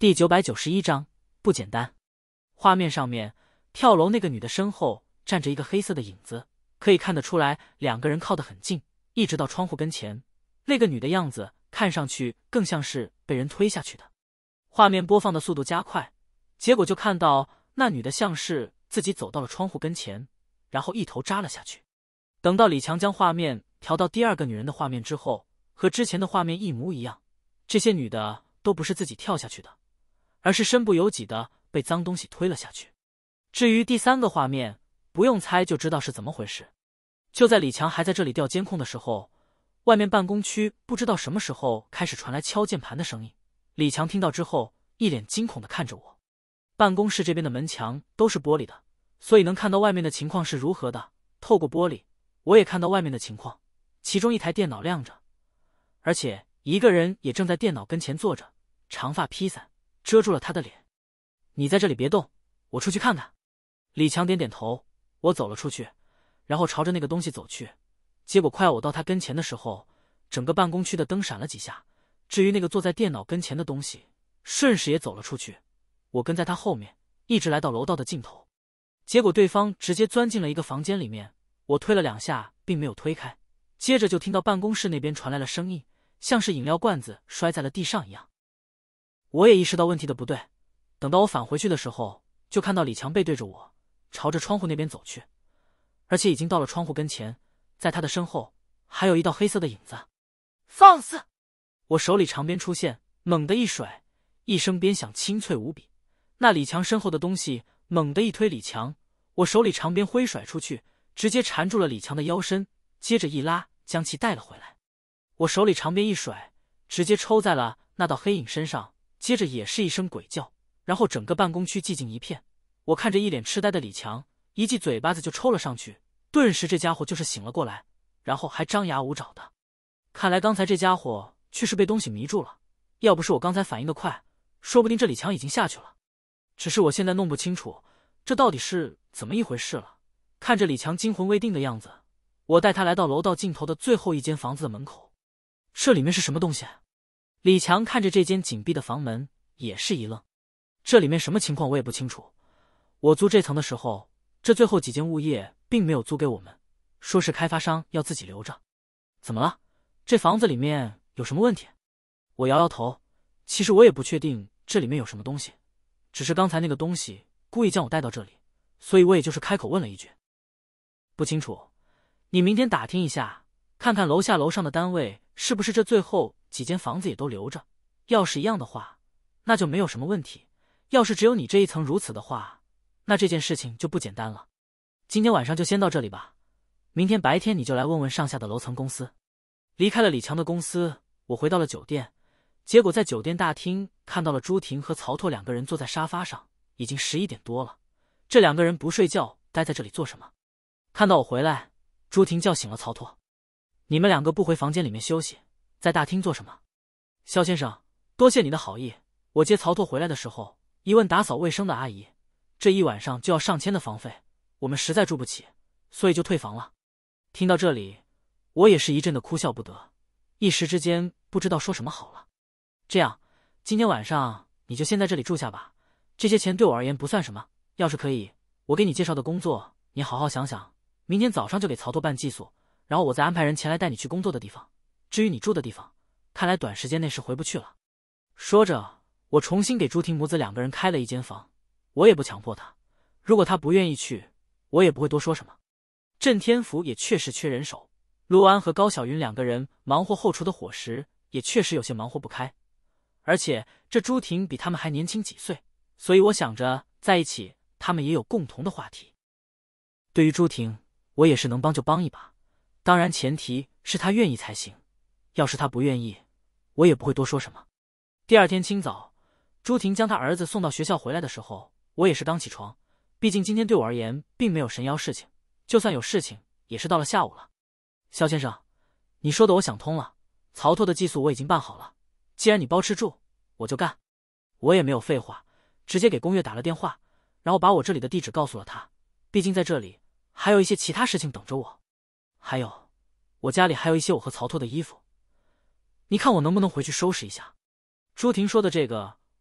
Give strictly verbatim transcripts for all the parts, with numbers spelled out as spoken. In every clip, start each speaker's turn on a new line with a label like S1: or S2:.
S1: 第九百九十一章不简单。画面上面，跳楼那个女的身后站着一个黑色的影子，可以看得出来两个人靠得很近，一直到窗户跟前。那个女的样子看上去更像是被人推下去的。画面播放的速度加快，结果就看到那女的像是自己走到了窗户跟前，然后一头扎了下去。等到李强将画面调到第二个女人的画面之后，和之前的画面一模一样，这些女的都不是自己跳下去的，而是身不由己的被脏东西推了下去。至于第三个画面，不用猜就知道是怎么回事。就在李强还在这里调监控的时候，外面办公区不知道什么时候开始传来敲键盘的声音。李强听到之后，一脸惊恐地看着我。办公室这边的门墙都是玻璃的，所以能看到外面的情况是如何的。透过玻璃，我也看到外面的情况，其中一台电脑亮着，而且一个人也正在电脑跟前坐着，长发披散，遮住了他的脸。你在这里别动，我出去看看。李强点点头，我走了出去，然后朝着那个东西走去。结果快要我到他跟前的时候，整个办公区的灯闪了几下。至于那个坐在电脑跟前的东西，顺势也走了出去。我跟在他后面，一直来到楼道的尽头。结果对方直接钻进了一个房间里面，我推了两下并没有推开，接着就听到办公室那边传来了声音，像是饮料罐子摔在了地上一样。我也意识到问题的不对，等到我返回去的时候，就看到李强背对着我，朝着窗户那边走去，而且已经到了窗户跟前，在他的身后还有一道黑色的影子。放肆！我手里长鞭出现，猛地一甩，一声鞭响清脆无比。那李强身后的东西猛地一推李强，我手里长鞭挥甩出去，直接缠住了李强的腰身，接着一拉，将其带了回来。我手里长鞭一甩，直接抽在了那道黑影身上，接着也是一声鬼叫，然后整个办公区寂静一片。我看着一脸痴呆的李强，一记嘴巴子就抽了上去，顿时这家伙就是醒了过来，然后还张牙舞爪的。看来刚才这家伙却是被东西迷住了，要不是我刚才反应的快，说不定这李强已经下去了。只是我现在弄不清楚这到底是怎么一回事了。看着李强惊魂未定的样子，我带他来到楼道尽头的最后一间房子的门口。这里面是什么东西？李强看着这间紧闭的房门也是一愣。这里面什么情况我也不清楚，我租这层的时候，这最后几间物业并没有租给我们，说是开发商要自己留着。怎么了？这房子里面有什么问题？我摇摇头，其实我也不确定这里面有什么东西，只是刚才那个东西故意将我带到这里，所以我也就是开口问了一句。不清楚，你明天打听一下，看看楼下楼上的单位是不是这最后几间房子也都留着，要是一样的话，那就没有什么问题，要是只有你这一层如此的话，那这件事情就不简单了。今天晚上就先到这里吧，明天白天你就来问问上下的楼层公司。离开了李强的公司，我回到了酒店，结果在酒店大厅看到了朱婷和曹拓两个人坐在沙发上，已经十一点多了，这两个人不睡觉待在这里做什么？看到我回来，朱婷叫醒了曹拓。你们两个不回房间里面休息，在大厅做什么？肖先生，多谢你的好意，我接曹拓回来的时候，一问打扫卫生的阿姨，这一晚上就要上千的房费，我们实在住不起，所以就退房了。听到这里，我也是一阵的哭笑不得，一时之间不知道说什么好了。这样，今天晚上你就先在这里住下吧，这些钱对我而言不算什么，要是可以，我给你介绍的工作，你好好想想，明天早上就给曹拓办寄宿，然后我再安排人前来带你去工作的地方。至于你住的地方，看来短时间内是回不去了。说着，我重新给朱婷母子两个人开了一间房，我也不强迫他，如果他不愿意去，我也不会多说什么。镇天府也确实缺人手，陆安和高小云两个人忙活后厨的伙食，也确实有些忙活不开。而且这朱婷比他们还年轻几岁，所以我想着在一起，他们也有共同的话题。对于朱婷，我也是能帮就帮一把，当然前提是他愿意才行，要是他不愿意，我也不会多说什么。第二天清早，朱婷将他儿子送到学校回来的时候，我也是刚起床，毕竟今天对我而言并没有神妖事情，就算有事情也是到了下午了。肖先生，你说的我想通了，曹拓的寄宿我已经办好了，既然你包吃住，我就干。我也没有废话，直接给龚月打了电话，然后把我这里的地址告诉了他，毕竟在这里还有一些其他事情等着我。还有，我家里还有一些我和曹拓的衣服，你看我能不能回去收拾一下。朱婷说的这个，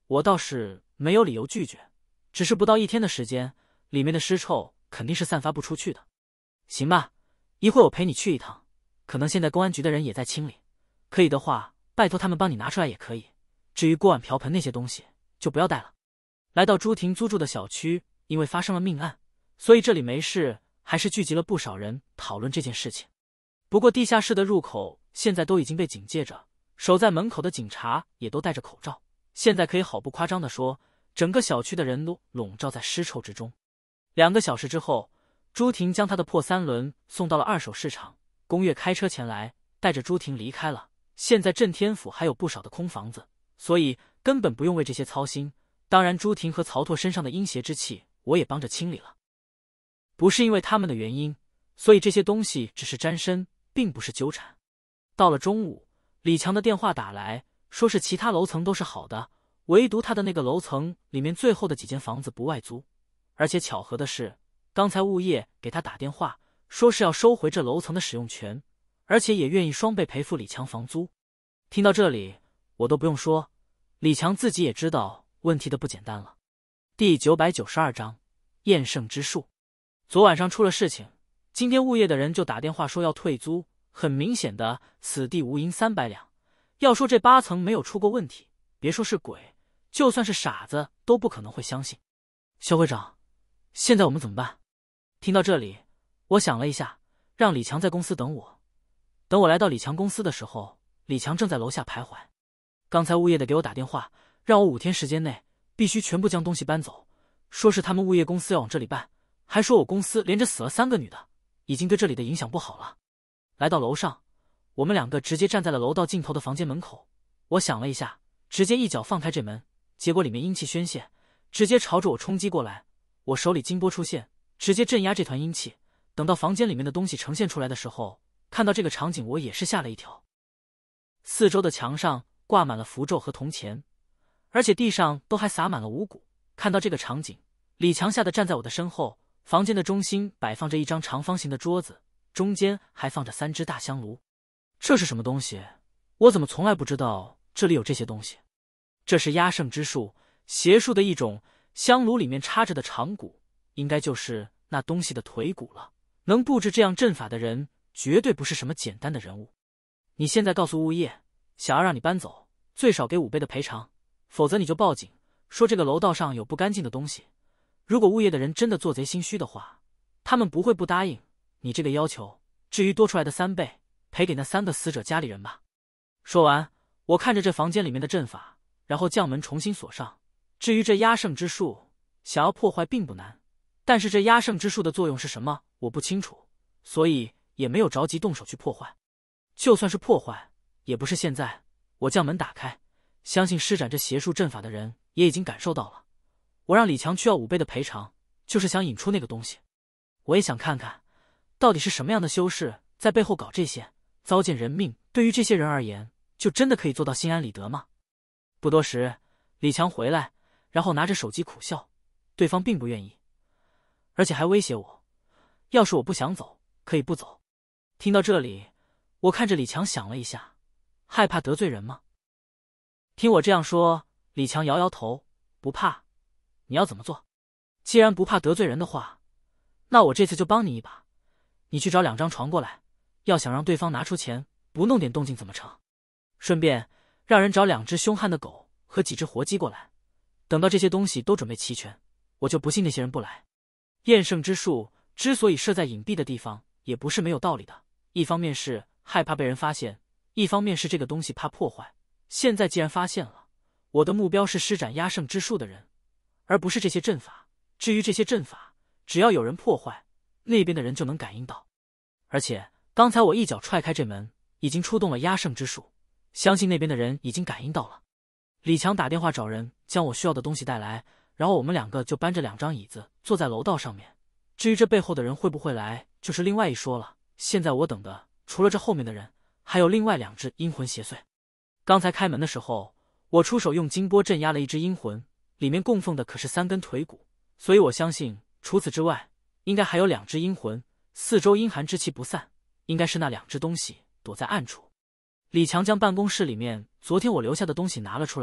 S1: 我倒是没有理由拒绝，只是不到一天的时间，里面的尸臭肯定是散发不出去的。行吧，一会我陪你去一趟，可能现在公安局的人也在清理，可以的话，拜托他们帮你拿出来也可以。至于锅碗瓢盆那些东西，就不要带了。来到朱婷租住的小区，因为发生了命案，所以这里没事，还是聚集了不少人讨论这件事情。不过地下室的入口现在都已经被警戒着，守在门口的警察也都戴着口罩。现在可以毫不夸张地说，整个小区的人都笼罩在尸臭之中。两个小时之后，朱婷将她的破三轮送到了二手市场，龚月开车前来，带着朱婷离开了。现在震天府还有不少的空房子，所以根本不用为这些操心。当然，朱婷和曹拓身上的阴邪之气，我也帮着清理了。不是因为他们的原因，所以这些东西只是沾身，并不是纠缠。到了中午，李强的电话打来，说是其他楼层都是好的，唯独他的那个楼层里面最后的几间房子不外租。而且巧合的是，刚才物业给他打电话，说是要收回这楼层的使用权，而且也愿意双倍赔付李强房租。听到这里，我都不用说，李强自己也知道问题的不简单了。第九百九十二章验圣之术。昨晚上出了事情，今天物业的人就打电话说要退租，很明显的，此地无银三百两。要说这八层没有出过问题，别说是鬼，就算是傻子都不可能会相信。肖会长，现在我们怎么办？听到这里，我想了一下，让李强在公司等我。等我来到李强公司的时候，李强正在楼下徘徊。刚才物业的给我打电话，让我五天时间内必须全部将东西搬走，说是他们物业公司要往这里搬，还说我公司连着死了三个女的，已经对这里的影响不好了。来到楼上，我们两个直接站在了楼道尽头的房间门口。我想了一下，直接一脚放开这门，结果里面阴气宣泄，直接朝着我冲击过来。我手里金波出现，直接镇压这团阴气。等到房间里面的东西呈现出来的时候，看到这个场景，我也是吓了一跳。四周的墙上挂满了符咒和铜钱，而且地上都还撒满了五谷。看到这个场景，李强吓得站在我的身后。房间的中心摆放着一张长方形的桌子，中间还放着三只大香炉。这是什么东西？我怎么从来不知道这里有这些东西？这是压圣之术，邪术的一种。香炉里面插着的长骨，应该就是那东西的腿骨了。能布置这样阵法的人，绝对不是什么简单的人物。你现在告诉物业，想要让你搬走，最少给五倍的赔偿，否则你就报警，说这个楼道上有不干净的东西。如果物业的人真的做贼心虚的话，他们不会不答应你这个要求。至于多出来的三倍，赔给那三个死者家里人吧。说完，我看着这房间里面的阵法，然后将门重新锁上。至于这压圣之术，想要破坏并不难，但是这压圣之术的作用是什么，我不清楚，所以也没有着急动手去破坏。就算是破坏，也不是现在。我将门打开，相信施展这邪术阵法的人也已经感受到了。我让李强去要五倍的赔偿，就是想引出那个东西。我也想看看，到底是什么样的修士在背后搞这些，糟践人命。对于这些人而言，就真的可以做到心安理得吗？不多时，李强回来，然后拿着手机苦笑。对方并不愿意，而且还威胁我，要是我不想走，可以不走。听到这里，我看着李强想了一下，害怕得罪人吗？听我这样说，李强摇摇头，不怕。你要怎么做？既然不怕得罪人的话，那我这次就帮你一把。你去找两张床过来，要想让对方拿出钱，不弄点动静怎么成？顺便让人找两只凶悍的狗和几只活鸡过来。等到这些东西都准备齐全，我就不信那些人不来。验圣之术之所以设在隐蔽的地方，也不是没有道理的。一方面是害怕被人发现，一方面是这个东西怕破坏。现在既然发现了，我的目标是施展压圣之术的人，而不是这些阵法。至于这些阵法，只要有人破坏，那边的人就能感应到。而且刚才我一脚踹开这门，已经出动了压圣之术，相信那边的人已经感应到了。李强打电话找人将我需要的东西带来，然后我们两个就搬着两张椅子坐在楼道上面。至于这背后的人会不会来，就是另外一说了。现在我等的除了这后面的人，还有另外两只阴魂邪祟。刚才开门的时候，我出手用金波镇压了一只阴魂，里面供奉的可是三根腿骨，所以我相信除此之外，应该还有两只阴魂。四周阴寒之气不散，应该是那两只东西躲在暗处。李强将办公室里面昨天我留下的东西拿了出来，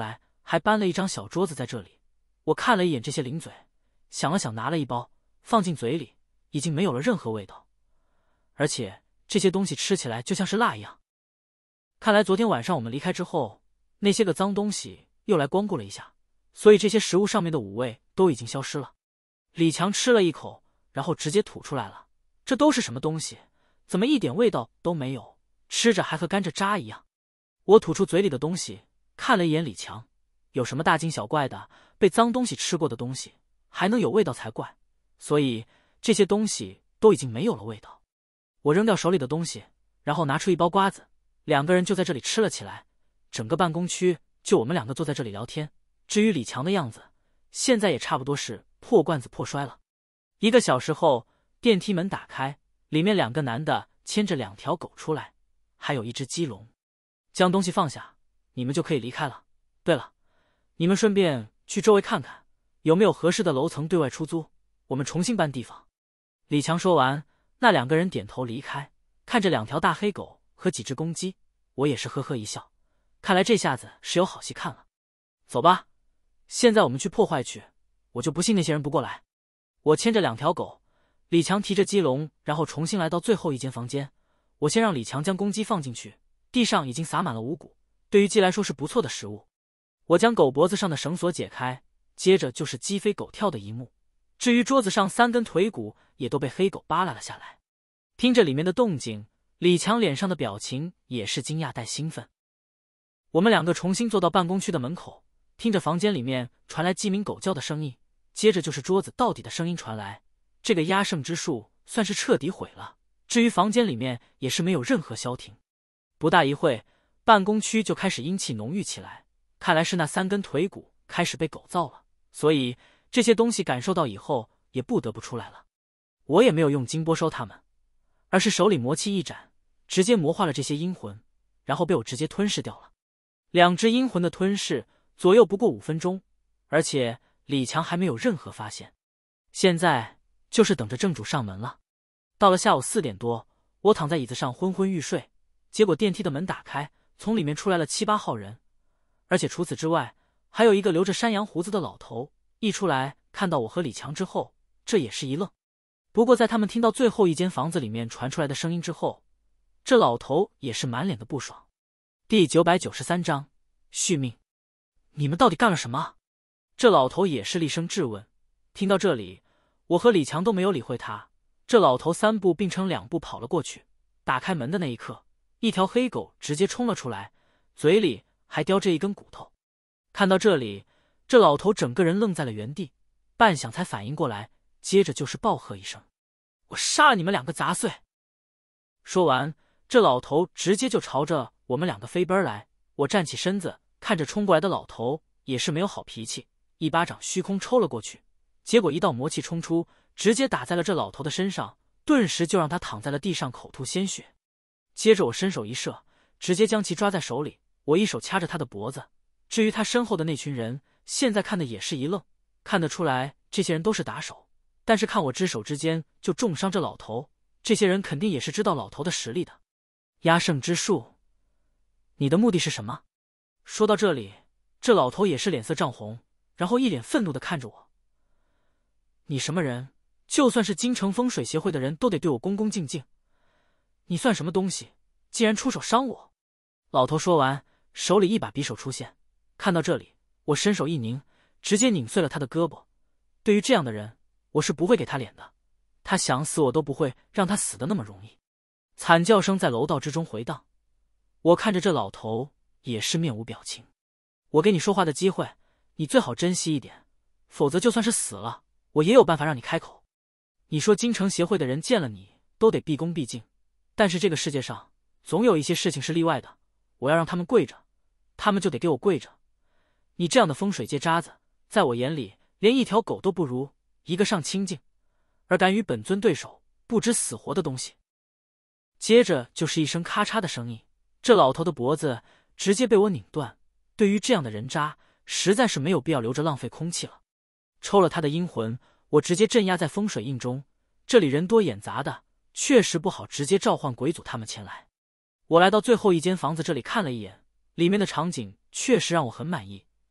S1: 还搬了一张小桌子在这里。我看了一眼这些零嘴，想了想，拿了一包放进嘴里，已经没有了任何味道，而且这些东西吃起来就像是蜡一样。看来昨天晚上我们离开之后，那些个脏东西又来光顾了一下，所以这些食物上面的五味都已经消失了。李强吃了一口，然后直接吐出来了。这都是什么东西？怎么一点味道都没有？吃着还和干着渣一样。我吐出嘴里的东西，看了一眼李强，有什么大惊小怪的？被脏东西吃过的东西还能有味道才怪，所以这些东西都已经没有了味道。我扔掉手里的东西，然后拿出一包瓜子，两个人就在这里吃了起来。整个办公区就我们两个坐在这里聊天。至于李强的样子，现在也差不多是破罐子破摔了。一个小时后，电梯门打开，里面两个男的牵着两条狗出来，还有一只鸡笼。将东西放下，你们就可以离开了。对了，你们顺便去周围看看，有没有合适的楼层对外出租，我们重新搬地方。李强说完，那两个人点头离开。看着两条大黑狗和几只公鸡，我也是呵呵一笑，看来这下子是有好戏看了。走吧，现在我们去破坏去，我就不信那些人不过来。我牵着两条狗，李强提着鸡笼，然后重新来到最后一间房间。我先让李强将公鸡放进去，地上已经撒满了五谷，对于鸡来说是不错的食物。我将狗脖子上的绳索解开，接着就是鸡飞狗跳的一幕。至于桌子上三根腿骨也都被黑狗扒拉了下来。听着里面的动静，李强脸上的表情也是惊讶带兴奋。我们两个重新坐到办公区的门口，听着房间里面传来鸡鸣狗叫的声音，接着就是桌子到底的声音传来。这个压胜之术算是彻底毁了，至于房间里面也是没有任何消停。不大一会，办公区就开始阴气浓郁起来，看来是那三根腿骨开始被狗造了，所以这些东西感受到以后也不得不出来了。我也没有用金波收他们，而是手里魔气一展，直接魔化了这些阴魂，然后被我直接吞噬掉了。两只阴魂的吞噬左右不过五分钟，而且李强还没有任何发现。现在就是等着正主上门了。到了下午四点多，我躺在椅子上昏昏欲睡，结果电梯的门打开，从里面出来了七八号人，而且除此之外还有一个留着山羊胡子的老头。一出来看到我和李强之后，这也是一愣。不过在他们听到最后一间房子里面传出来的声音之后，这老头也是满脸的不爽。第九百九十三章续命。你们到底干了什么？这老头也是厉声质问。听到这里，我和李强都没有理会他。这老头三步并成两步跑了过去，打开门的那一刻，一条黑狗直接冲了出来，嘴里还叼着一根骨头。看到这里，这老头整个人愣在了原地，半晌才反应过来，接着就是暴喝一声：我杀了你们两个杂碎！说完，这老头直接就朝着我们两个飞奔来。我站起身子，看着冲过来的老头，也是没有好脾气，一巴掌虚空抽了过去，结果一道魔气冲出，直接打在了这老头的身上，顿时就让他躺在了地上，口吐鲜血。接着我伸手一射，直接将其抓在手里，我一手掐着他的脖子。至于他身后的那群人，现在看的也是一愣，看得出来这些人都是打手，但是看我只手之间就重伤这老头，这些人肯定也是知道老头的实力的。压胜之术，你的目的是什么？说到这里，这老头也是脸色涨红，然后一脸愤怒地看着我。你什么人？就算是京城风水协会的人都得对我恭恭敬敬，你算什么东西，竟然出手伤我？老头说完，手里一把匕首出现。看到这里，我伸手一拧，直接拧碎了他的胳膊。对于这样的人，我是不会给他脸的，他想死我都不会让他死的那么容易。惨叫声在楼道之中回荡，我看着这老头也是面无表情。我给你说话的机会，你最好珍惜一点，否则就算是死了，我也有办法让你开口。你说京城协会的人见了你都得毕恭毕敬，但是这个世界上总有一些事情是例外的，我要让他们跪着，他们就得给我跪着。你这样的风水界渣子，在我眼里连一条狗都不如，一个上清净，而敢与本尊对手，不知死活的东西。接着就是一声咔嚓的声音，这老头的脖子直接被我拧断。对于这样的人渣，实在是没有必要留着浪费空气了。抽了他的阴魂，我直接镇压在风水印中。这里人多眼杂的，确实不好直接召唤鬼祖他们前来。我来到最后一间房子这里看了一眼，里面的场景确实让我很满意。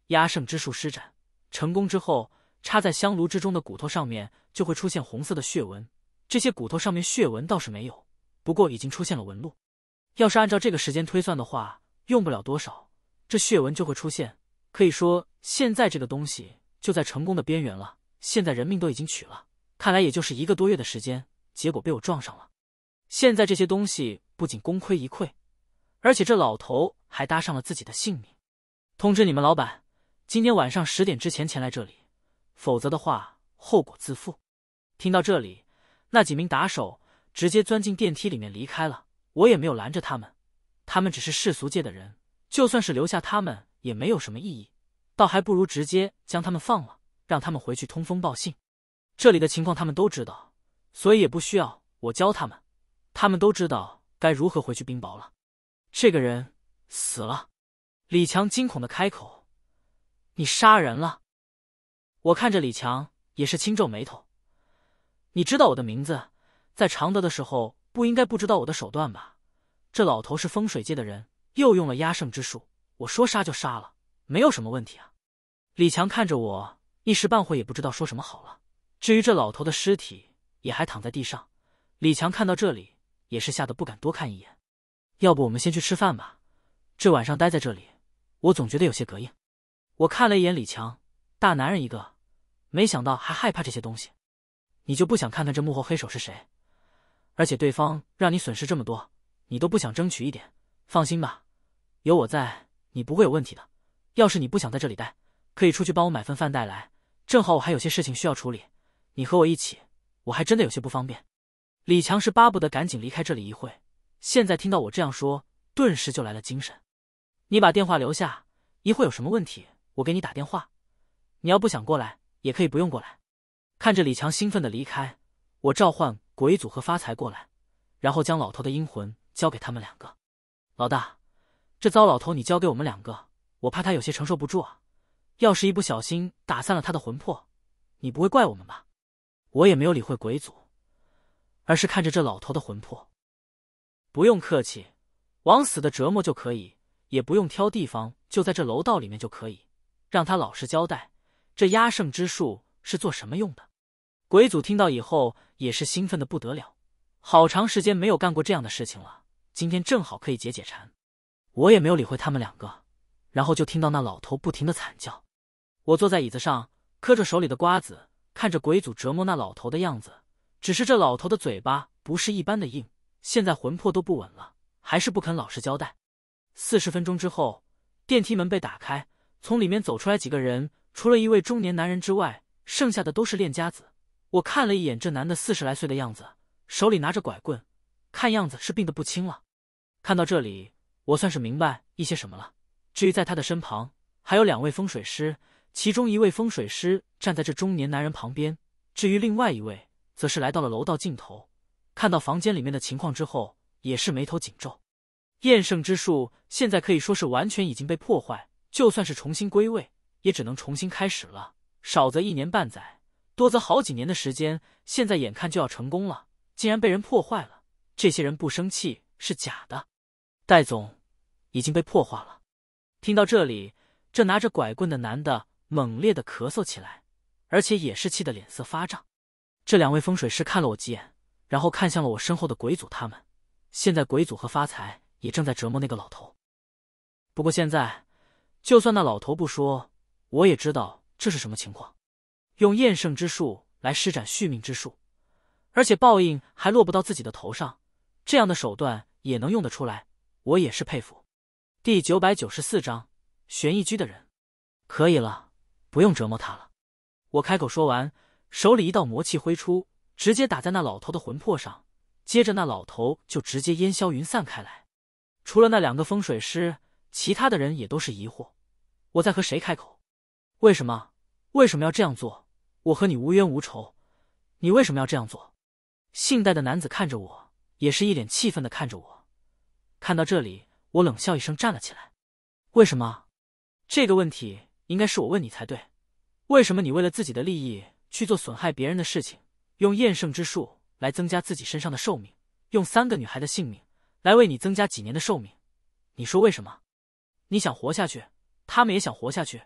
S1: 压胜之术施展成功之后，插在香炉之中的骨头上面就会出现红色的血纹。这些骨头上面血纹倒是没有，不过已经出现了纹路。要是按照这个时间推算的话，用不了多少，这血纹就会出现。可以说，现在这个东西就在成功的边缘了。现在人命都已经取了，看来也就是一个多月的时间，结果被我撞上了。现在这些东西不仅功亏一篑，而且这老头还搭上了自己的性命。通知你们老板，今天晚上十点之前前来这里，否则的话后果自负。听到这里，那几名打手直接钻进电梯里面离开了，我也没有拦着他们。他们只是世俗界的人，就算是留下他们也没有什么意义，倒还不如直接将他们放了，让他们回去通风报信。这里的情况他们都知道，所以也不需要我教他们，他们都知道该如何回去冰雹了。这个人死了。李强惊恐的开口：“你杀人了！”我看着李强也是轻皱眉头：“你知道我的名字，在常德的时候不应该不知道我的手段吧？这老头是风水界的人，又用了压胜之术，我说杀就杀了，没有什么问题啊。”李强看着我，一时半会也不知道说什么好了。至于这老头的尸体也还躺在地上，李强看到这里也是吓得不敢多看一眼。要不我们先去吃饭吧，这晚上待在这里我总觉得有些膈应。我看了一眼李强，大男人一个，没想到还害怕这些东西。你就不想看看这幕后黑手是谁？而且对方让你损失这么多，你都不想争取一点？放心吧，有我在，你不会有问题的。要是你不想在这里待，可以出去帮我买份饭带来，正好我还有些事情需要处理，你和我一起，我还真的有些不方便。李强是巴不得赶紧离开这里一会，现在听到我这样说，顿时就来了精神。你把电话留下，一会有什么问题我给你打电话，你要不想过来也可以不用过来。看着李强兴奋的离开，我召唤鬼祖和发财过来，然后将老头的阴魂交给他们两个。老大，这糟老头你交给我们两个，我怕他有些承受不住啊，要是一不小心打散了他的魂魄，你不会怪我们吧？我也没有理会鬼祖，而是看着这老头的魂魄。不用客气，往死的折磨就可以，也不用挑地方，就在这楼道里面就可以，让他老实交代，这压胜之术是做什么用的。鬼祖听到以后也是兴奋的不得了，好长时间没有干过这样的事情了，今天正好可以解解馋。我也没有理会他们两个，然后就听到那老头不停的惨叫。我坐在椅子上，嗑着手里的瓜子，看着鬼祖折磨那老头的样子。只是这老头的嘴巴不是一般的硬，现在魂魄都不稳了，还是不肯老实交代。四十分钟之后，电梯门被打开，从里面走出来几个人，除了一位中年男人之外，剩下的都是练家子。我看了一眼这男的四十来岁的样子，手里拿着拐棍，看样子是病得不轻了。看到这里，我算是明白一些什么了。至于在他的身旁还有两位风水师，其中一位风水师站在这中年男人旁边，至于另外一位则是来到了楼道尽头，看到房间里面的情况之后，也是眉头紧皱。验胜之术现在可以说是完全已经被破坏，就算是重新归位，也只能重新开始了，少则一年半载，多则好几年的时间，现在眼看就要成功了，竟然被人破坏了。这些人不生气是假的。戴总，已经被破坏了。听到这里，这拿着拐棍的男的猛烈的咳嗽起来，而且也是气得脸色发胀。这两位风水师看了我几眼，然后看向了我身后的鬼祖他们。现在鬼祖和发财也正在折磨那个老头。不过现在，就算那老头不说，我也知道这是什么情况。用验胜之术来施展续命之术，而且报应还落不到自己的头上，这样的手段也能用得出来，我也是佩服。第九百九十四章悬疑居的人。可以了，不用折磨他了。我开口说完，手里一道魔气挥出，直接打在那老头的魂魄上，接着那老头就直接烟消云散开来。除了那两个风水师，其他的人也都是疑惑，我在和谁开口？为什么？为什么要这样做？我和你无冤无仇，你为什么要这样做？姓戴的男子看着我，也是一脸气愤的看着我。看到这里，我冷笑一声站了起来。为什么？这个问题应该是我问你才对。为什么你为了自己的利益去做损害别人的事情，用验胜之术来增加自己身上的寿命，用三个女孩的性命来为你增加几年的寿命？你说为什么？你想活下去，他们也想活下去，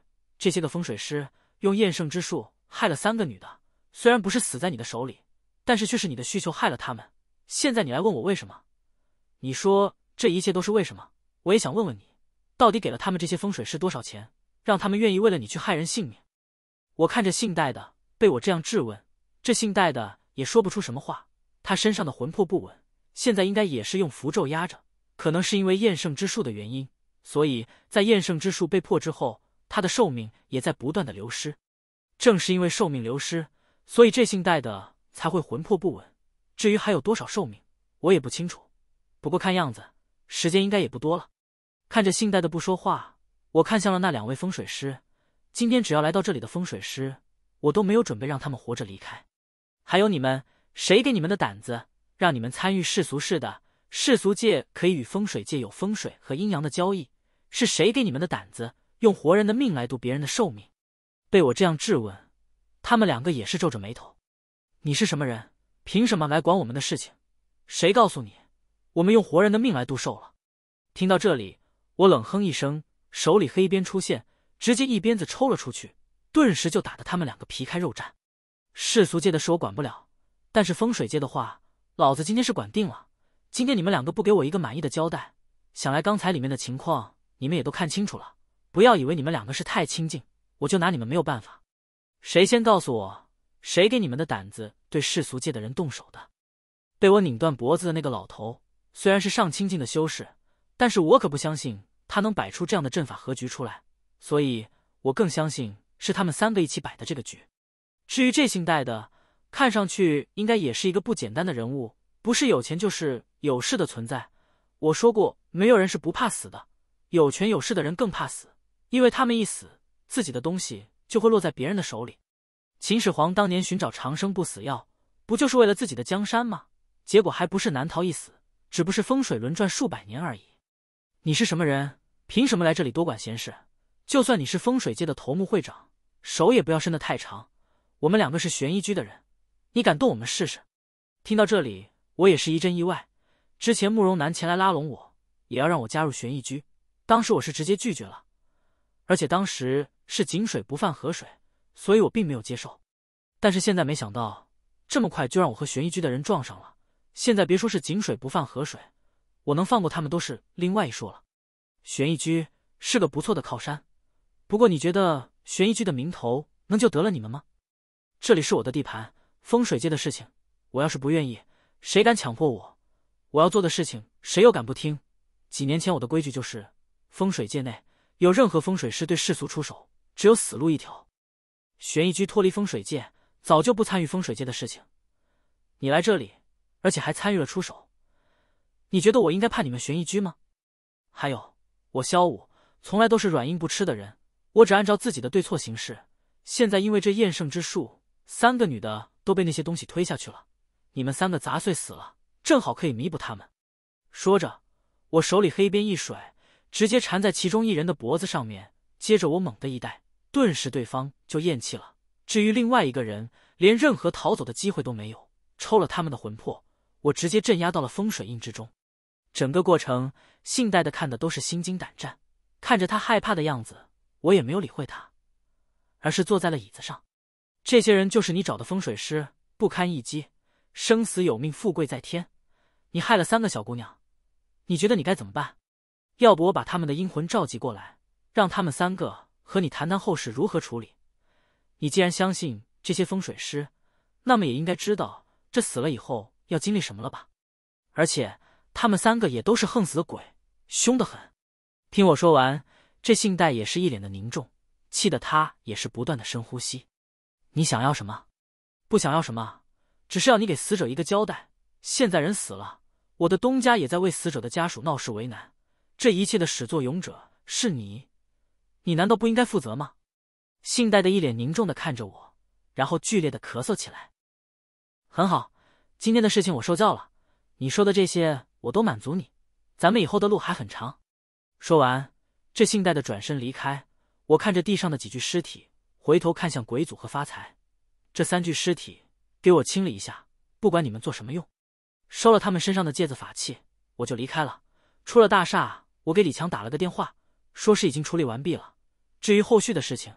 S1: 这些个风水师用厌胜之术害了三个女的，虽然不是死在你的手里，但是却是你的需求害了他们。现在你来问我为什么？你说这一切都是为什么？我也想问问你，到底给了他们这些风水师多少钱，让他们愿意为了你去害人性命？我看着姓戴的被我这样质问，这姓戴的也说不出什么话，他身上的魂魄不稳，现在应该也是用符咒压着，可能是因为厌胜之术的原因，所以在厌胜之术被破之后，他的寿命也在不断的流失。正是因为寿命流失，所以这姓戴的才会魂魄不稳。至于还有多少寿命，我也不清楚，不过看样子时间应该也不多了。看着姓戴的不说话，我看向了那两位风水师。今天只要来到这里的风水师，我都没有准备让他们活着离开。还有你们，谁给你们的胆子让你们参与世俗世的？世俗界可以与风水界有风水和阴阳的交易，是谁给你们的胆子用活人的命来赌别人的寿命？被我这样质问，他们两个也是皱着眉头。你是什么人？凭什么来管我们的事情？谁告诉你我们用活人的命来赌寿了？听到这里，我冷哼一声，手里黑鞭出现，直接一鞭子抽了出去，顿时就打得他们两个皮开肉绽。世俗界的事我管不了，但是风水界的话，老子今天是管定了。今天你们两个不给我一个满意的交代，想来刚才里面的情况你们也都看清楚了，不要以为你们两个是太亲近，我就拿你们没有办法。谁先告诉我，谁给你们的胆子对世俗界的人动手的？被我拧断脖子的那个老头，虽然是上清境的修士，但是我可不相信他能摆出这样的阵法和局出来，所以我更相信是他们三个一起摆的这个局。至于这姓戴的，看上去应该也是一个不简单的人物，不是有钱就是有势的存在。我说过，没有人是不怕死的，有权有势的人更怕死，因为他们一死，自己的东西就会落在别人的手里。秦始皇当年寻找长生不死药，不就是为了自己的江山吗？结果还不是难逃一死，只不是风水轮转数百年而已。你是什么人？凭什么来这里多管闲事？就算你是风水界的头目会长，手也不要伸得太长。我们两个是玄衣居的人，你敢动我们试试？听到这里，我也是一阵意外。之前慕容南前来拉拢我，也要让我加入玄衣居，当时我是直接拒绝了，而且当时是井水不犯河水，所以我并没有接受。但是现在没想到，这么快就让我和玄衣居的人撞上了。现在别说是井水不犯河水，我能放过他们都是另外一说了。玄衣居是个不错的靠山，不过你觉得玄衣居的名头能就得了你们吗？这里是我的地盘，风水界的事情，我要是不愿意，谁敢强迫我？我要做的事情，谁又敢不听？几年前我的规矩就是，风水界内有任何风水师对世俗出手，只有死路一条。玄衣居脱离风水界，早就不参与风水界的事情。你来这里，而且还参与了出手，你觉得我应该怕你们玄衣居吗？还有，我萧武从来都是软硬不吃的人，我只按照自己的对错行事。现在因为这厌胜之术，三个女的都被那些东西推下去了，你们三个杂碎死了，正好可以弥补他们。说着，我手里黑鞭一甩，直接缠在其中一人的脖子上面，接着我猛地一带，顿时对方就咽气了。至于另外一个人，连任何逃走的机会都没有，抽了他们的魂魄，我直接镇压到了风水印之中。整个过程，姓戴的看的都是心惊胆战，看着他害怕的样子，我也没有理会他，而是坐在了椅子上。这些人就是你找的风水师，不堪一击，生死有命，富贵在天。你害了三个小姑娘，你觉得你该怎么办？要不我把他们的阴魂召集过来，让他们三个和你谈谈后事如何处理。你既然相信这些风水师，那么也应该知道这死了以后要经历什么了吧？而且他们三个也都是横死的鬼，凶得很。听我说完，这姓戴也是一脸的凝重，气得他也是不断的深呼吸。你想要什么？不想要什么，只是要你给死者一个交代。现在人死了，我的东家也在为死者的家属闹事为难，这一切的始作俑者是你，你难道不应该负责吗？姓戴的一脸凝重的看着我，然后剧烈的咳嗽起来。很好，今天的事情我受教了，你说的这些我都满足你，咱们以后的路还很长。说完，这姓戴的转身离开。我看着地上的几具尸体，回头看向鬼祖和发财，这三具尸体给我清理一下，不管你们做什么用。收了他们身上的戒子法器，我就离开了。出了大厦，我给李强打了个电话，说是已经处理完毕了，至于后续的事情，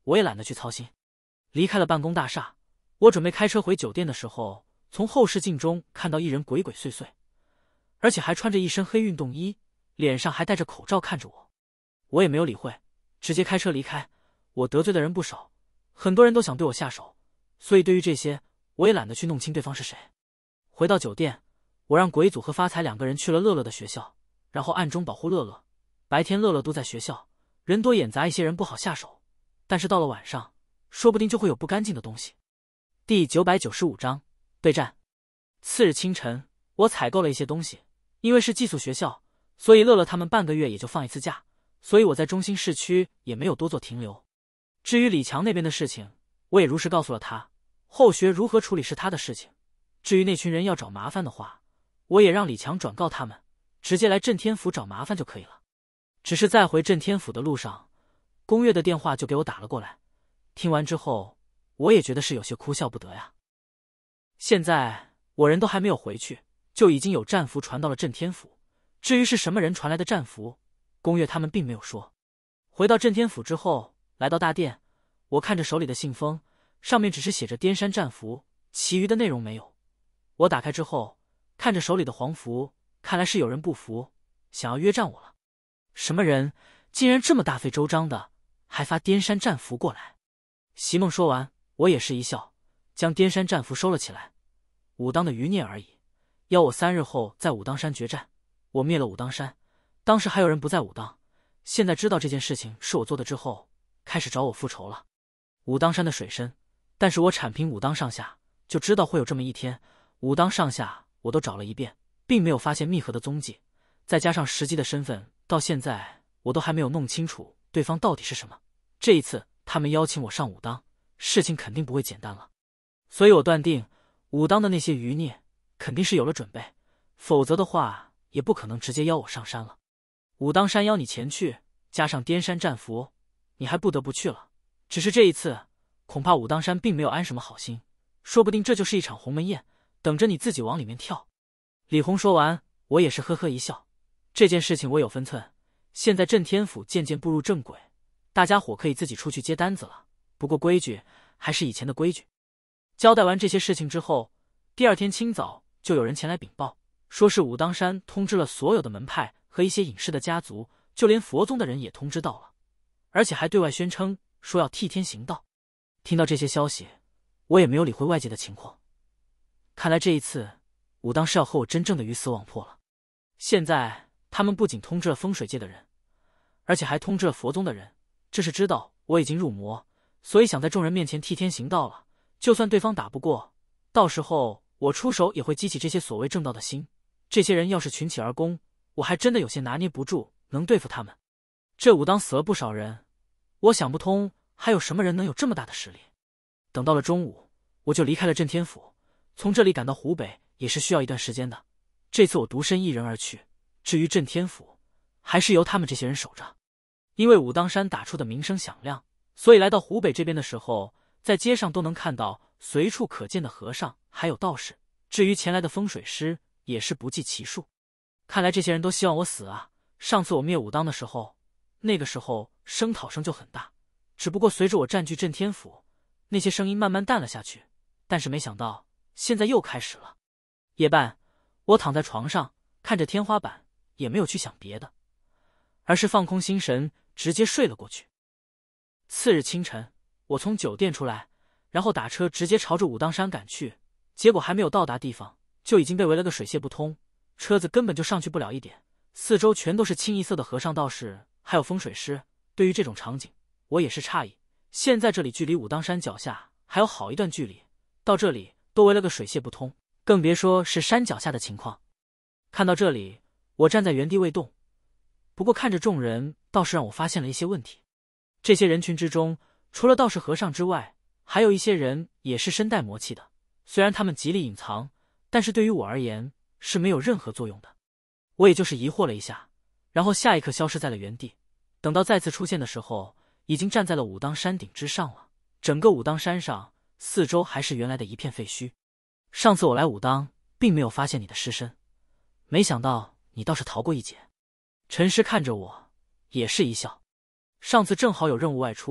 S1: 我也懒得去操心。离开了办公大厦，我准备开车回酒店的时候，从后视镜中看到一人鬼鬼祟祟，而且还穿着一身黑运动衣，脸上还戴着口罩看着我。我也没有理会，直接开车离开。我得罪的人不少，很多人都想对我下手，所以对于这些，我也懒得去弄清对方是谁。回到酒店，我让鬼祖和发财两个人去了乐乐的学校，然后暗中保护乐乐。白天乐乐都在学校，人多眼杂，一些人不好下手，但是到了晚上，说不定就会有不干净的东西。第九百九十五章对战。次日清晨，我采购了一些东西，因为是寄宿学校，所以乐乐他们半个月也就放一次假，所以我在中心市区也没有多做停留。至于李强那边的事情，我也如实告诉了他，后学如何处理是他的事情。至于那群人要找麻烦的话，我也让李强转告他们，直接来震天府找麻烦就可以了。只是在回震天府的路上，宫月的电话就给我打了过来。听完之后，我也觉得是有些哭笑不得呀。现在我人都还没有回去，就已经有战俘传到了震天府。至于是什么人传来的战俘，宫月他们并没有说。回到震天府之后，来到大殿，我看着手里的信封，上面只是写着滇山战俘，其余的内容没有。我打开之后，看着手里的黄符，看来是有人不服，想要约战我了。什么人竟然这么大费周章的，还发滇山战符过来？席梦说完，我也是一笑，将滇山战符收了起来。武当的余孽而已，邀我三日后在武当山决战。我灭了武当山，当时还有人不在武当，现在知道这件事情是我做的之后，开始找我复仇了。武当山的水深，但是我铲平武当上下，就知道会有这么一天。武当上下我都找了一遍，并没有发现密合的踪迹，再加上实际的身份，到现在我都还没有弄清楚对方到底是什么。这一次他们邀请我上武当，事情肯定不会简单了，所以我断定武当的那些余孽肯定是有了准备，否则的话也不可能直接邀我上山了。武当山邀你前去，加上滇山战符，你还不得不去了。只是这一次恐怕武当山并没有安什么好心，说不定这就是一场鸿门宴，等着你自己往里面跳。李红说完，我也是呵呵一笑。这件事情我有分寸，现在震天府渐渐步入正轨，大家伙可以自己出去接单子了，不过规矩还是以前的规矩。交代完这些事情之后，第二天清早就有人前来禀报，说是武当山通知了所有的门派和一些隐士的家族，就连佛宗的人也通知到了，而且还对外宣称说要替天行道。听到这些消息，我也没有理会外界的情况。看来这一次武当是要和我真正的鱼死网破了。现在他们不仅通知了风水界的人，而且还通知了佛宗的人，这是知道我已经入魔，所以想在众人面前替天行道了。就算对方打不过，到时候我出手也会激起这些所谓正道的心。这些人要是群起而攻，我还真的有些拿捏不住能对付他们。这武当死了不少人，我想不通还有什么人能有这么大的实力。等到了中午，我就离开了震天府，从这里赶到湖北也是需要一段时间的。这次我独身一人而去，至于震天府，还是由他们这些人守着。因为武当山打出的名声响亮，所以来到湖北这边的时候，在街上都能看到随处可见的和尚还有道士，至于前来的风水师也是不计其数。看来这些人都希望我死啊。上次我灭武当的时候，那个时候声讨声就很大，只不过随着我占据震天府，那些声音慢慢淡了下去，但是没想到现在又开始了。夜半，我躺在床上看着天花板，也没有去想别的，而是放空心神，直接睡了过去。次日清晨，我从酒店出来，然后打车直接朝着武当山赶去，结果还没有到达地方，就已经被围了个水泄不通，车子根本就上去不了一点，四周全都是清一色的和尚道士还有风水师。对于这种场景，我也是诧异，现在这里距离武当山脚下还有好一段距离，到这里都围了个水泄不通，更别说是山脚下的情况。看到这里，我站在原地未动，不过看着众人倒是让我发现了一些问题。这些人群之中，除了道士和尚之外，还有一些人也是身带魔气的，虽然他们极力隐藏，但是对于我而言是没有任何作用的。我也就是疑惑了一下，然后下一刻消失在了原地。等到再次出现的时候，已经站在了武当山顶之上了。整个武当山上四周还是原来的一片废墟。上次我来武当并没有发现你的尸身，没想到你倒是逃过一劫。陈师看着我也是一笑，上次正好有任务外出，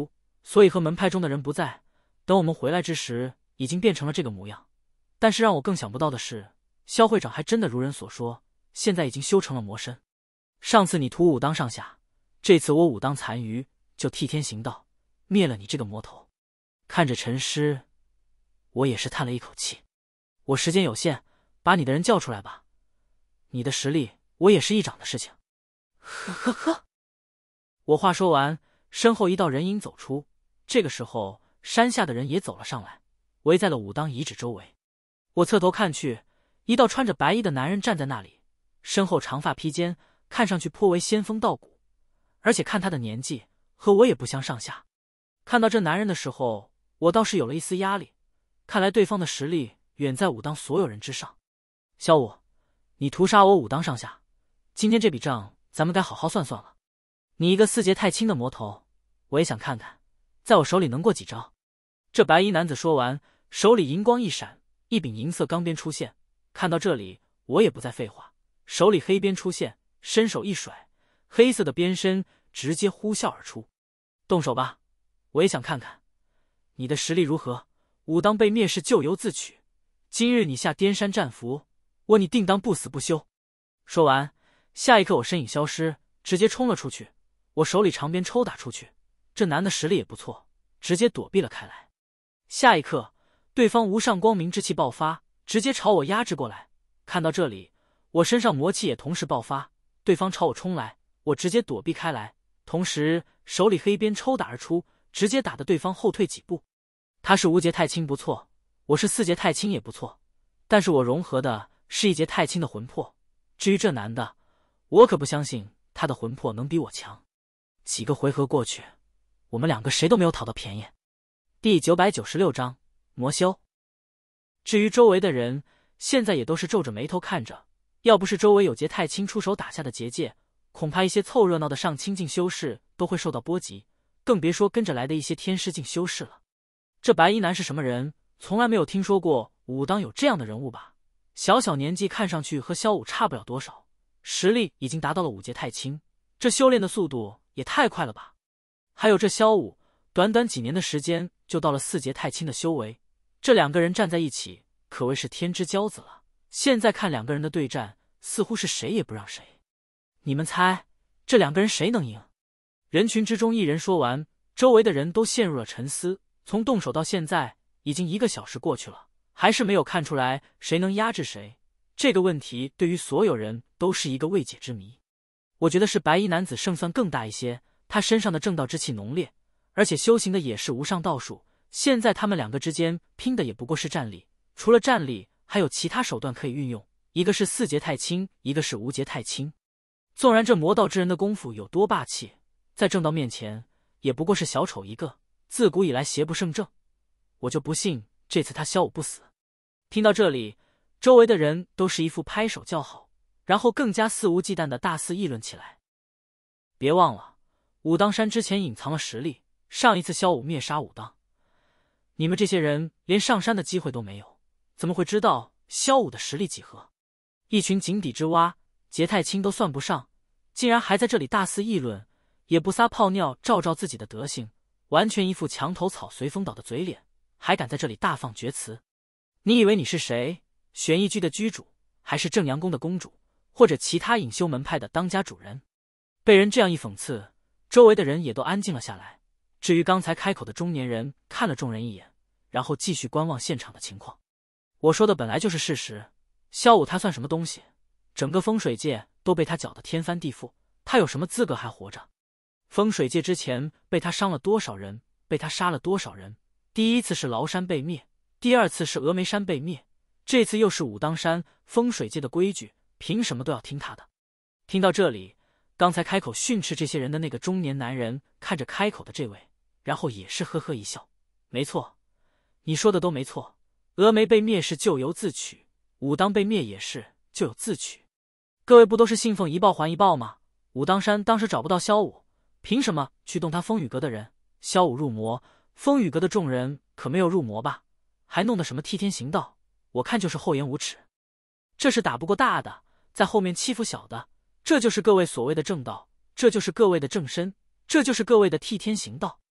S1: 所以和门派中的人不在，等我们回来之时，已经变成了这个模样。但是让我更想不到的是，萧会长还真的如人所说，现在已经修成了魔身。上次你屠武当上下，这次我武当残余就替天行道，灭了你这个魔头。看着陈师，我也是叹了一口气。我时间有限，把你的人叫出来吧。你的实力，我也是一掌的事情。呵呵呵。我话说完，身后一道人影走出。这个时候，山下的人也走了上来，围在了武当遗址周围。我侧头看去，一道穿着白衣的男人站在那里，身后长发披肩，看上去颇为仙风道骨，而且看他的年纪和我也不相上下。看到这男人的时候，我倒是有了一丝压力，看来对方的实力远在武当所有人之上。萧武，你屠杀我武当上下，今天这笔账咱们该好好算算了。你一个四阶太清的魔头，我也想看看在我手里能过几招。这白衣男子说完，手里银光一闪，一柄银色钢鞭出现。看到这里，我也不再废话，手里黑鞭出现，伸手一甩，黑色的鞭身直接呼啸而出。动手吧，我也想看看你的实力如何。武当被灭是咎由自取，今日你下滇山战俘，我你定当不死不休。说完，下一刻我身影消失，直接冲了出去。我手里长鞭抽打出去，这男的实力也不错，直接躲避了开来。下一刻，对方无上光明之气爆发，直接朝我压制过来。看到这里，我身上魔气也同时爆发，对方朝我冲来，我直接躲避开来，同时手里黑鞭抽打而出，直接打得对方后退几步。他是无节太清不错，我是四节太清也不错，但是我融合的是一节太清的魂魄。至于这男的，我可不相信他的魂魄能比我强。几个回合过去，我们两个谁都没有讨到便宜。第九百九十六章魔修。至于周围的人，现在也都是皱着眉头看着，要不是周围有节太清出手打下的结界，恐怕一些凑热闹的上清境修士都会受到波及，更别说跟着来的一些天师境修士了。这白衣男是什么人？从来没有听说过武当有这样的人物吧？小小年纪看上去和萧武差不了多少，实力已经达到了五节太清，这修炼的速度也太快了吧！还有这萧武，短短几年的时间就到了四节太清的修为，这两个人站在一起可谓是天之骄子了。现在看两个人的对战，似乎是谁也不让谁。你们猜这两个人谁能赢？人群之中一人说完，周围的人都陷入了沉思。从动手到现在已经一个小时过去了，还是没有看出来谁能压制谁。这个问题对于所有人都是一个未解之谜。我觉得是白衣男子胜算更大一些，他身上的正道之气浓烈，而且修行的也是无上道术。现在他们两个之间拼的也不过是战力，除了战力还有其他手段可以运用，一个是四节太清，一个是无节太清。纵然这魔道之人的功夫有多霸气，在正道面前也不过是小丑一个，自古以来邪不胜正，我就不信这次他萧武不死。听到这里，周围的人都是一副拍手叫好，然后更加肆无忌惮的大肆议论起来。别忘了，武当山之前隐藏了实力，上一次萧武灭杀武当，你们这些人连上山的机会都没有，怎么会知道萧武的实力几何？一群井底之蛙，节太清都算不上，竟然还在这里大肆议论，也不撒泡尿照照自己的德行，完全一副墙头草随风倒的嘴脸，还敢在这里大放厥词。你以为你是谁？玄逸居的居主，还是正阳宫的公主，或者其他隐修门派的当家主人？被人这样一讽刺，周围的人也都安静了下来。至于刚才开口的中年人，看了众人一眼，然后继续观望现场的情况。我说的本来就是事实，萧武他算什么东西？整个风水界都被他搅得天翻地覆，他有什么资格还活着？风水界之前被他伤了多少人，被他杀了多少人？第一次是崂山被灭，第二次是峨眉山被灭，这次又是武当山。风水界的规矩，凭什么都要听他的？听到这里，刚才开口训斥这些人的那个中年男人看着开口的这位，然后也是呵呵一笑。没错，你说的都没错，峨眉被灭是咎由自取，武当被灭也是咎由自取。各位不都是信奉一报还一报吗？武当山当时找不到萧武，凭什么去动他风雨阁的人？萧武入魔，风雨阁的众人可没有入魔吧？还弄得什么替天行道，我看就是厚颜无耻。这是打不过大的，在后面欺负小的，这就是各位所谓的正道，这就是各位的正身，这就是各位的替天行道。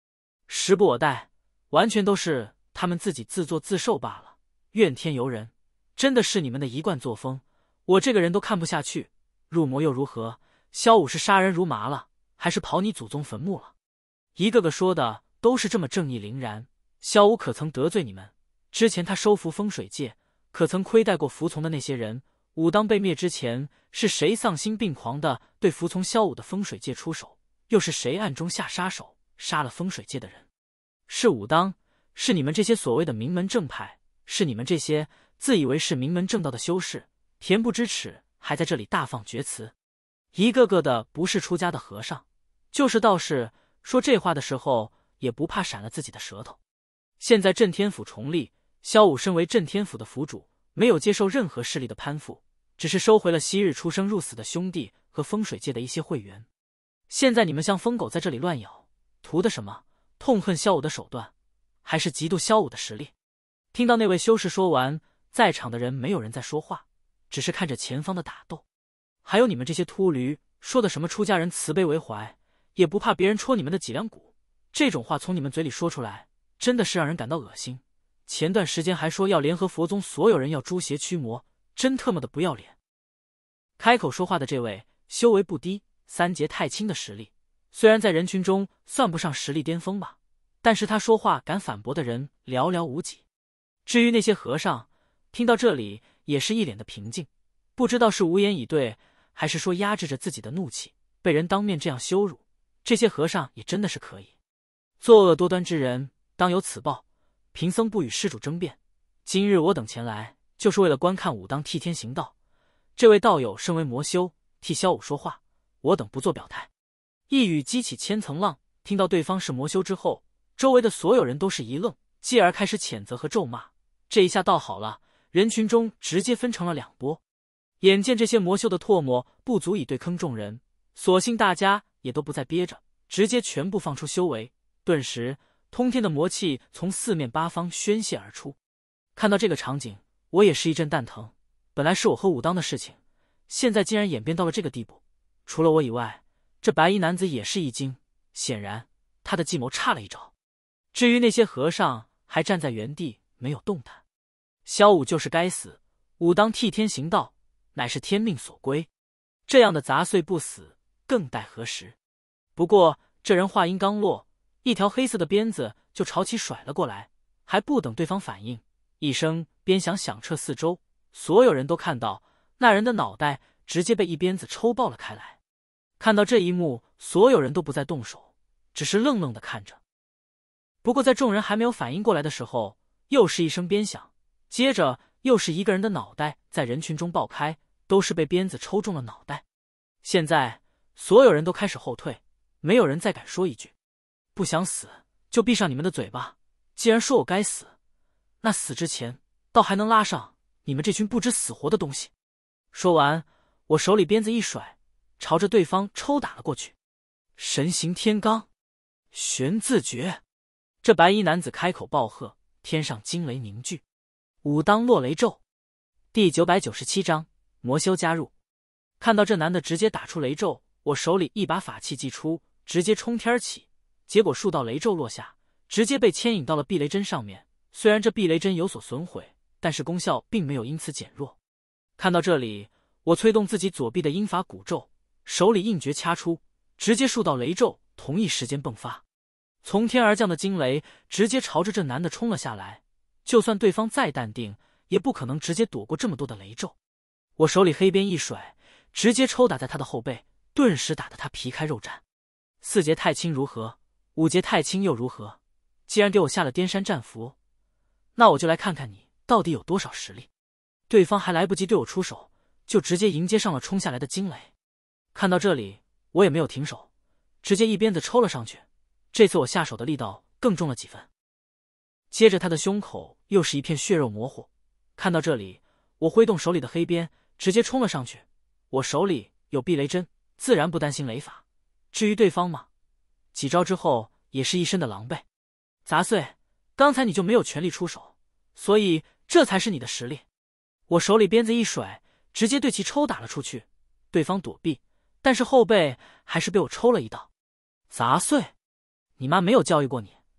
S1: 时不我待，完全都是他们自己自作自受罢了，怨天尤人，真的是你们的一贯作风，我这个人都看不下去。入魔又如何？萧武是杀人如麻了，还是刨你祖宗坟墓了？一个个说的都是这么正义凛然。萧武可曾得罪你们？之前他收服风水界，可曾亏待过服从的那些人？武当被灭之前，是谁丧心病狂的对服从萧武的风水界出手？又是谁暗中下杀手，杀了风水界的人？是武当，是你们这些所谓的名门正派，是你们这些自以为是名门正道的修士，恬不知耻，还在这里大放厥词。一个个的不是出家的和尚，就是道士，说这话的时候也不怕闪了自己的舌头。现在镇天府重立，萧武身为镇天府的府主，没有接受任何势力的攀附，只是收回了昔日出生入死的兄弟和风水界的一些会员。现在你们像疯狗在这里乱咬，图的什么？痛恨萧武的手段，还是嫉妒萧武的实力？听到那位修士说完，在场的人没有人在说话，只是看着前方的打斗。还有你们这些秃驴，说的什么出家人慈悲为怀，也不怕别人戳你们的脊梁骨，这种话从你们嘴里说出来，真的是让人感到恶心。前段时间还说要联合佛宗所有人要诛邪驱魔，真特么的不要脸。开口说话的这位修为不低，三劫太清的实力，虽然在人群中算不上实力巅峰吧，但是他说话敢反驳的人寥寥无几。至于那些和尚，听到这里也是一脸的平静，不知道是无言以对，还是说压制着自己的怒气，被人当面这样羞辱，这些和尚也真的是可以。作恶多端之人，当有此报。贫僧不与施主争辩，今日我等前来，就是为了观看武当替天行道。这位道友身为魔修，替萧武说话，我等不做表态。一语激起千层浪，听到对方是魔修之后，周围的所有人都是一愣，继而开始谴责和咒骂。这一下倒好了，人群中直接分成了两波。眼见这些魔修的唾沫不足以对坑众人，索性大家也都不再憋着，直接全部放出修为，顿时通天的魔气从四面八方宣泄而出。看到这个场景，我也是一阵蛋疼。本来是我和武当的事情，现在竟然演变到了这个地步。除了我以外，这白衣男子也是一惊，显然他的计谋差了一招。至于那些和尚，还站在原地没有动弹。萧武就是该死，武当替天行道，乃是天命所归，这样的杂碎不死，更待何时？不过这人话音刚落，一条黑色的鞭子就朝其甩了过来，还不等对方反应，一声鞭响响彻四周，所有人都看到那人的脑袋直接被一鞭子抽爆了开来。看到这一幕，所有人都不再动手，只是愣愣地看着。不过在众人还没有反应过来的时候，又是一声鞭响，接着又是一个人的脑袋在人群中爆开，都是被鞭子抽中了脑袋。现在所有人都开始后退，没有人再敢说一句。不想死就闭上你们的嘴巴，既然说我该死，那死之前倒还能拉上你们这群不知死活的东西。说完，我手里鞭子一甩，朝着对方抽打了过去。神行天罡，玄字诀。这白衣男子开口暴喝，天上惊雷凝聚，武当落雷咒。第九百九十七章魔修加入。看到这男的直接打出雷咒，我手里一把法器祭出，直接冲天起，结果数道雷咒落下，直接被牵引到了避雷针上面。虽然这避雷针有所损毁，但是功效并没有因此减弱。看到这里，我催动自己左臂的阴法古咒，手里印诀掐出，直接数道雷咒同一时间迸发，从天而降的惊雷直接朝着这男的冲了下来。就算对方再淡定，也不可能直接躲过这么多的雷咒。我手里黑鞭一甩，直接抽打在他的后背，顿时打得他皮开肉绽。四劫太清如何？五劫太清又如何？既然给我下了颠山战符，那我就来看看你到底有多少实力。对方还来不及对我出手，就直接迎接上了冲下来的惊雷。看到这里，我也没有停手，直接一鞭子抽了上去。这次我下手的力道更重了几分。接着他的胸口又是一片血肉模糊。看到这里，我挥动手里的黑鞭，直接冲了上去。我手里有避雷针，自然不担心雷法。至于对方嘛，几招之后也是一身的狼狈。杂碎，刚才你就没有全力出手，所以这才是你的实力。我手里鞭子一甩，直接对其抽打了出去。对方躲避，但是后背还是被我抽了一刀。杂碎，你妈没有教育过你，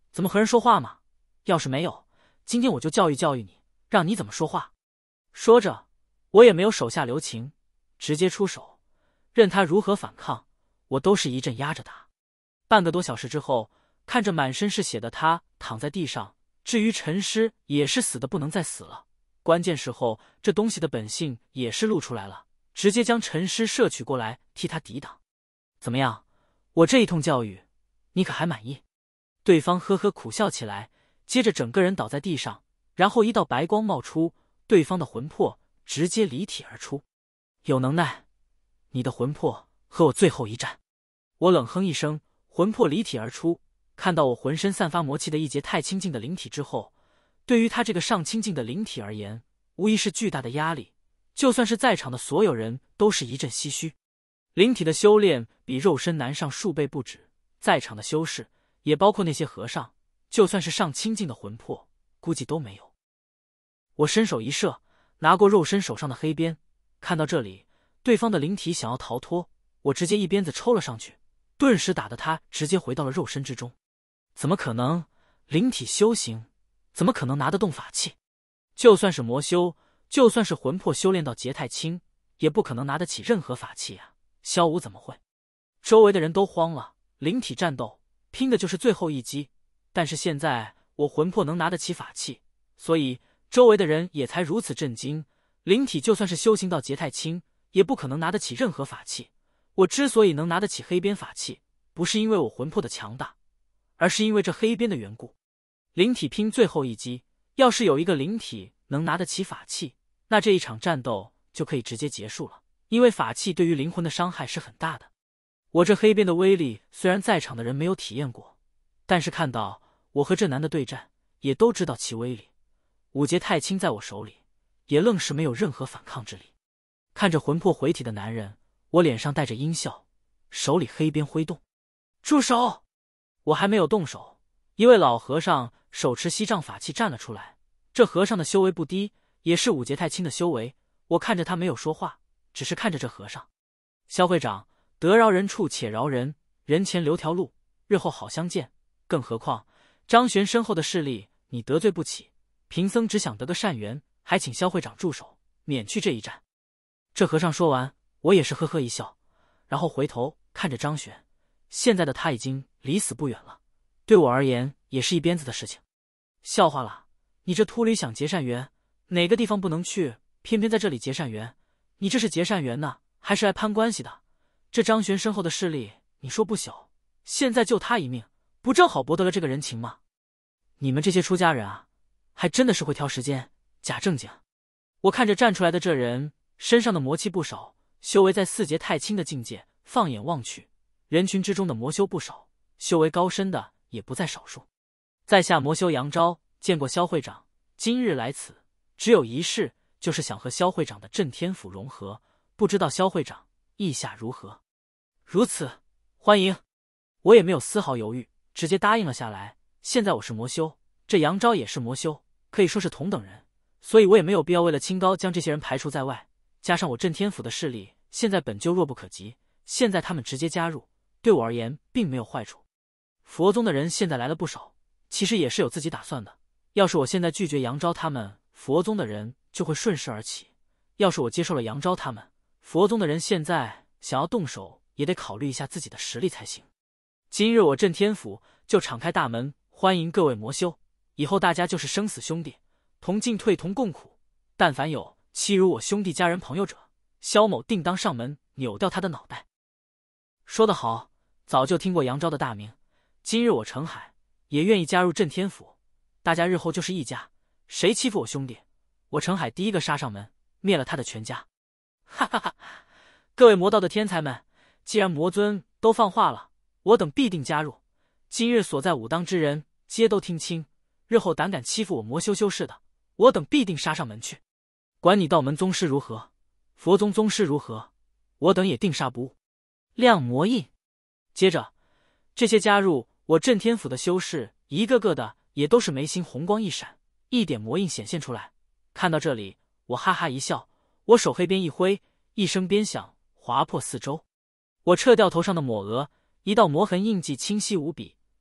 S1: 怎么和人说话嘛？要是没有，今天我就教育教育你，让你怎么说话。说着，我也没有手下留情，直接出手，任他如何反抗，我都是一阵压着打。半个多小时之后，看着满身是血的他躺在地上，至于陈师也是死的不能再死了。关键时候，这东西的本性也是露出来了，直接将陈师摄取过来替他抵挡。怎么样，我这一通教育，你可还满意？对方呵呵苦笑起来，接着整个人倒在地上，然后一道白光冒出，对方的魂魄直接离体而出。有能耐，你的魂魄和我最后一战。我冷哼一声，魂魄离体而出。看到我浑身散发魔气的一节太清境的灵体之后，对于他这个上清境的灵体而言，无疑是巨大的压力。就算是在场的所有人都是一阵唏嘘。灵体的修炼比肉身难上数倍不止，在场的修士，也包括那些和尚，就算是上清境的魂魄，估计都没有。我伸手一射，拿过肉身手上的黑鞭，看到这里，对方的灵体想要逃脱，我直接一鞭子抽了上去，顿时打得他直接回到了肉身之中。怎么可能？灵体修行怎么可能拿得动法器？就算是魔修，就算是魂魄修炼到结太清，也不可能拿得起任何法器啊！萧武怎么会？周围的人都慌了。灵体战斗拼的就是最后一击，但是现在我魂魄能拿得起法器，所以周围的人也才如此震惊。灵体就算是修行到结太清，也不可能拿得起任何法器。我之所以能拿得起黑鞭法器，不是因为我魂魄的强大，而是因为这黑鞭的缘故。灵体拼最后一击，要是有一个灵体能拿得起法器，那这一场战斗就可以直接结束了，因为法器对于灵魂的伤害是很大的。我这黑鞭的威力虽然在场的人没有体验过，但是看到我和这男的对战，也都知道其威力。五节太清在我手里，也愣是没有任何反抗之力。看着魂魄回体的男人，我脸上带着阴笑，手里黑鞭挥动。住手！我还没有动手，一位老和尚手持西藏法器站了出来。这和尚的修为不低，也是五节太清的修为。我看着他没有说话，只是看着这和尚。萧会长，得饶人处且饶人，人前留条路，日后好相见。更何况张玄身后的势力你得罪不起，贫僧只想得个善缘，还请萧会长住手，免去这一战。这和尚说完，我也是呵呵一笑，然后回头看着张玄。现在的他已经离死不远了，对我而言也是一鞭子的事情。笑话了，你这秃驴想结善缘，哪个地方不能去，偏偏在这里结善缘？你这是结善缘呢，还是来攀关系的？这张玄身后的势力，你说不小，现在救他一命，不正好博得了这个人情吗？你们这些出家人啊，还真的是会挑时间假正经。我看着站出来的这人，身上的魔气不少，修为在四节太清的境界，放眼望去，人群之中的魔修不少，修为高深的也不在少数。在下魔修杨昭，见过萧会长，今日来此只有一事，就是想和萧会长的震天府融合，不知道萧会长意下如何？如此，欢迎。我也没有丝毫犹豫，直接答应了下来。现在我是魔修，这杨昭也是魔修，可以说是同等人，所以我也没有必要为了清高将这些人排除在外。加上我震天府的势力现在本就弱不可及，现在他们直接加入，对我而言并没有坏处。佛宗的人现在来了不少，其实也是有自己打算的。要是我现在拒绝杨昭他们，佛宗的人就会顺势而起；要是我接受了杨昭他们，佛宗的人现在想要动手，也得考虑一下自己的实力才行。今日我震天府就敞开大门，欢迎各位魔修，以后大家就是生死兄弟，同进退同共苦。但凡有欺辱我兄弟家人朋友者，萧某定当上门扭掉他的脑袋。说得好，早就听过杨昭的大名，今日我程海也愿意加入震天府，大家日后就是一家，谁欺负我兄弟，我程海第一个杀上门，灭了他的全家。哈哈哈！各位魔道的天才们，既然魔尊都放话了，我等必定加入。今日所在武当之人皆都听清，日后胆敢欺负我魔修修士的，我等必定杀上门去。管你道门宗师如何，佛宗宗师如何，我等也定杀不误。亮魔印。接着，这些加入我震天府的修士，一个个的也都是眉心红光一闪，一点魔印显现出来。看到这里，我哈哈一笑，我手黑鞭一挥，一声鞭响，划破四周。我撤掉头上的抹额，一道魔痕印记清晰无比，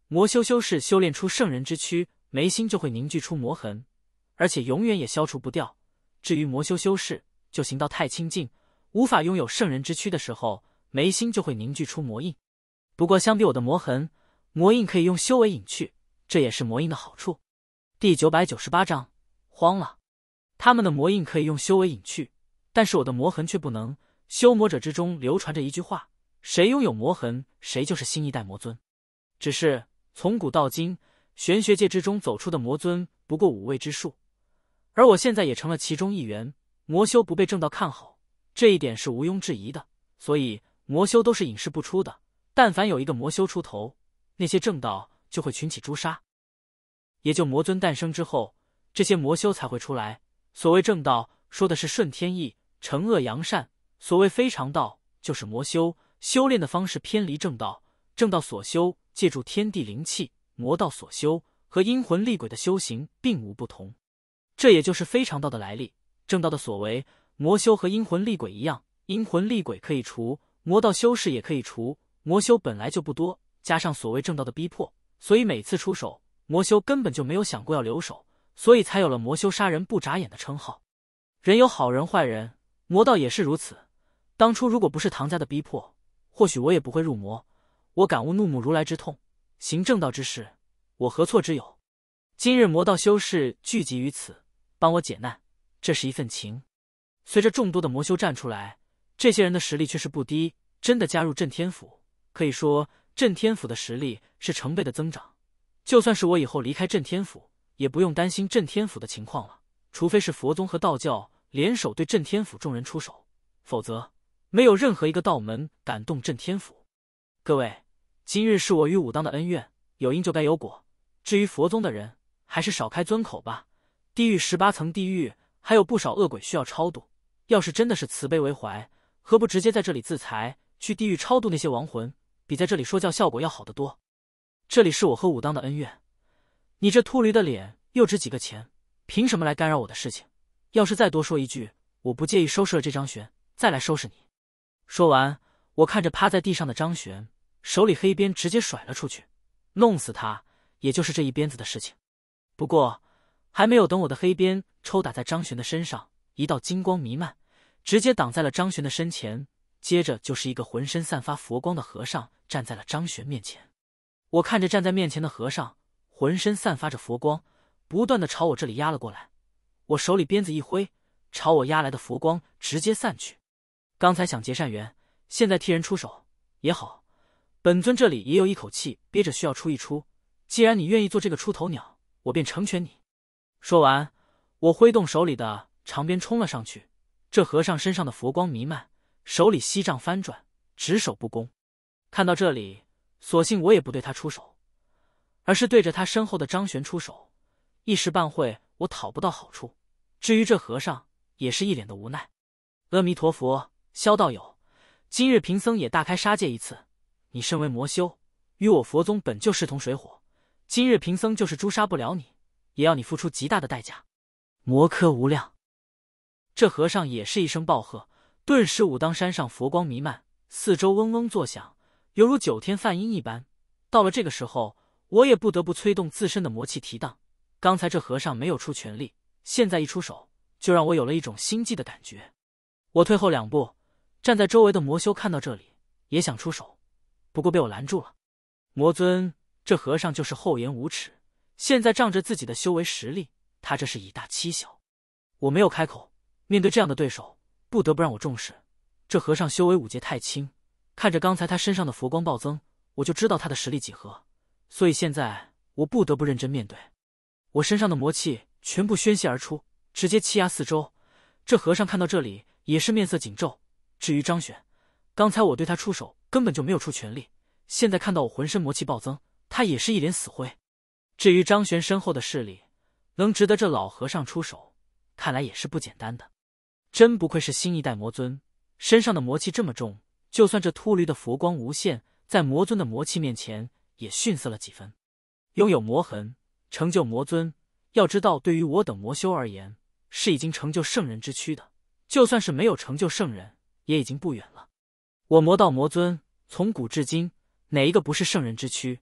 S1: 魔修修士修炼出圣人之躯，眉心就会凝聚出魔痕，而且永远也消除不掉。至于魔修修士，就行道太清净，无法拥有圣人之躯的时候，眉心就会凝聚出魔印。不过相比我的魔痕，魔印可以用修为隐去，这也是魔印的好处。第九百九十八章，慌了。他们的魔印可以用修为隐去，但是我的魔痕却不能。修魔者之中流传着一句话，谁拥有魔痕，谁就是新一代魔尊。只是从古到今，玄学界之中走出的魔尊不过五位之数，而我现在也成了其中一员。魔修不被正道看好，这一点是毋庸置疑的，所以魔修都是隐世不出的。但凡有一个魔修出头，那些正道就会群起诛杀。也就魔尊诞生之后，这些魔修才会出来。所谓正道，说的是顺天意、惩恶扬善；所谓非常道，就是魔修，修炼的方式偏离正道。正道所修借助天地灵气，魔道所修和阴魂厉鬼的修行并无不同。这也就是非常道的来历。正道的所为，魔修和阴魂厉鬼一样，阴魂厉鬼可以除，魔道修士也可以除。魔修本来就不多，加上所谓正道的逼迫，所以每次出手，魔修根本就没有想过要留手，所以才有了魔修杀人不眨眼的称号。人有好人坏人，魔道也是如此。当初如果不是唐家的逼迫，或许我也不会入魔。我感悟怒目如来之痛，行正道之事，我何错之有？今日魔道修士聚集于此，帮我解难，这是一份情。随着众多的魔修站出来，这些人的实力却是不低，真的加入震天府，可以说震天府的实力是成倍的增长。就算是我以后离开震天府，也不用担心震天府的情况了，除非是佛宗和道教联手对震天府众人出手，否则没有任何一个道门敢动震天府。各位，今日是我与武当的恩怨，有因就该有果。至于佛宗的人，还是少开尊口吧。地狱十八层地狱还有不少恶鬼需要超度，要是真的是慈悲为怀，何不直接在这里自裁，去地狱超度那些亡魂，比在这里说教效果要好得多。这里是我和武当的恩怨，你这秃驴的脸又值几个钱，凭什么来干扰我的事情？要是再多说一句，我不介意收拾了这张玄，再来收拾你。说完，我看着趴在地上的张玄，手里黑鞭直接甩了出去，弄死他也就是这一鞭子的事情。不过还没有等我的黑鞭抽打在张玄的身上，一道金光弥漫，直接挡在了张玄的身前，接着就是一个浑身散发佛光的和尚站在了张玄面前。我看着站在面前的和尚，浑身散发着佛光，不断的朝我这里压了过来。我手里鞭子一挥，朝我压来的佛光直接散去。刚才想结善缘，现在替人出手也好，本尊这里也有一口气憋着需要出一出，既然你愿意做这个出头鸟，我便成全你。说完，我挥动手里的长鞭冲了上去。这和尚身上的佛光弥漫，手里锡杖翻转，只手不攻。看到这里，索性我也不对他出手，而是对着他身后的张玄出手。一时半会我讨不到好处，至于这和尚也是一脸的无奈。阿弥陀佛，萧道友，今日贫僧也大开杀戒一次。你身为魔修，与我佛宗本就势同水火，今日贫僧就是诛杀不了你，也要你付出极大的代价。魔科无量。这和尚也是一声暴喝，顿时武当山上佛光弥漫，四周嗡嗡作响，犹如九天梵音一般。到了这个时候，我也不得不催动自身的魔气提荡。刚才这和尚没有出全力，现在一出手，就让我有了一种心悸的感觉。我退后两步，站在周围的魔修看到这里，也想出手，不过被我拦住了。魔尊，这和尚就是厚颜无耻，现在仗着自己的修为实力，他这是以大欺小。我没有开口，面对这样的对手，不得不让我重视。这和尚修为五阶太轻，看着刚才他身上的佛光暴增，我就知道他的实力几何，所以现在我不得不认真面对。我身上的魔气全部宣泄而出，直接欺压四周。这和尚看到这里也是面色紧皱。至于张玄，刚才我对他出手根本就没有出全力，现在看到我浑身魔气暴增，他也是一脸死灰。至于张玄身后的势力，能值得这老和尚出手，看来也是不简单的。真不愧是新一代魔尊，身上的魔气这么重，就算这秃驴的佛光无限，在魔尊的魔气面前也逊色了几分。拥有魔痕，成就魔尊，要知道对于我等魔修而言，是已经成就圣人之躯的，就算是没有成就圣人，也已经不远了。我魔道魔尊，从古至今，哪一个不是圣人之躯？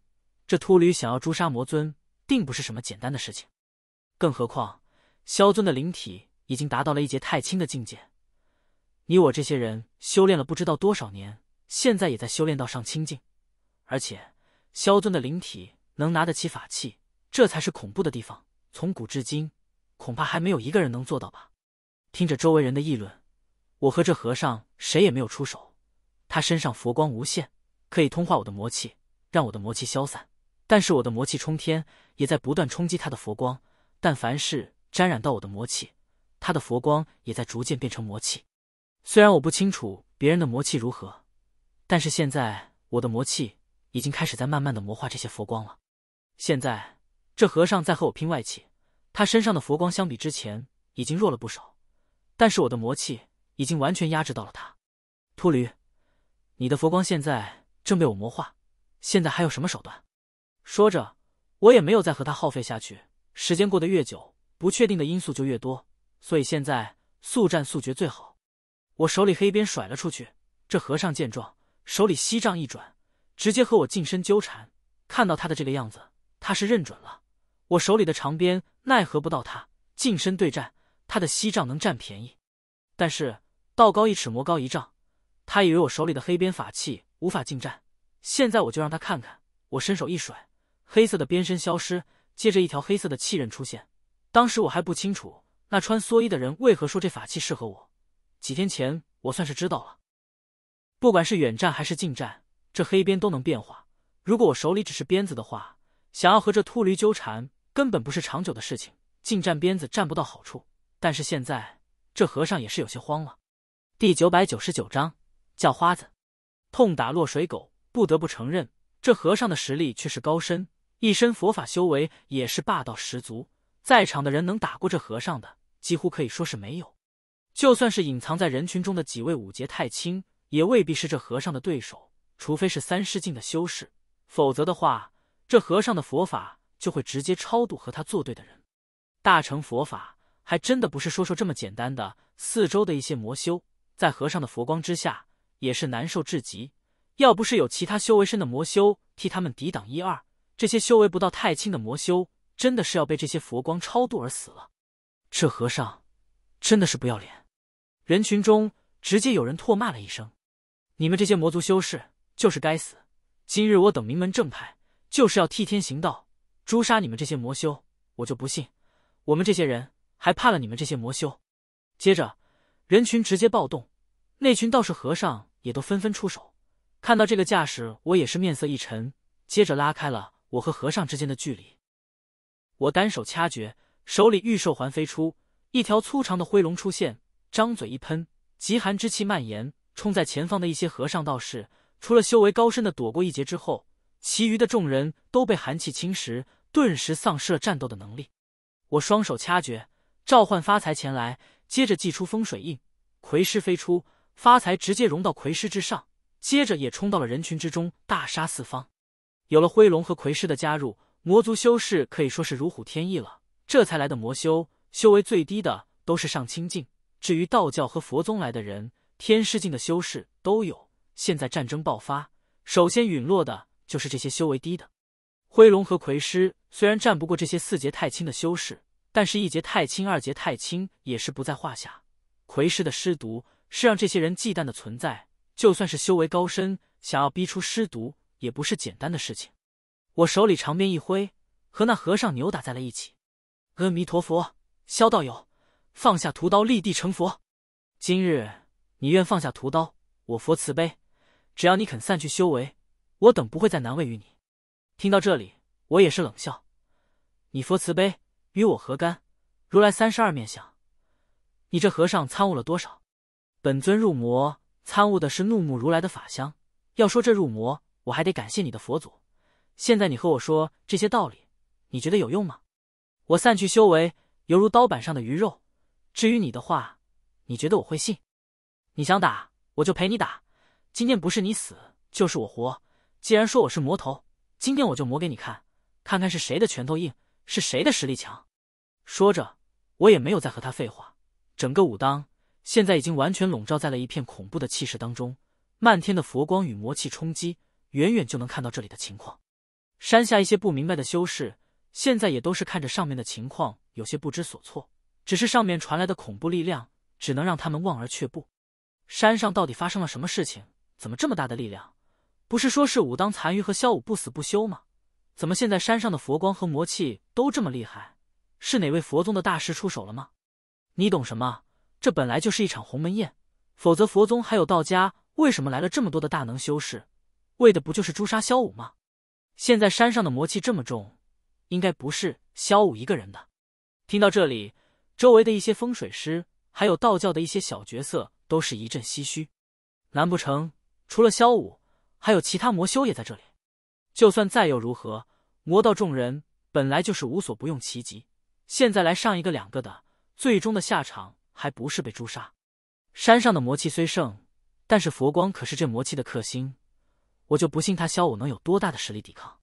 S1: 这秃驴想要诛杀魔尊，定不是什么简单的事情。更何况，萧尊的灵体已经达到了一劫太清的境界。你我这些人修炼了不知道多少年，现在也在修炼到上清境。而且，萧尊的灵体能拿得起法器，这才是恐怖的地方。从古至今，恐怕还没有一个人能做到吧。听着周围人的议论，我和这和尚谁也没有出手。他身上佛光无限，可以通化我的魔气，让我的魔气消散。但是我的魔气冲天，也在不断冲击他的佛光。但凡是沾染到我的魔气，他的佛光也在逐渐变成魔气。虽然我不清楚别人的魔气如何，但是现在我的魔气已经开始在慢慢的魔化这些佛光了。现在这和尚在和我拼外气，他身上的佛光相比之前已经弱了不少，但是我的魔气已经完全压制到了他。秃驴，你的佛光现在正被我魔化，现在还有什么手段？说着，我也没有再和他耗费下去。时间过得越久，不确定的因素就越多，所以现在速战速决最好。我手里黑鞭甩了出去，这和尚见状，手里锡杖一转，直接和我近身纠缠。看到他的这个样子，他是认准了我手里的长鞭奈何不到他，近身对战，他的锡杖能占便宜。但是道高一尺，魔高一丈，他以为我手里的黑鞭法器无法近战，现在我就让他看看。我伸手一甩，黑色的鞭身消失，接着一条黑色的气刃出现。当时我还不清楚那穿蓑衣的人为何说这法器适合我，几天前我算是知道了。不管是远战还是近战，这黑鞭都能变化。如果我手里只是鞭子的话，想要和这秃驴纠缠根本不是长久的事情，近战鞭子占不到好处。但是现在这和尚也是有些慌了。第九百九十九章叫花子痛打落水狗。不得不承认，这和尚的实力却是高深，一身佛法修为也是霸道十足。在场的人能打过这和尚的，几乎可以说是没有。就算是隐藏在人群中的几位五劫太清，也未必是这和尚的对手，除非是三师境的修士，否则的话，这和尚的佛法就会直接超度和他作对的人。大乘佛法还真的不是说说这么简单的，四周的一些魔修，在和尚的佛光之下，也是难受至极。要不是有其他修为深的魔修替他们抵挡一二，这些修为不到太清的魔修真的是要被这些佛光超度而死了。这和尚真的是不要脸。人群中直接有人唾骂了一声：你们这些魔族修士就是该死！今日我等名门正派就是要替天行道，诛杀你们这些魔修，我就不信我们这些人还怕了你们这些魔修。接着人群直接暴动，那群道士和尚也都纷纷出手。看到这个架势，我也是面色一沉，接着拉开了我和和尚之间的距离。我单手掐诀，手里御兽环飞出，一条粗长的灰龙出现，张嘴一喷，极寒之气蔓延，冲在前方的一些和尚道士，除了修为高深的躲过一劫之后，其余的众人都被寒气侵蚀，顿时丧失了战斗的能力。我双手掐诀，召唤发财前来，接着祭出风水印，魁狮飞出，发财直接融到魁狮之上，接着也冲到了人群之中，大杀四方。有了灰龙和魁狮的加入，魔族修士可以说是如虎添翼了。这才来的魔修，修为最低的都是上清境，至于道教和佛宗来的人，天师境的修士都有。现在战争爆发，首先陨落的就是这些修为低的。灰龙和魁狮虽然战不过这些四劫太清的修士，但是一劫太清、二劫太清也是不在话下。魁狮的尸毒是让这些人忌惮的存在，就算是修为高深，想要逼出尸毒也不是简单的事情。我手里长鞭一挥，和那和尚扭打在了一起。阿弥陀佛，萧道友，放下屠刀，立地成佛。今日你愿放下屠刀，我佛慈悲，只要你肯散去修为，我等不会再难为于你。听到这里，我也是冷笑，你佛慈悲，与我何干？如来三十二面相，你这和尚参悟了多少？本尊入魔参悟的是怒目如来的法相，要说这入魔，我还得感谢你的佛祖。现在你和我说这些道理，你觉得有用吗？我散去修为，犹如刀板上的鱼肉。至于你的话，你觉得我会信？你想打，我就陪你打。今天不是你死，就是我活。既然说我是魔头，今天我就磨给你看，看看是谁的拳头硬，是谁的实力强。说着，我也没有再和他废话。整个武当现在已经完全笼罩在了一片恐怖的气势当中，漫天的佛光与魔气冲击，远远就能看到这里的情况。 山下一些不明白的修士，现在也都是看着上面的情况，有些不知所措。只是上面传来的恐怖力量，只能让他们望而却步。山上到底发生了什么事情？怎么这么大的力量？不是说是武当残余和萧武不死不休吗？怎么现在山上的佛光和魔气都这么厉害？是哪位佛宗的大师出手了吗？你懂什么？这本来就是一场鸿门宴，否则佛宗还有道家为什么来了这么多的大能修士？为的不就是诛杀萧武吗？现在山上的魔气这么重，应该不是萧武一个人的。听到这里，周围的一些风水师还有道教的一些小角色都是一阵唏嘘。难不成除了萧武，还有其他魔修也在这里？就算再又如何，魔道众人本来就是无所不用其极，现在来上一个两个的，最终的下场还不是被诛杀？山上的魔气虽盛，但是佛光可是这魔气的克星，我就不信他萧武能有多大的实力抵抗。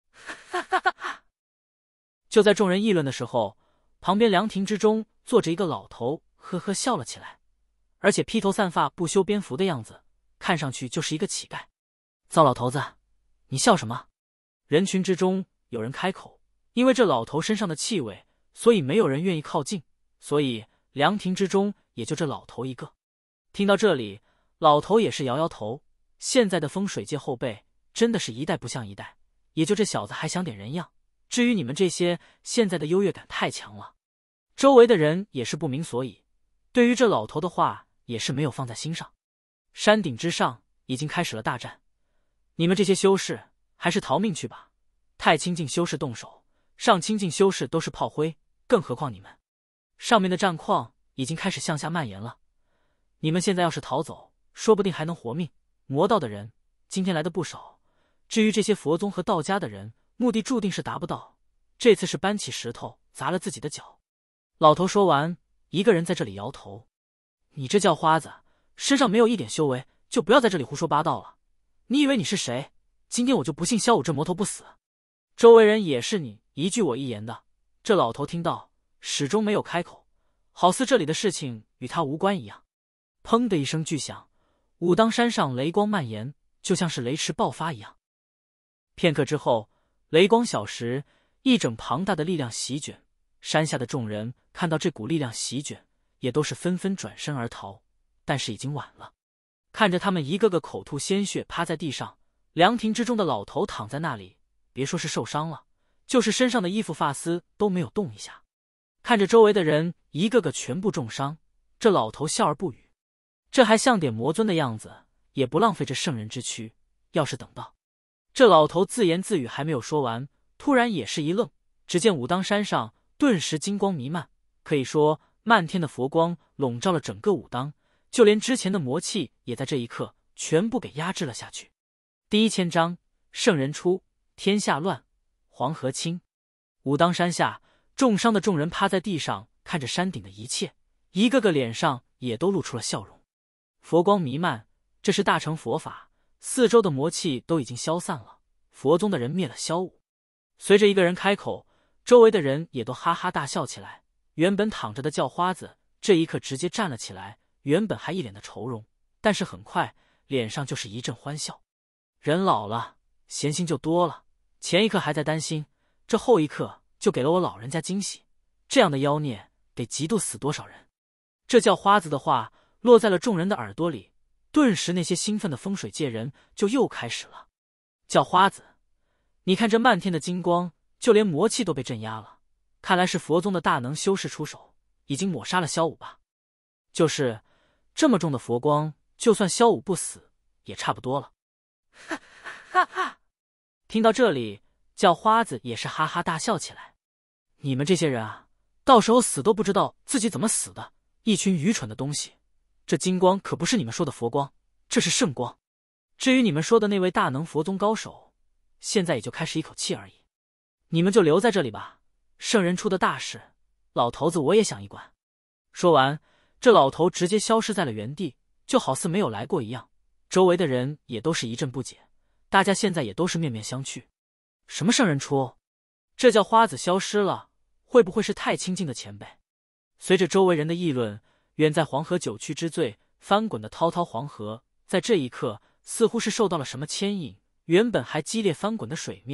S1: 就在众人议论的时候，旁边凉亭之中坐着一个老头，呵呵笑了起来，而且披头散发不修边幅的样子，看上去就是一个乞丐。糟老头子，你笑什么？人群之中有人开口，因为这老头身上的气味，所以没有人愿意靠近，所以凉亭之中也就这老头一个。听到这里，老头也是摇摇头，现在的风水界后辈真的是一代不像一代，也就这小子还想点人样，至于你们这些，现在的优越感太强了。周围的人也是不明所以，对于这老头的话也是没有放在心上。山顶之上已经开始了大战，你们这些修士还是逃命去吧。太清境修士动手，上清境修士都是炮灰，更何况你们。上面的战况已经开始向下蔓延了，你们现在要是逃走，说不定还能活命。魔道的人今天来的不少，至于这些佛宗和道家的人，目的注定是达不到，这次是搬起石头砸了自己的脚。老头说完，一个人在这里摇头，你这叫花子，身上没有一点修为，就不要在这里胡说八道了。你以为你是谁？今天我就不信萧武这魔头不死。周围人也是你一句我一言的，这老头听到始终没有开口，好似这里的事情与他无关一样。砰的一声巨响，武当山上雷光蔓延，就像是雷池爆发一样。片刻之后，雷光小时，一整庞大的力量席卷山下的众人，看到这股力量席卷，也都是纷纷转身而逃，但是已经晚了。看着他们一个个口吐鲜血趴在地上，凉亭之中的老头躺在那里，别说是受伤了，就是身上的衣服发丝都没有动一下。看着周围的人一个个全部重伤，这老头笑而不语，这还像点魔尊的样子，也不浪费这圣人之躯。要是等到这老头自言自语还没有说完，突然也是一愣，只见武当山上顿时金光弥漫，可以说漫天的佛光笼罩了整个武当，就连之前的魔气也在这一刻全部给压制了下去。第一千章，圣人出，天下乱，黄河清。武当山下，重伤的众人趴在地上，看着山顶的一切，一个个脸上也都露出了笑容。佛光弥漫，这是大乘佛法，四周的魔气都已经消散了，佛宗的人灭了萧武。随着一个人开口，周围的人也都哈哈大笑起来。原本躺着的叫花子，这一刻直接站了起来，原本还一脸的愁容，但是很快脸上就是一阵欢笑。人老了，闲心就多了，前一刻还在担心，这后一刻就给了我老人家惊喜，这样的妖孽得嫉妒死多少人。这叫花子的话落在了众人的耳朵里，顿时那些兴奋的风水界人就又开始了。叫花子，你看这漫天的金光，就连魔气都被镇压了，看来是佛宗的大能修士出手，已经抹杀了萧武吧。就是这么重的佛光，就算萧武不死也差不多了。哈哈哈！听到这里，叫花子也是哈哈大笑起来。你们这些人啊，到时候死都不知道自己怎么死的，一群愚蠢的东西。这金光可不是你们说的佛光，这是圣光。至于你们说的那位大能佛宗高手，现在也就开始一口气而已。你们就留在这里吧，圣人出的大事，老头子我也想一管。说完，这老头直接消失在了原地，就好似没有来过一样。周围的人也都是一阵不解，大家现在也都是面面相觑。什么圣人出？这叫花子消失了，会不会是太清境的前辈？随着周围人的议论，远在黄河九曲之最翻滚的滔滔黄河，在这一刻似乎是受到了什么牵引，原本还激烈翻滚的水面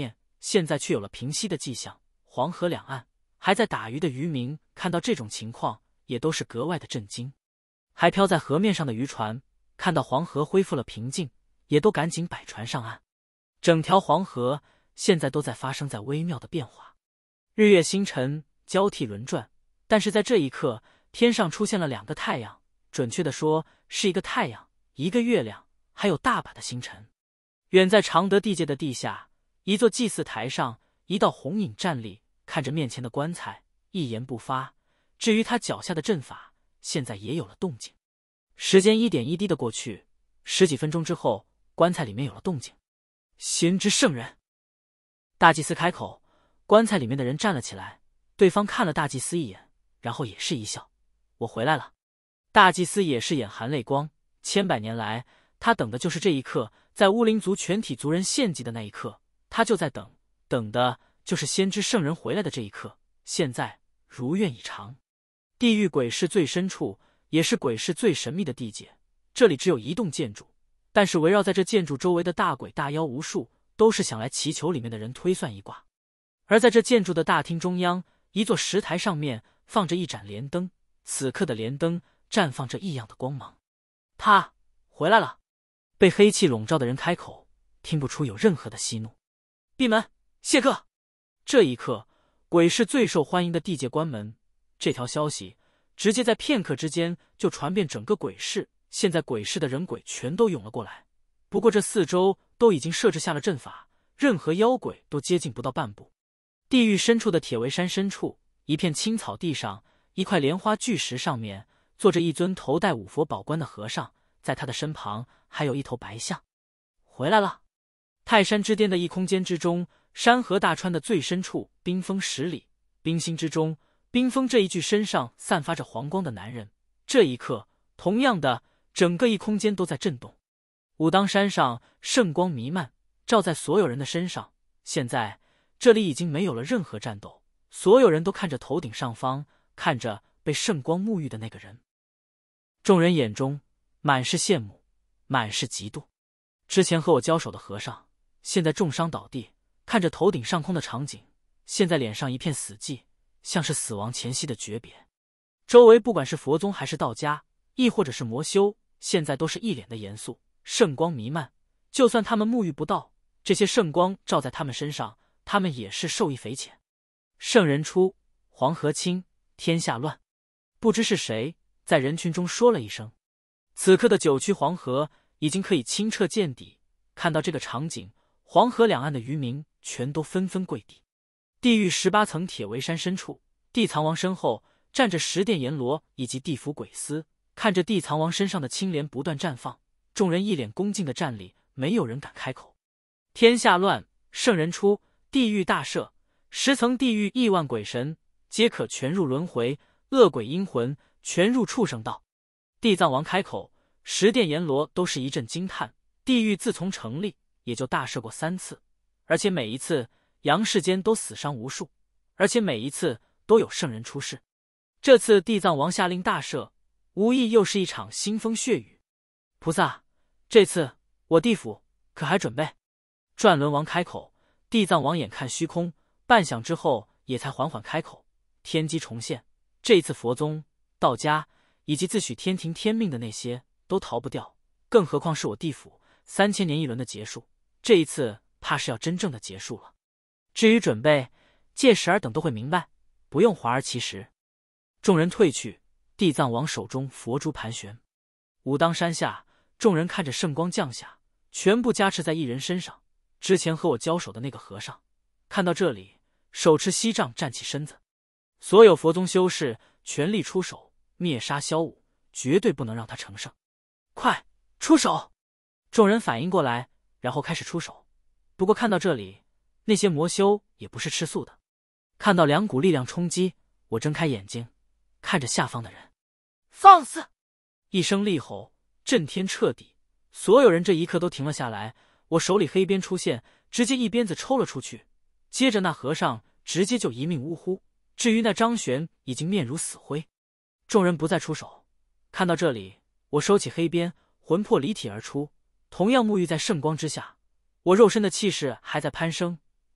S1: 现在却有了平息的迹象。黄河两岸还在打鱼的渔民看到这种情况，也都是格外的震惊。还漂在河面上的渔船看到黄河恢复了平静，也都赶紧摆船上岸。整条黄河现在都在发生在微妙的变化，日月星辰交替轮转，但是在这一刻，天上出现了两个太阳，准确的说是一个太阳，一个月亮，还有大把的星辰。远在常德地界的地下，一座祭祀台上，一道红影站立，看着面前的棺材，一言不发。至于他脚下的阵法，现在也有了动静。时间一点一滴的过去，十几分钟之后，棺材里面有了动静。先知圣人，大祭司开口，棺材里面的人站了起来，对方看了大祭司一眼，然后也是一笑：“我回来了。”大祭司也是眼含泪光，千百年来，他等的就是这一刻，在乌灵族全体族人献祭的那一刻，他就在等，等的就是先知圣人回来的这一刻。现在如愿以偿。地狱鬼市最深处，也是鬼市最神秘的地界，这里只有一栋建筑，但是围绕在这建筑周围的大鬼大妖无数，都是想来祈求里面的人推算一卦。而在这建筑的大厅中央，一座石台上面放着一盏莲灯，此刻的莲灯绽放着异样的光芒。他回来了。被黑气笼罩的人开口，听不出有任何的息怒。闭门，谢客。这一刻，鬼市最受欢迎的地界关门，这条消息直接在片刻之间就传遍整个鬼市。现在鬼市的人鬼全都涌了过来，不过这四周都已经设置下了阵法，任何妖鬼都接近不到半步。地狱深处的铁围山深处，一片青草地上，一块莲花巨石上面坐着一尊头戴五佛宝冠的和尚，在他的身旁还有一头白象。回来了。泰山之巅的一空间之中，山河大川的最深处，冰封十里，冰心之中，冰封这一具身上散发着黄光的男人。这一刻，同样的，整个一空间都在震动。武当山上圣光弥漫，照在所有人的身上。现在这里已经没有了任何战斗，所有人都看着头顶上方，看着被圣光沐浴的那个人。众人眼中满是羡慕，满是嫉妒。之前和我交手的和尚，现在重伤倒地，看着头顶上空的场景，现在脸上一片死寂，像是死亡前夕的诀别。周围不管是佛宗还是道家，亦或者是魔修，现在都是一脸的严肃。圣光弥漫，就算他们沐浴不到，这些圣光照在他们身上，他们也是受益匪浅。圣人出，黄河清，天下乱。不知是谁在人群中说了一声。此刻的九曲黄河已经可以清澈见底。看到这个场景，黄河两岸的渔民全都纷纷跪地。地狱十八层铁围山深处，地藏王身后站着十殿阎罗以及地府鬼司，看着地藏王身上的青莲不断绽放，众人一脸恭敬的站立，没有人敢开口。天下乱，圣人出，地狱大赦，十层地狱亿万鬼神皆可全入轮回，恶鬼阴魂全入畜生道。地藏王开口，十殿阎罗都是一阵惊叹。地狱自从成立，也就大赦过三次，而且每一次阳世间都死伤无数，而且每一次都有圣人出世。这次地藏王下令大赦，无疑又是一场腥风血雨。菩萨，这次我地府可还准备？转轮王开口。地藏王眼看虚空，半晌之后也才缓缓开口。天机重现，这一次佛宗、道家以及自诩天庭天命的那些都逃不掉，更何况是我地府三千年一轮的结束，这一次怕是要真正的结束了。至于准备，届时尔等都会明白，不用华而其实。众人退去，地藏王手中佛珠盘旋。武当山下，众人看着圣光降下，全部加持在一人身上。之前和我交手的那个和尚，看到这里，手持锡杖站起身子。所有佛宗修士全力出手，灭杀萧武，绝对不能让他成胜。快出手！众人反应过来，然后开始出手。不过看到这里，那些魔修也不是吃素的。看到两股力量冲击，我睁开眼睛，看着下方的人。放肆！一声厉吼，震天彻地，所有人这一刻都停了下来。我手里黑鞭出现，直接一鞭子抽了出去，接着那和尚直接就一命呜呼。至于那张玄，已经面如死灰。众人不再出手。看到这里，我收起黑鞭，魂魄离体而出，同样沐浴在圣光之下。我肉身的气势还在攀升，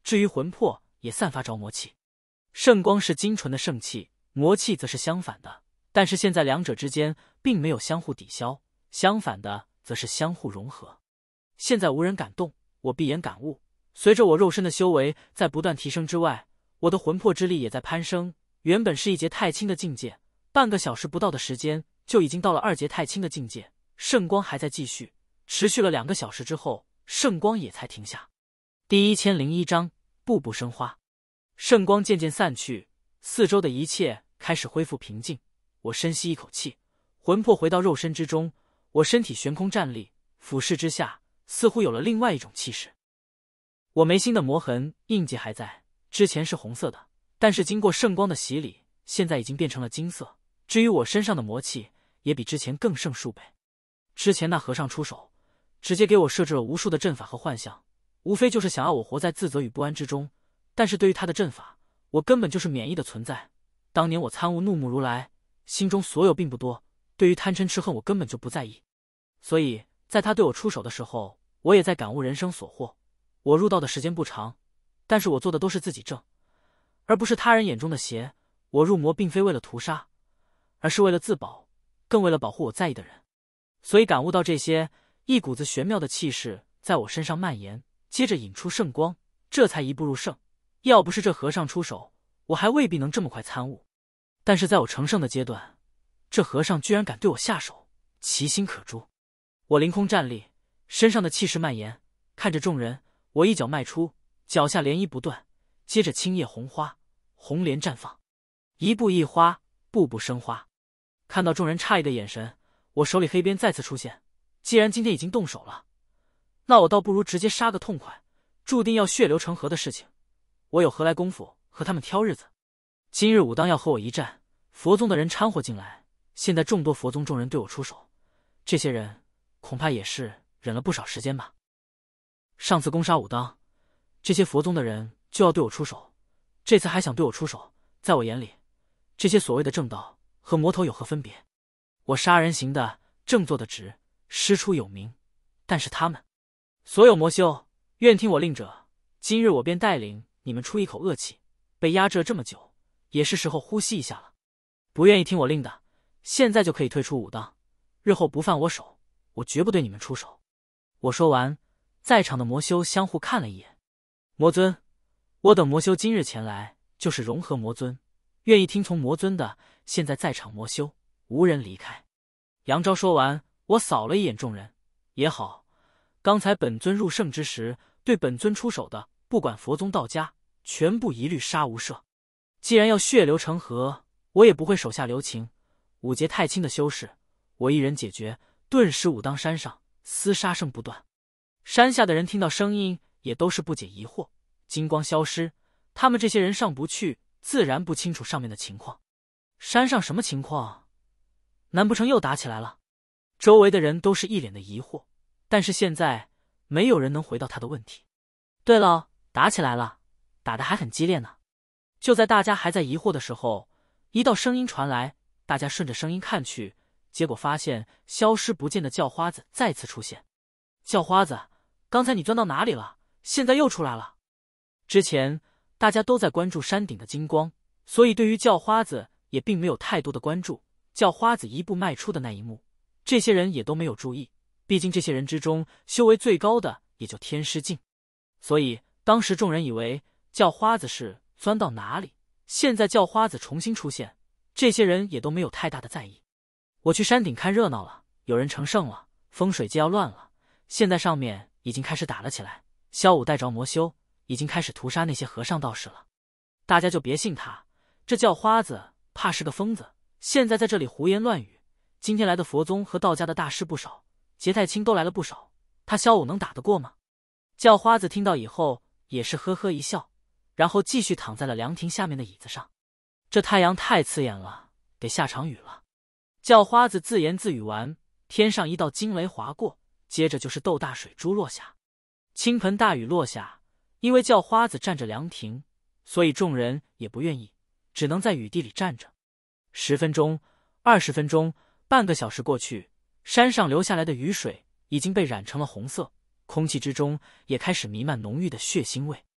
S1: 至于魂魄也散发着魔气。圣光是精纯的圣气，魔气则是相反的，但是现在两者之间并没有相互抵消，相反的则是相互融合。现在无人敢动，我闭眼感悟，随着我肉身的修为在不断提升之外，我的魂魄之力也在攀升。原本是一节太轻的境界，半个小时不到的时间就已经到了二节太轻的境界。圣光还在继续，持续了两个小时之后，圣光也才停下。第一千零一章，步步生花。圣光渐渐散去，四周的一切开始恢复平静。我深吸一口气，魂魄回到肉身之中，我身体悬空站立，俯视之下，似乎有了另外一种气势。我眉心的磨痕印记还在，之前是红色的，但是经过圣光的洗礼，现在已经变成了金色。至于我身上的魔气，也比之前更胜数倍。之前那和尚出手，直接给我设置了无数的阵法和幻象，无非就是想要我活在自责与不安之中。但是对于他的阵法，我根本就是免疫的存在。当年我参悟怒目如来，心中所有并不多，对于贪嗔痴恨我根本就不在意。所以在他对我出手的时候，我也在感悟人生所获。我入道的时间不长，但是我做的都是自己正，而不是他人眼中的邪。我入魔并非为了屠杀，而是为了自保，更为了保护我在意的人。所以感悟到这些，一股子玄妙的气势在我身上蔓延，接着引出圣光，这才一步入圣。要不是这和尚出手，我还未必能这么快参悟。但是在我成圣的阶段，这和尚居然敢对我下手，其心可诛。我凌空站立，身上的气势蔓延，看着众人，我一脚迈出，脚下涟漪不断，接着青叶红花，红莲绽放，一步一花，步步生花。看到众人诧异的眼神，我手里黑鞭再次出现。既然今天已经动手了，那我倒不如直接杀个痛快。注定要血流成河的事情，我有何来功夫和他们挑日子？今日武当要和我一战，佛宗的人掺和进来，现在众多佛宗众人对我出手，这些人恐怕也是忍了不少时间吧。上次攻杀武当，这些佛宗的人就要对我出手，这次还想对我出手，在我眼里，这些所谓的正道和魔头有何分别？我杀人行的正，做的直，师出有名，但是他们所有魔修，愿听我令者，今日我便带领你们出一口恶气。被压制这么久，也是时候呼吸一下了。不愿意听我令的，现在就可以退出武当，日后不犯我手，我绝不对你们出手。我说完，在场的魔修相互看了一眼。魔尊，我等魔修今日前来，就是融合魔尊，愿意听从魔尊的，现在在场魔修无人离开。杨昭说完，我扫了一眼众人，也好，刚才本尊入圣之时，对本尊出手的，不管佛宗道家，全部一律杀无赦。既然要血流成河，我也不会手下留情。五劫太轻的修士，我一人解决，顿时武当山上厮杀声不断。山下的人听到声音，也都是不解疑惑。金光消失，他们这些人上不去，自然不清楚上面的情况。山上什么情况？难不成又打起来了？周围的人都是一脸的疑惑，但是现在没有人能回答他的问题。对了，打起来了，打得还很激烈呢。就在大家还在疑惑的时候，一道声音传来，大家顺着声音看去，结果发现消失不见的叫花子再次出现。叫花子，刚才你钻到哪里了？现在又出来了。之前大家都在关注山顶的金光，所以对于叫花子也并没有太多的关注。叫花子一步迈出的那一幕，这些人也都没有注意，毕竟这些人之中修为最高的也就天师境，所以当时众人以为叫花子是钻到哪里。现在叫花子重新出现，这些人也都没有太大的在意。我去山顶看热闹了，有人成圣了，风水界要乱了，现在上面已经开始打了起来。萧武带着魔修已经开始屠杀那些和尚道士了，大家就别信他，这叫花子怕是个疯子，现在在这里胡言乱语。今天来的佛宗和道家的大师不少，劫太清都来了不少，他萧武能打得过吗？叫花子听到以后也是呵呵一笑，然后继续躺在了凉亭下面的椅子上。这太阳太刺眼了，得下场雨了。叫花子自言自语完，天上一道惊雷划过，接着就是豆大水珠落下，倾盆大雨落下。因为叫花子站着凉亭，所以众人也不愿意，只能在雨地里站着。十分钟、二十分钟、半个小时过去，山上流下来的雨水已经被染成了红色，空气之中也开始弥漫浓郁的血腥味。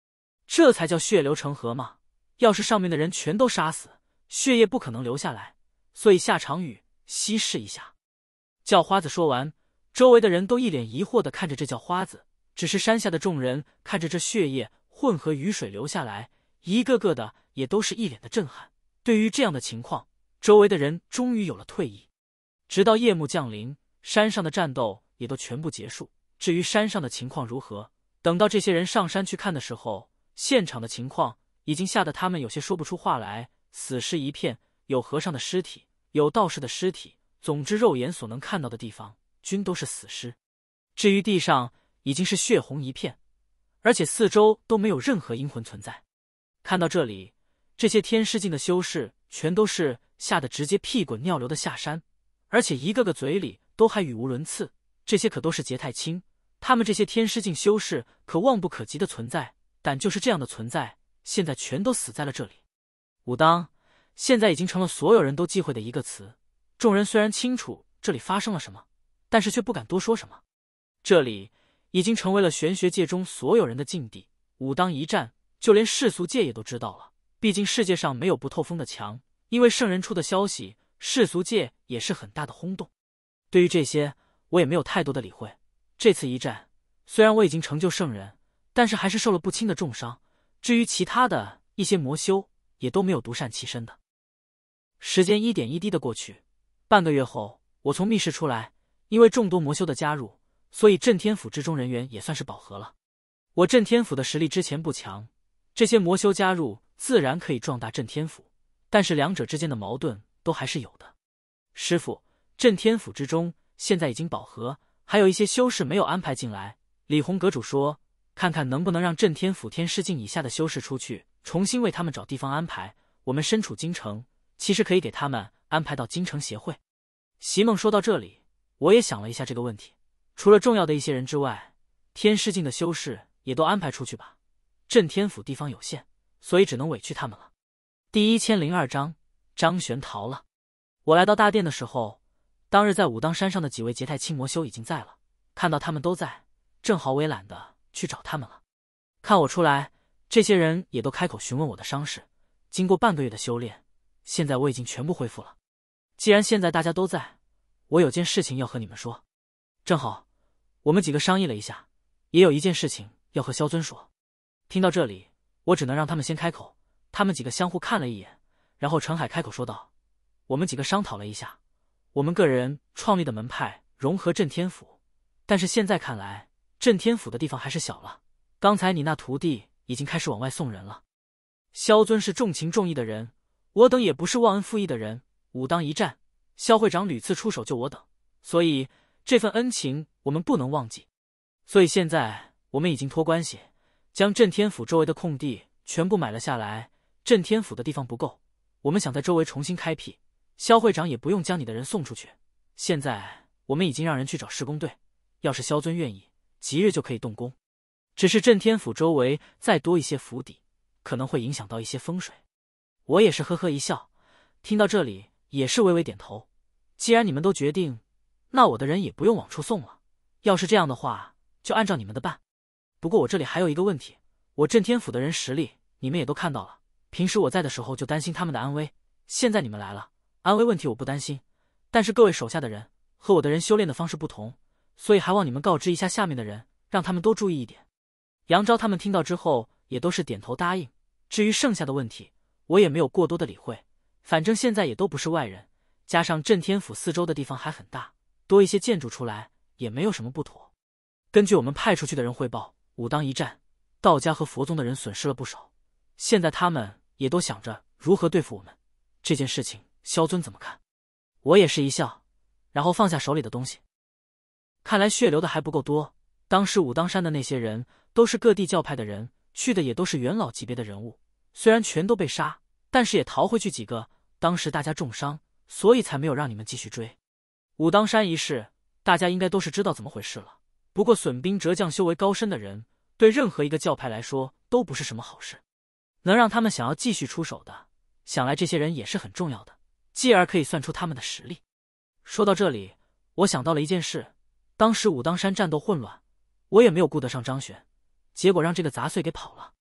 S1: 这才叫血流成河嘛！要是上面的人全都杀死，血液不可能留下来，所以下场雨，稀释一下。叫花子说完，周围的人都一脸疑惑地看着这叫花子，只是山下的众人看着这血液混合雨水流下来，一个个的也都是一脸的震撼。对于这样的情况，周围的人终于有了退意。直到夜幕降临，山上的战斗也都全部结束。至于山上的情况如何，等到这些人上山去看的时候，现场的情况已经吓得他们有些说不出话来，死尸一片，有和尚的尸体，有道士的尸体，总之肉眼所能看到的地方均都是死尸。至于地上已经是血红一片，而且四周都没有任何阴魂存在。看到这里，这些天师境的修士全都是吓得直接屁滚尿流的下山，而且一个个嘴里都还语无伦次。这些可都是结太清，他们这些天师境修士可望不可及的存在，但就是这样的存在，现在全都死在了这里。武当现在已经成了所有人都忌讳的一个词。众人虽然清楚这里发生了什么，但是却不敢多说什么。这里已经成为了玄学界中所有人的禁地。武当一战，就连世俗界也都知道了。毕竟世界上没有不透风的墙，因为圣人出的消息，世俗界也是很大的轰动。对于这些，我也没有太多的理会。这次一战，虽然我已经成就圣人，但是还是受了不轻的重伤。至于其他的一些魔修，也都没有独善其身的。时间一点一滴的过去，半个月后，我从密室出来。因为众多魔修的加入，所以震天府之中人员也算是饱和了。我震天府的实力之前不强，这些魔修加入自然可以壮大震天府，但是两者之间的矛盾都还是有的。师父，震天府之中现在已经饱和，还有一些修士没有安排进来。李洪阁主说，看看能不能让震天府天师境以下的修士出去，重新为他们找地方安排。我们身处京城，其实可以给他们安排到京城协会。席梦说到这里，我也想了一下这个问题，除了重要的一些人之外，天师境的修士也都安排出去吧。震天府地方有限，所以只能委屈他们了。第一千零二章，张玄逃了。我来到大殿的时候，当日在武当山上的几位结太清魔修已经在了，看到他们都在，正好我也懒得去找他们了。看我出来，这些人也都开口询问我的伤势。经过半个月的修炼，现在我已经全部恢复了。既然现在大家都在，我有件事情要和你们说。正好我们几个商议了一下，也有一件事情要和萧尊说。听到这里，我只能让他们先开口。他们几个相互看了一眼，然后陈海开口说道：我们几个商讨了一下，我们个人创立的门派融合震天府，但是现在看来震天府的地方还是小了。刚才你那徒弟已经开始往外送人了。萧尊是重情重义的人，我等也不是忘恩负义的人。武当一战，萧会长屡次出手救我等，所以这份恩情我们不能忘记。所以现在我们已经托关系，将震天府周围的空地全部买了下来。震天府的地方不够，我们想在周围重新开辟。萧会长也不用将你的人送出去，现在我们已经让人去找施工队，要是萧尊愿意，即日就可以动工。只是震天府周围再多一些府邸，可能会影响到一些风水。我也是呵呵一笑，听到这里也是微微点头。既然你们都决定，那我的人也不用往出送了。要是这样的话，就按照你们的办。不过我这里还有一个问题，我震天府的人实力你们也都看到了，平时我在的时候就担心他们的安危，现在你们来了，安危问题我不担心，但是各位手下的人和我的人修炼的方式不同，所以还望你们告知一下下面的人，让他们多注意一点。杨昭他们听到之后也都是点头答应。至于剩下的问题，我也没有过多的理会，反正现在也都不是外人，加上震天府四周的地方还很大，多一些建筑出来也没有什么不妥。根据我们派出去的人汇报，武当一战，道家和佛宗的人损失了不少，现在他们也都想着如何对付我们。这件事情萧尊怎么看？我也是一笑，然后放下手里的东西。看来血流的还不够多，当时武当山的那些人都是各地教派的人，去的也都是元老级别的人物，虽然全都被杀，但是也逃回去几个。当时大家重伤，所以才没有让你们继续追。武当山一事，大家应该都是知道怎么回事了。不过损兵折将修为高深的人，对任何一个教派来说都不是什么好事。能让他们想要继续出手的，想来这些人也是很重要的，继而可以算出他们的实力。说到这里，我想到了一件事，当时武当山战斗混乱，我也没有顾得上张玄，结果让这个杂碎给跑了。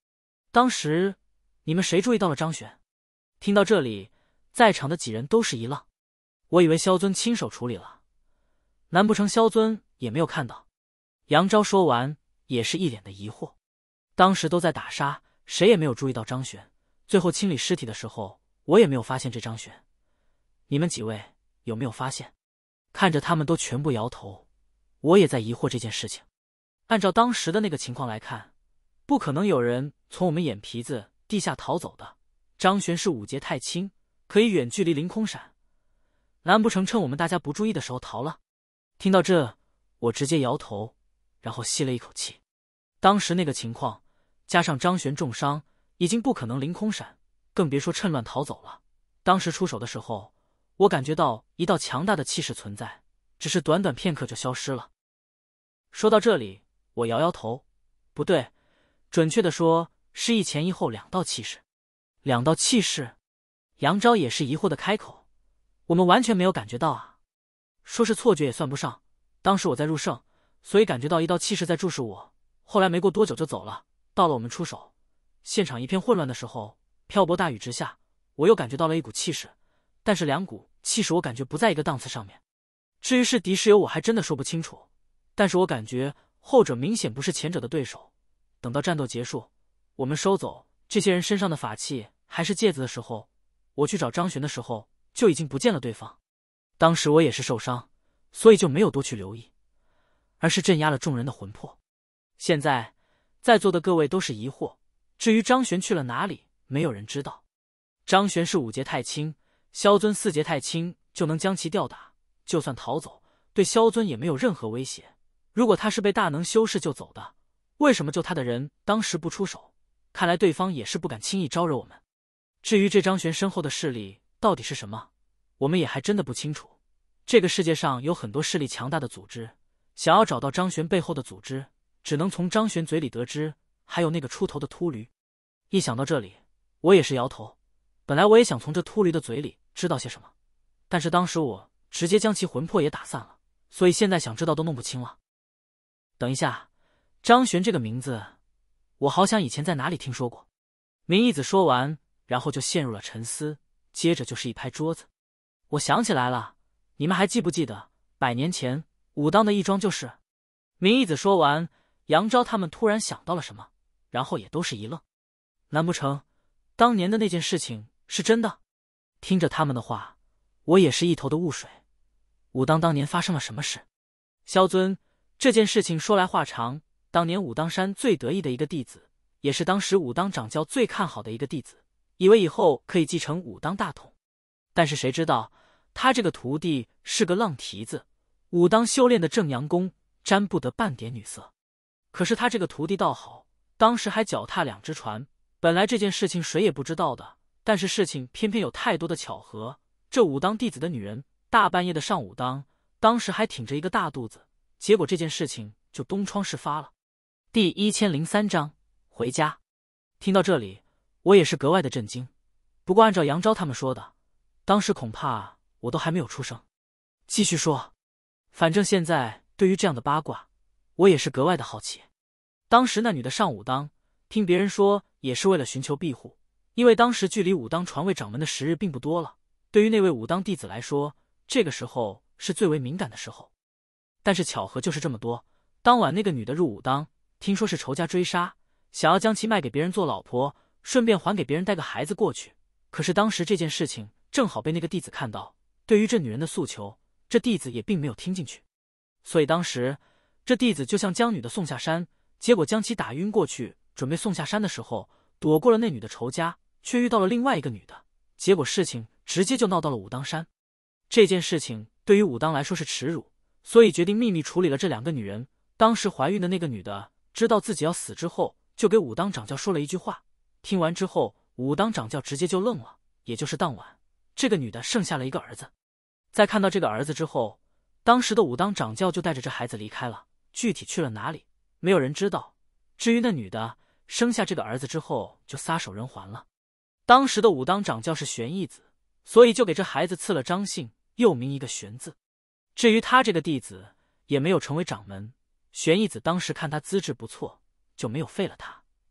S1: 当时你们谁注意到了张璇？”听到这里，在场的几人都是一愣。我以为萧尊亲手处理了，难不成萧尊也没有看到？杨昭说完，也是一脸的疑惑。当时都在打杀，谁也没有注意到张璇。最后清理尸体的时候，我也没有发现这张璇。你们几位有没有发现？看着他们都全部摇头，我也在疑惑这件事情。按照当时的那个情况来看，不可能有人从我们眼皮子地下逃走的。张璇是五节太轻，可以远距离凌空闪，难不成趁我们大家不注意的时候逃了？听到这，我直接摇头，然后吸了一口气。当时那个情况，加上张璇重伤，已经不可能凌空闪，更别说趁乱逃走了。当时出手的时候，我感觉到一道强大的气势存在，只是短短片刻就消失了。说到这里，我摇摇头，不对，准确的说是一前一后两道气势。两道气势？杨昭也是疑惑的开口，我们完全没有感觉到啊。说是错觉也算不上，当时我在入圣，所以感觉到一道气势在注视我，后来没过多久就走了。到了我们出手，现场一片混乱的时候，漂泊大雨之下，我又感觉到了一股气势，但是两股气势我感觉不在一个档次上面。至于是敌是友，我还真的说不清楚，但是我感觉后者明显不是前者的对手。等到战斗结束，我们收走这些人身上的法器还是戒指的时候，我去找张璇的时候就已经不见了对方。当时我也是受伤，所以就没有多去留意，而是镇压了众人的魂魄。现在在座的各位都是疑惑，至于张璇去了哪里，没有人知道。张璇是五节太轻，萧尊四节太轻就能将其吊打，就算逃走，对萧尊也没有任何威胁。如果他是被大能修士救走的，为什么救他的人当时不出手？看来对方也是不敢轻易招惹我们。至于这张璇身后的势力到底是什么，我们也还真的不清楚。这个世界上有很多势力强大的组织，想要找到张璇背后的组织，只能从张璇嘴里得知，还有那个出头的秃驴。一想到这里，我也是摇头。本来我也想从这秃驴的嘴里知道些什么，但是当时我直接将其魂魄也打散了，所以现在想知道都弄不清了。等一下，张璇这个名字我好像以前在哪里听说过。明义子说完，然后就陷入了沉思，接着就是一拍桌子。我想起来了，你们还记不记得百年前武当的义庄就是？明义子说完，杨昭他们突然想到了什么，然后也都是一愣。难不成当年的那件事情是真的？听着他们的话，我也是一头的雾水。武当当年发生了什么事？萧尊，这件事情说来话长。当年武当山最得意的一个弟子，也是当时武当掌教最看好的一个弟子，以为以后可以继承武当大统。但是谁知道他这个徒弟是个浪蹄子，武当修炼的正阳功沾不得半点女色。可是他这个徒弟倒好，当时还脚踏两只船，本来这件事情谁也不知道的，但是事情偏偏有太多的巧合。这武当弟子的女人大半夜的上武当，当时还挺着一个大肚子，结果这件事情就东窗事发了。第一千零三章回家。听到这里，我也是格外的震惊。不过按照杨昭他们说的，当时恐怕我都还没有出生。继续说，反正现在对于这样的八卦，我也是格外的好奇。当时那女的上武当，听别人说也是为了寻求庇护，因为当时距离武当传位掌门的时日并不多了，对于那位武当弟子来说，这个时候是最为敏感的时候。但是巧合就是这么多，当晚那个女的入武当，听说是仇家追杀，想要将其卖给别人做老婆，顺便还给别人带个孩子过去。可是当时这件事情正好被那个弟子看到，对于这女人的诉求，这弟子也并没有听进去，所以当时这弟子就向将女的送下山，结果将其打晕过去，准备送下山的时候，躲过了那女的仇家，却遇到了另外一个女的，结果事情直接就闹到了武当山。这件事情对于武当来说是耻辱，所以决定秘密处理了这两个女人。当时怀孕的那个女的知道自己要死之后，就给武当掌教说了一句话，听完之后武当掌教直接就愣了。也就是当晚，这个女的生下了一个儿子。在看到这个儿子之后，当时的武当掌教就带着这孩子离开了，具体去了哪里没有人知道。至于那女的生下这个儿子之后就撒手人寰了。当时的武当掌教是玄义子，所以就给这孩子赐了张姓，又名一个玄字。至于他这个弟子也没有成为掌门，玄义子当时看他资质不错，就没有废了他。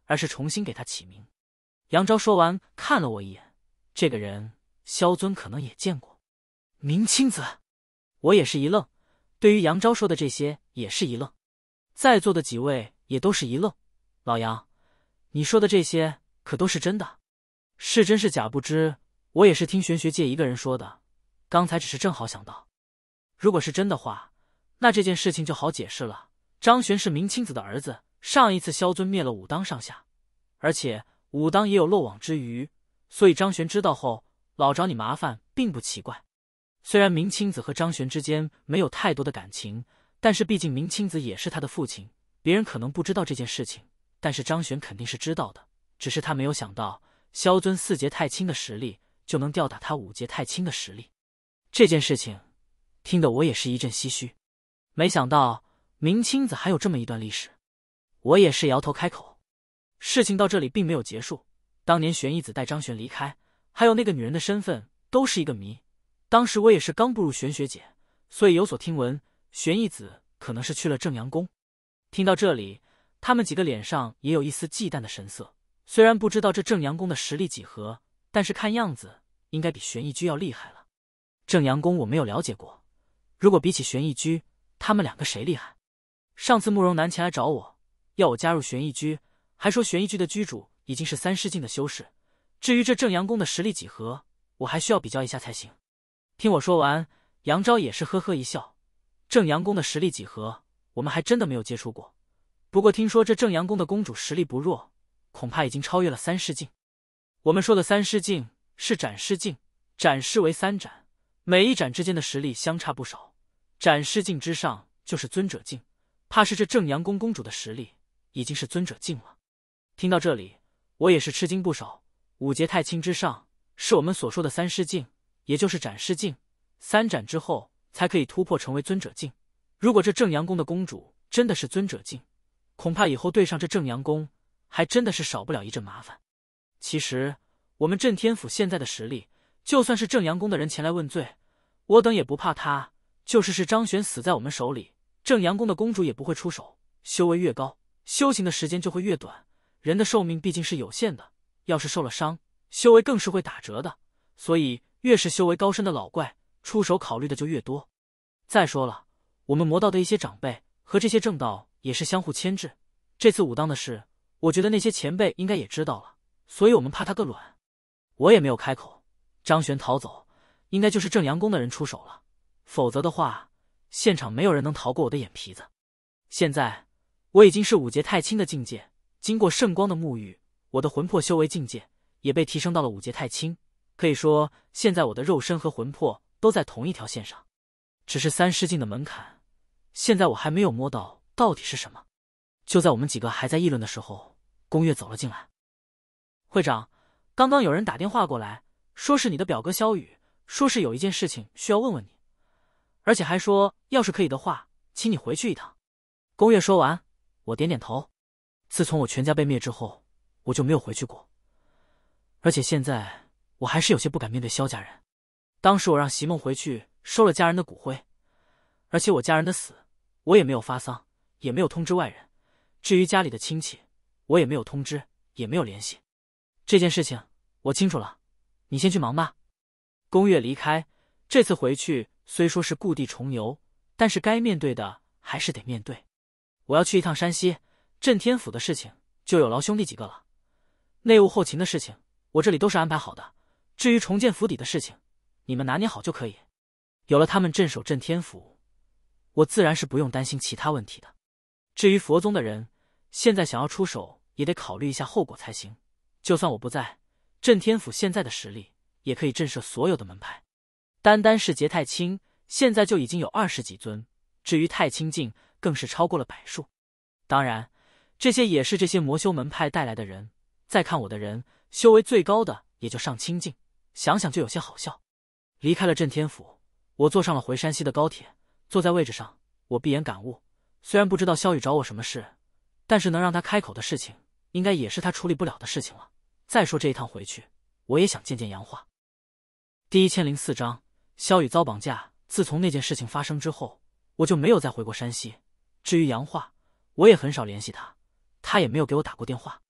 S1: 而是重新给他起名。杨昭说完，看了我一眼，这个人萧尊可能也见过。明清子，我也是一愣，对于杨昭说的这些也是一愣，在座的几位也都是一愣。老杨，你说的这些可都是真的？是真是假不知，我也是听玄学界一个人说的，刚才只是正好想到。如果是真的话，那这件事情就好解释了。张玄是明清子的儿子，上一次萧尊灭了武当上下，而且武当也有漏网之鱼，所以张玄知道后老找你麻烦并不奇怪。虽然明清子和张玄之间没有太多的感情，但是毕竟明清子也是他的父亲，别人可能不知道这件事情，但是张玄肯定是知道的，只是他没有想到萧尊四节太清的实力就能吊打他五节太清的实力。这件事情听得我也是一阵唏嘘，没想到明清子还有这么一段历史。我也是摇头开口，事情到这里并没有结束。当年玄一子带张玄离开，还有那个女人的身份都是一个谜。当时我也是刚步入玄学界，所以有所听闻，玄一子可能是去了正阳宫。听到这里，他们几个脸上也有一丝忌惮的神色。虽然不知道这正阳宫的实力几何，但是看样子应该比玄一居要厉害了。正阳宫我没有了解过，如果比起玄一居，他们两个谁厉害？上次慕容南前来找我，要我加入玄一居，还说玄一居的居主已经是三师境的修士。至于这正阳宫的实力几何，我还需要比较一下才行。听我说完，杨昭也是呵呵一笑。正阳宫的实力几何，我们还真的没有接触过。不过听说这正阳宫的公主实力不弱，恐怕已经超越了三师境。我们说的三师境是斩师境，斩师为三斩，每一斩之间的实力相差不少。斩师境之上就是尊者境，怕是这正阳宫公主的实力已经是尊者境了。听到这里，我也是吃惊不少。五节太清之上是我们所说的三师境，也就是斩师境，三斩之后才可以突破成为尊者境。如果这正阳宫的公主真的是尊者境，恐怕以后对上这正阳宫还真的是少不了一阵麻烦。其实我们震天府现在的实力，就算是正阳宫的人前来问罪，我等也不怕他。就是是张玄死在我们手里，正阳宫的公主也不会出手。修为越高，修行的时间就会越短，人的寿命毕竟是有限的，要是受了伤，修为更是会打折的。所以越是修为高深的老怪，出手考虑的就越多。再说了，我们魔道的一些长辈和这些正道也是相互牵制，这次武当的事，我觉得那些前辈应该也知道了，所以我们怕他个卵。我也没有开口。张玄逃走，应该就是正阳宫的人出手了，否则的话，现场没有人能逃过我的眼皮子。现在我已经是五节太清的境界，经过圣光的沐浴，我的魂魄修为境界也被提升到了五节太清。可以说，现在我的肉身和魂魄都在同一条线上。只是三师境的门槛，现在我还没有摸到到底是什么。就在我们几个还在议论的时候，宫月走了进来。会长，刚刚有人打电话过来，说是你的表哥萧雨，说是有一件事情需要问问你，而且还说要是可以的话，请你回去一趟。宫月说完，我点点头。自从我全家被灭之后，我就没有回去过，而且现在我还是有些不敢面对萧家人。当时我让席梦回去收了家人的骨灰，而且我家人的死，我也没有发丧，也没有通知外人。至于家里的亲戚，我也没有通知，也没有联系。这件事情我清楚了，你先去忙吧。宫月离开，这次回去虽说是故地重游，但是该面对的还是得面对。我要去一趟山西，震天府的事情就有劳兄弟几个了。内务后勤的事情，我这里都是安排好的。至于重建府邸的事情，你们拿捏好就可以。有了他们镇守震天府，我自然是不用担心其他问题的。至于佛宗的人，现在想要出手也得考虑一下后果才行。就算我不在，震天府现在的实力也可以震慑所有的门派。单单是结太清，现在就已经有二十几尊，至于太清境，更是超过了百数。当然，这些也是这些魔修门派带来的人。再看我的人，修为最高的也就上清境，想想就有些好笑。离开了震天府，我坐上了回山西的高铁。坐在位置上，我闭眼感悟。虽然不知道萧雨找我什么事，但是能让他开口的事情，应该也是他处理不了的事情了。再说这一趟回去，我也想见见杨化。第一千零四章，萧雨遭绑架。自从那件事情发生之后，我就没有再回过山西。至于杨化，我也很少联系他，他也没有给我打过电话。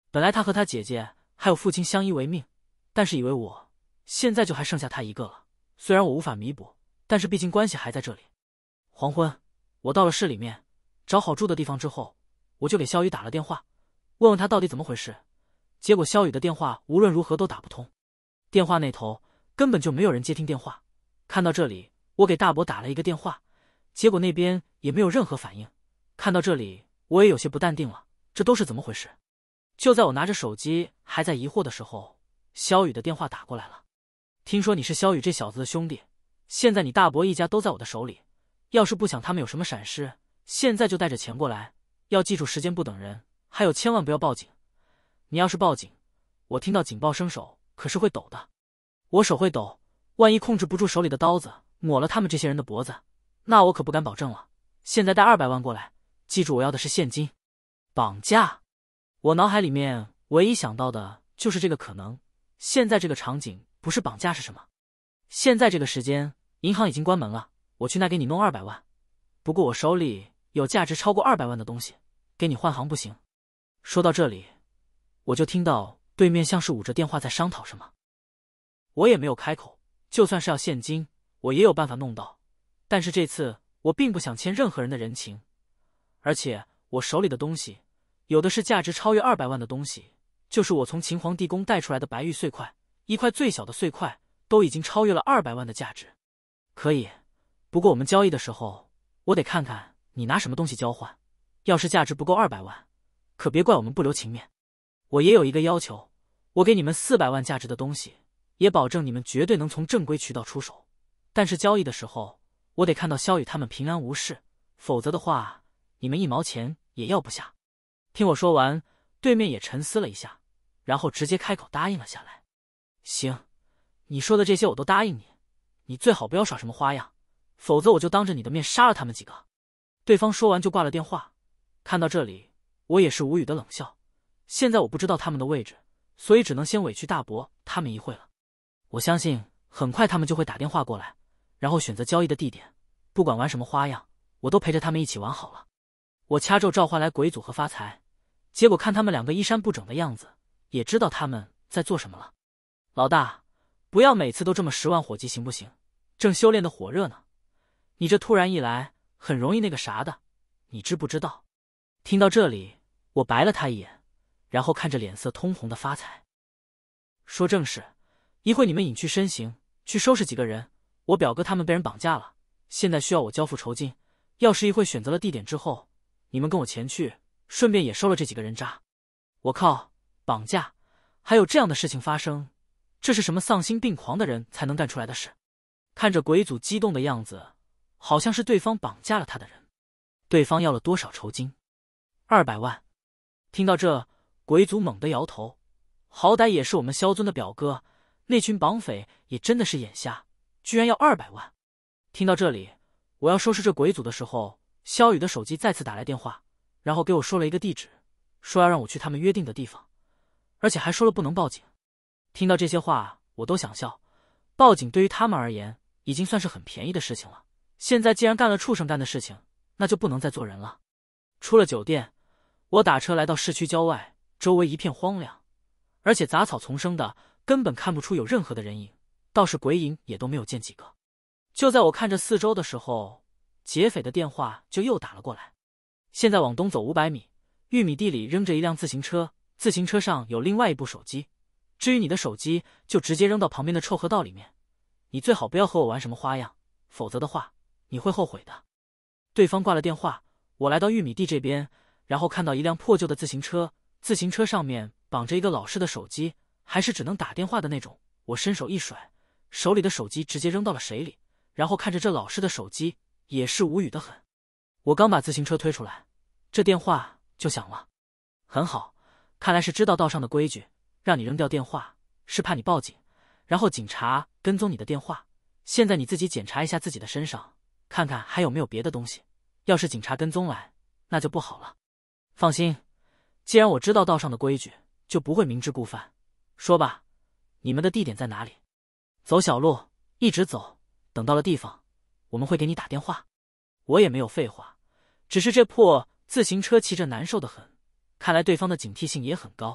S1: 本来他和他姐姐还有父亲相依为命，但是以为我现在就还剩下他一个了。虽然我无法弥补，但是毕竟关系还在这里。黄昏，我到了市里面，找好住的地方之后，我就给萧雨打了电话，问问他到底怎么回事。结果萧雨的电话无论如何都打不通，电话那头根本就没有人接听电话。看到这里，我给大伯打了一个电话，结果那边也没有任何反应。看到这里，我也有些不淡定了，这都是怎么回事？就在我拿着手机还在疑惑的时候，萧雨的电话打过来了。听说你是萧雨这小子的兄弟，现在你大伯一家都在我的手里，要是不想他们有什么闪失，现在就带着钱过来。要记住时间不等人，还有千万不要报警。你要是报警，我听到警报声手可是会抖的。我手会抖，万一控制不住手里的刀子，抹了他们这些人的脖子，那我可不敢保证了。现在带二百万过来，记住我要的是现金。绑架？我脑海里面唯一想到的就是这个可能。现在这个场景不是绑架是什么？现在这个时间，银行已经关门了，我去那给你弄二百万。不过我手里有价值超过二百万的东西，给你换行不行？说到这里，我就听到对面像是捂着电话在商讨什么。我也没有开口，就算是要现金，我也有办法弄到。但是这次我并不想欠任何人的人情，而且我手里的东西有的是价值超越二百万的东西，就是我从秦皇地宫带出来的白玉碎块，一块最小的碎块都已经超越了二百万的价值。可以，不过我们交易的时候，我得看看你拿什么东西交换。要是价值不够二百万，可别怪我们不留情面。我也有一个要求，我给你们四百万价值的东西，也保证你们绝对能从正规渠道出手。但是交易的时候，我得看到萧雨他们平安无事，否则的话，你们一毛钱也要不下。听我说完，对面也沉思了一下，然后直接开口答应了下来。行，你说的这些我都答应你，你最好不要耍什么花样，否则我就当着你的面杀了他们几个。对方说完就挂了电话。看到这里，我也是无语的冷笑。现在我不知道他们的位置，所以只能先委屈大伯他们一会了。我相信很快他们就会打电话过来，然后选择交易的地点，不管玩什么花样，我都陪着他们一起玩好了。我掐咒召唤来鬼祖和发财，结果看他们两个衣衫不整的样子，也知道他们在做什么了。老大，不要每次都这么十万火急行不行？正修炼的火热呢，你这突然一来，很容易那个啥的，你知不知道？听到这里，我白了他一眼，然后看着脸色通红的发财，说正事，一会你们隐去身形，去收拾几个人。我表哥他们被人绑架了，现在需要我交付酬金。要是一会选择了地点之后，你们跟我前去，顺便也收了这几个人渣。我靠，绑架？还有这样的事情发生？这是什么丧心病狂的人才能干出来的事？看着鬼祖激动的样子，好像是对方绑架了他的人。对方要了多少酬金？二百万。听到这，鬼祖猛地摇头，好歹也是我们萧尊的表哥，那群绑匪也真的是眼瞎，居然要二百万。听到这里，我要收拾这鬼祖的时候，萧雨的手机再次打来电话，然后给我说了一个地址，说要让我去他们约定的地方，而且还说了不能报警。听到这些话，我都想笑，报警对于他们而言已经算是很便宜的事情了，现在既然干了畜生干的事情，那就不能再做人了。出了酒店，我打车来到市区郊外，周围一片荒凉，而且杂草丛生的，根本看不出有任何的人影，倒是鬼影也都没有见几个。就在我看着四周的时候，劫匪的电话就又打了过来。现在往东走五百米，玉米地里扔着一辆自行车，自行车上有另外一部手机。至于你的手机，就直接扔到旁边的臭河道里面。你最好不要和我玩什么花样，否则的话，你会后悔的。对方挂了电话，我来到玉米地这边，然后看到一辆破旧的自行车，自行车上面绑着一个老式的手机，还是只能打电话的那种。我伸手一甩，手里的手机直接扔到了水里，然后看着这老式的手机，也是无语的很。我刚把自行车推出来，这电话就响了。很好，看来是知道道上的规矩，让你扔掉电话，是怕你报警，然后警察跟踪你的电话。现在你自己检查一下自己的身上，看看还有没有别的东西。要是警察跟踪来，那就不好了。放心，既然我知道道上的规矩，就不会明知故犯。说吧，你们的地点在哪里？走小路，一直走，等到了地方，我们会给你打电话。我也没有废话，只是这破自行车骑着难受得很，看来对方的警惕性也很高，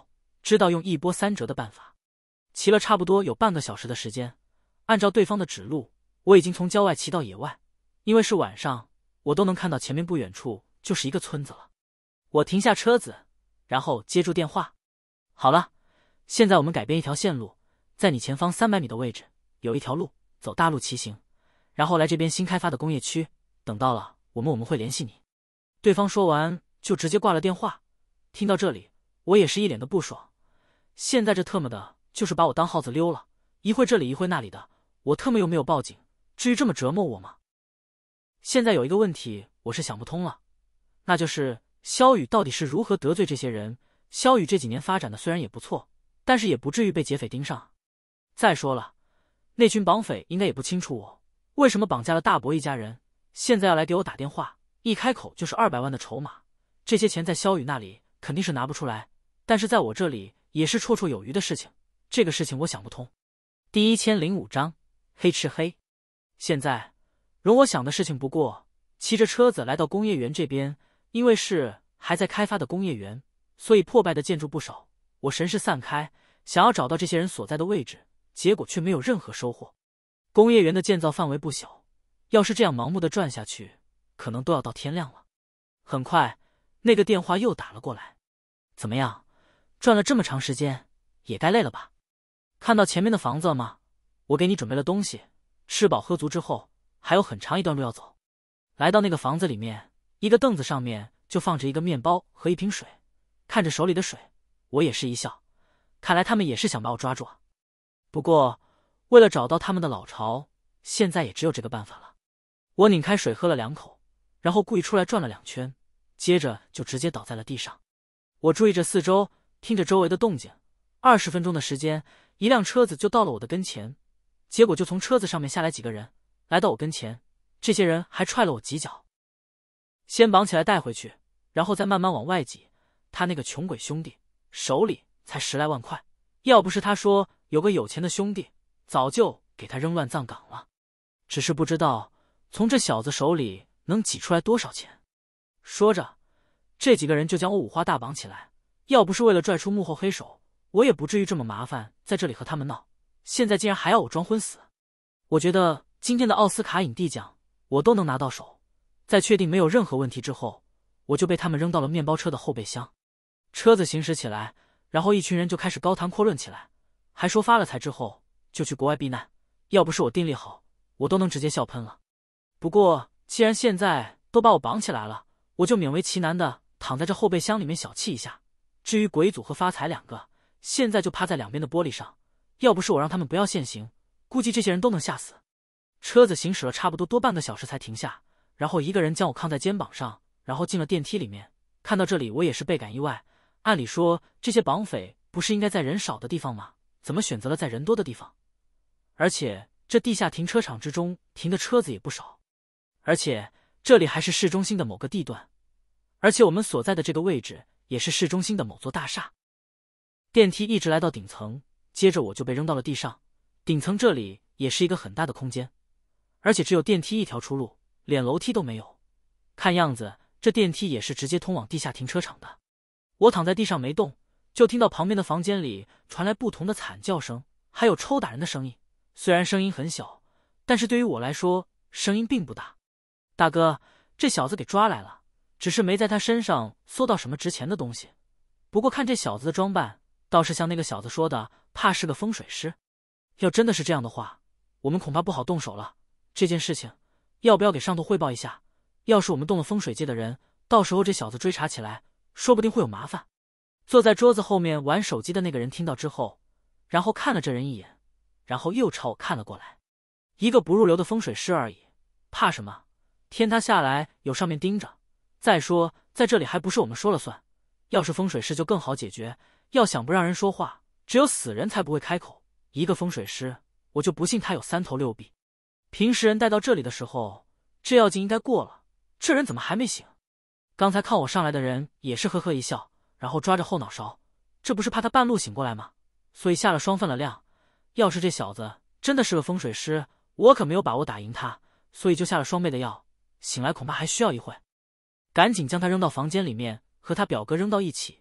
S1: 知道用一波三折的办法。骑了差不多有半个小时的时间，按照对方的指路，我已经从郊外骑到野外。因为是晚上，我都能看到前面不远处就是一个村子了。我停下车子，然后接住电话。好了，现在我们改变一条线路，在你前方三百米的位置有一条路，走大路骑行，然后来这边新开发的工业区，等到了我们我们会联系你。对方说完就直接挂了电话。听到这里，我也是一脸的不爽。现在这特么的就是把我当耗子溜了，一会这里一会那里的，我特么又没有报警，至于这么折磨我吗？现在有一个问题我是想不通了，那就是萧雨到底是如何得罪这些人。萧雨这几年发展的虽然也不错，但是也不至于被劫匪盯上。再说了，那群绑匪应该也不清楚我为什么绑架了大伯一家人，现在要来给我打电话，一开口就是二百万的筹码，这些钱在萧雨那里肯定是拿不出来，但是在我这里也是绰绰有余的事情，这个事情我想不通。第一千零五章黑吃黑。现在容我想的事情不过，骑着车子来到工业园这边，因为是还在开发的工业园，所以破败的建筑不少。我神识散开，想要找到这些人所在的位置，结果却没有任何收获。工业园的建造范围不小，要是这样盲目的转下去，可能都要到天亮了。很快，那个电话又打了过来。怎么样，转了这么长时间，也该累了吧？看到前面的房子了吗？我给你准备了东西，吃饱喝足之后，还有很长一段路要走。来到那个房子里面，一个凳子上面就放着一个面包和一瓶水。看着手里的水，我也是一笑，看来他们也是想把我抓住啊。不过为了找到他们的老巢，现在也只有这个办法了。我拧开水喝了两口，然后故意出来转了两圈，接着就直接倒在了地上。我注意着四周，听着周围的动静。二十分钟的时间，一辆车子就到了我的跟前，结果就从车子上面下来几个人，来到我跟前。这些人还踹了我几脚，先绑起来带回去，然后再慢慢往外挤。他那个穷鬼兄弟手里才十来万块，要不是他说有个有钱的兄弟，早就给他扔乱葬岗了。只是不知道从这小子手里能挤出来多少钱。说着，这几个人就将我五花大绑起来。要不是为了拽出幕后黑手，我也不至于这么麻烦在这里和他们闹。现在竟然还要我装昏死。我觉得今天的奥斯卡影帝奖我都能拿到手。在确定没有任何问题之后，我就被他们扔到了面包车的后备箱。车子行驶起来，然后一群人就开始高谈阔论起来，还说发了财之后就去国外避难。要不是我定力好，我都能直接笑喷了。不过既然现在都把我绑起来了，我就勉为其难的躺在这后备箱里面小憩一下。至于鬼祖和发财两个，现在就趴在两边的玻璃上，要不是我让他们不要现形，估计这些人都能吓死。车子行驶了差不多多半个小时才停下，然后一个人将我扛在肩膀上，然后进了电梯里面。看到这里，我也是倍感意外。按理说这些绑匪不是应该在人少的地方吗？怎么选择了在人多的地方？而且这地下停车场之中停的车子也不少，而且这里还是市中心的某个地段，而且我们所在的这个位置也是市中心的某座大厦。电梯一直来到顶层，接着我就被扔到了地上。顶层这里也是一个很大的空间，而且只有电梯一条出路，连楼梯都没有。看样子这电梯也是直接通往地下停车场的。我躺在地上没动，就听到旁边的房间里传来不同的惨叫声，还有抽打人的声音。虽然声音很小，但是对于我来说声音并不大。大哥，这小子给抓来了，只是没在他身上搜到什么值钱的东西。不过看这小子的装扮，倒是像那个小子说的，怕是个风水师。要真的是这样的话，我们恐怕不好动手了。这件事情要不要给上头汇报一下？要是我们动了风水界的人，到时候这小子追查起来，说不定会有麻烦。坐在桌子后面玩手机的那个人听到之后，然后看了这人一眼，然后又朝我看了过来。一个不入流的风水师而已，怕什么？天塌下来有上面盯着。再说在这里还不是我们说了算，要是风水师就更好解决。要想不让人说话，只有死人才不会开口。一个风水师，我就不信他有三头六臂。平时人带到这里的时候，这药劲应该过了，这人怎么还没醒？刚才看我上来的人也是呵呵一笑，然后抓着后脑勺，这不是怕他半路醒过来吗？所以下了双份了量。要是这小子真的是个风水师，我可没有把握打赢他，所以就下了双倍的药，醒来恐怕还需要一会。赶紧将他扔到房间里面，和他表哥扔到一起。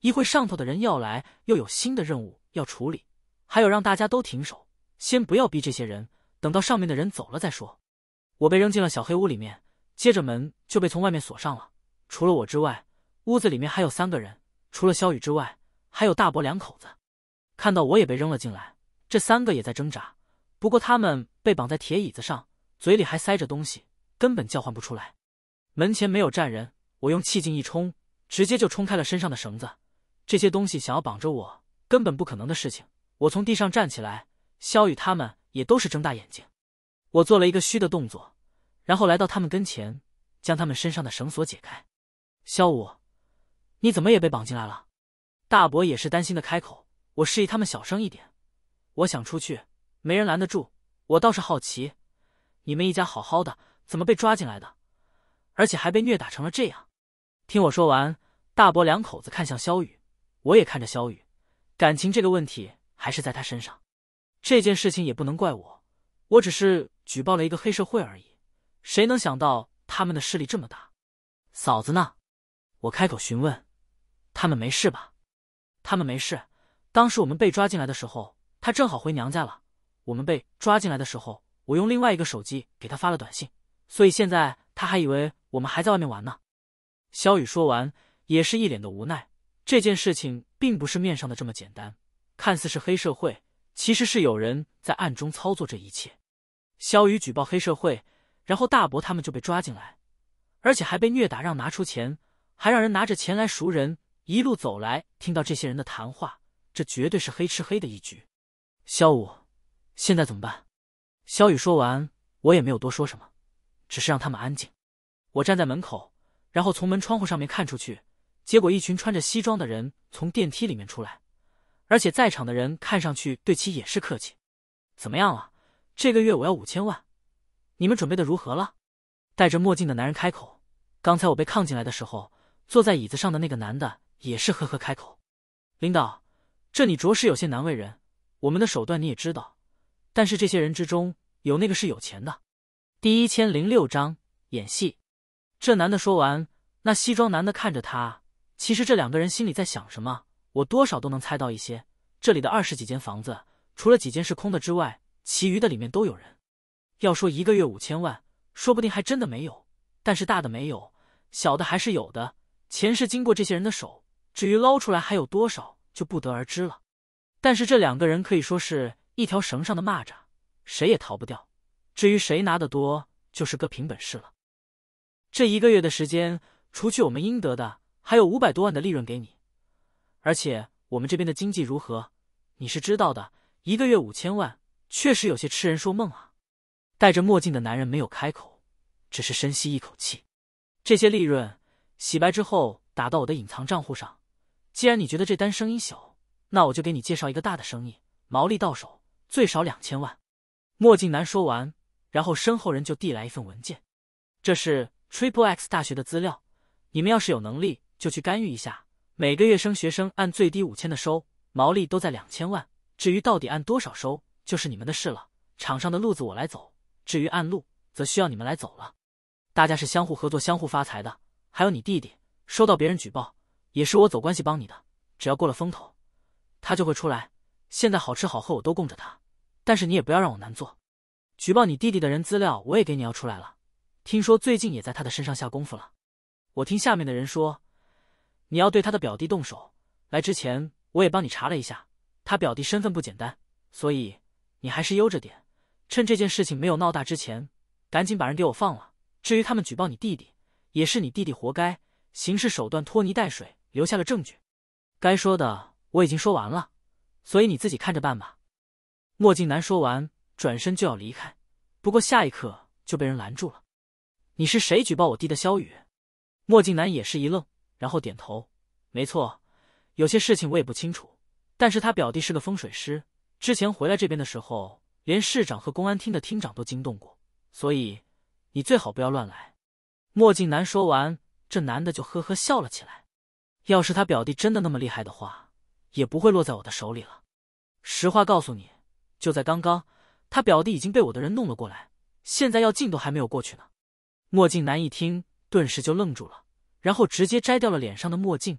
S1: 一会上头的人要来，又有新的任务要处理，还有让大家都停手，先不要逼这些人，等到上面的人走了再说。我被扔进了小黑屋里面，接着门就被从外面锁上了。除了我之外，屋子里面还有三个人，除了萧雨之外，还有大伯两口子。看到我也被扔了进来，这三个也在挣扎，不过他们被绑在铁椅子上，嘴里还塞着东西，根本叫唤不出来。门前没有站人，我用气劲一冲，直接就冲开了身上的绳子。这些东西想要绑着我，根本不可能的事情。我从地上站起来，萧雨他们也都是睁大眼睛。我做了一个虚的动作，然后来到他们跟前，将他们身上的绳索解开。萧武，你怎么也被绑进来了？大伯也是担心的开口。我示意他们小声一点，我想出去，没人拦得住。我倒是好奇，你们一家好好的，怎么被抓进来的？而且还被虐打成了这样。听我说完，大伯两口子看向萧雨，我也看着萧雨，感情这个问题还是在他身上。这件事情也不能怪我，我只是举报了一个黑社会而已，谁能想到他们的势力这么大？嫂子呢？我开口询问。他们没事吧？他们没事，当时我们被抓进来的时候，他正好回娘家了。我们被抓进来的时候，我用另外一个手机给他发了短信，所以现在他还以为我们还在外面玩呢。萧雨说完，也是一脸的无奈。这件事情并不是面上的这么简单，看似是黑社会，其实是有人在暗中操作这一切。萧雨举报黑社会，然后大伯他们就被抓进来，而且还被虐打，让拿出钱，还让人拿着钱来赎人。一路走来，听到这些人的谈话，这绝对是黑吃黑的一局。萧武，现在怎么办？萧雨说完，我也没有多说什么，只是让他们安静。我站在门口，然后从门窗户上面看出去，结果一群穿着西装的人从电梯里面出来，而且在场的人看上去对其也是客气。怎么样了？这个月我要五千万，你们准备的如何了？戴着墨镜的男人开口。刚才我被抗进来的时候，坐在椅子上的那个男的也是呵呵开口。领导，这你着实有些难为人，我们的手段你也知道，但是这些人之中有那个是有钱的。第一千零六章演戏。这男的说完，那西装男的看着他，其实这两个人心里在想什么，我多少都能猜到一些。这里的二十几间房子，除了几间是空的之外，其余的里面都有人。要说一个月五千万，说不定还真的没有，但是大的没有，小的还是有的。钱是经过这些人的手，至于捞出来还有多少，就不得而知了。但是这两个人可以说是一条绳上的蚂蚱，谁也逃不掉。至于谁拿得多，就是各凭本事了。这一个月的时间，除去我们应得的，还有五百多万的利润给你。而且我们这边的经济如何，你是知道的，一个月五千万，确实有些痴人说梦啊。戴着墨镜的男人没有开口，只是深吸一口气。这些利润洗白之后打到我的隐藏账户上，既然你觉得这单生意小，那我就给你介绍一个大的生意，毛利到手最少两千万。墨镜男说完，然后身后人就递来一份文件，这是 Triple X 大学的资料，你们要是有能力就去干预一下，每个月生学生按最低五千的收，毛利都在两千万，至于到底按多少收，就是你们的事了。场上的路子我来走，至于暗路，则需要你们来走了。大家是相互合作相互发财的。还有你弟弟，收到别人举报，也是我走关系帮你的，只要过了风头，他就会出来。现在好吃好喝我都供着他，但是你也不要让我难做。举报你弟弟的人资料我也给你要出来了，听说最近也在他的身上下功夫了。我听下面的人说，你要对他的表弟动手，来之前我也帮你查了一下，他表弟身份不简单，所以你还是悠着点，趁这件事情没有闹大之前，赶紧把人给我放了。至于他们举报你弟弟，也是你弟弟活该，行事手段拖泥带水，留下了证据。该说的我已经说完了，所以你自己看着办吧。墨镜男说完，转身就要离开，不过下一刻就被人拦住了。你是谁举报我弟的？萧雨。墨镜男也是一愣，然后点头。没错，有些事情我也不清楚，但是他表弟是个风水师，之前回来这边的时候，连市长和公安厅的厅长都惊动过，所以你最好不要乱来。墨镜男说完，这男的就呵呵笑了起来。要是他表弟真的那么厉害的话，也不会落在我的手里了。实话告诉你，就在刚刚，他表弟已经被我的人弄了过来，现在要进都还没有过去呢。墨镜男一听，顿时就愣住了，然后直接摘掉了脸上的墨镜，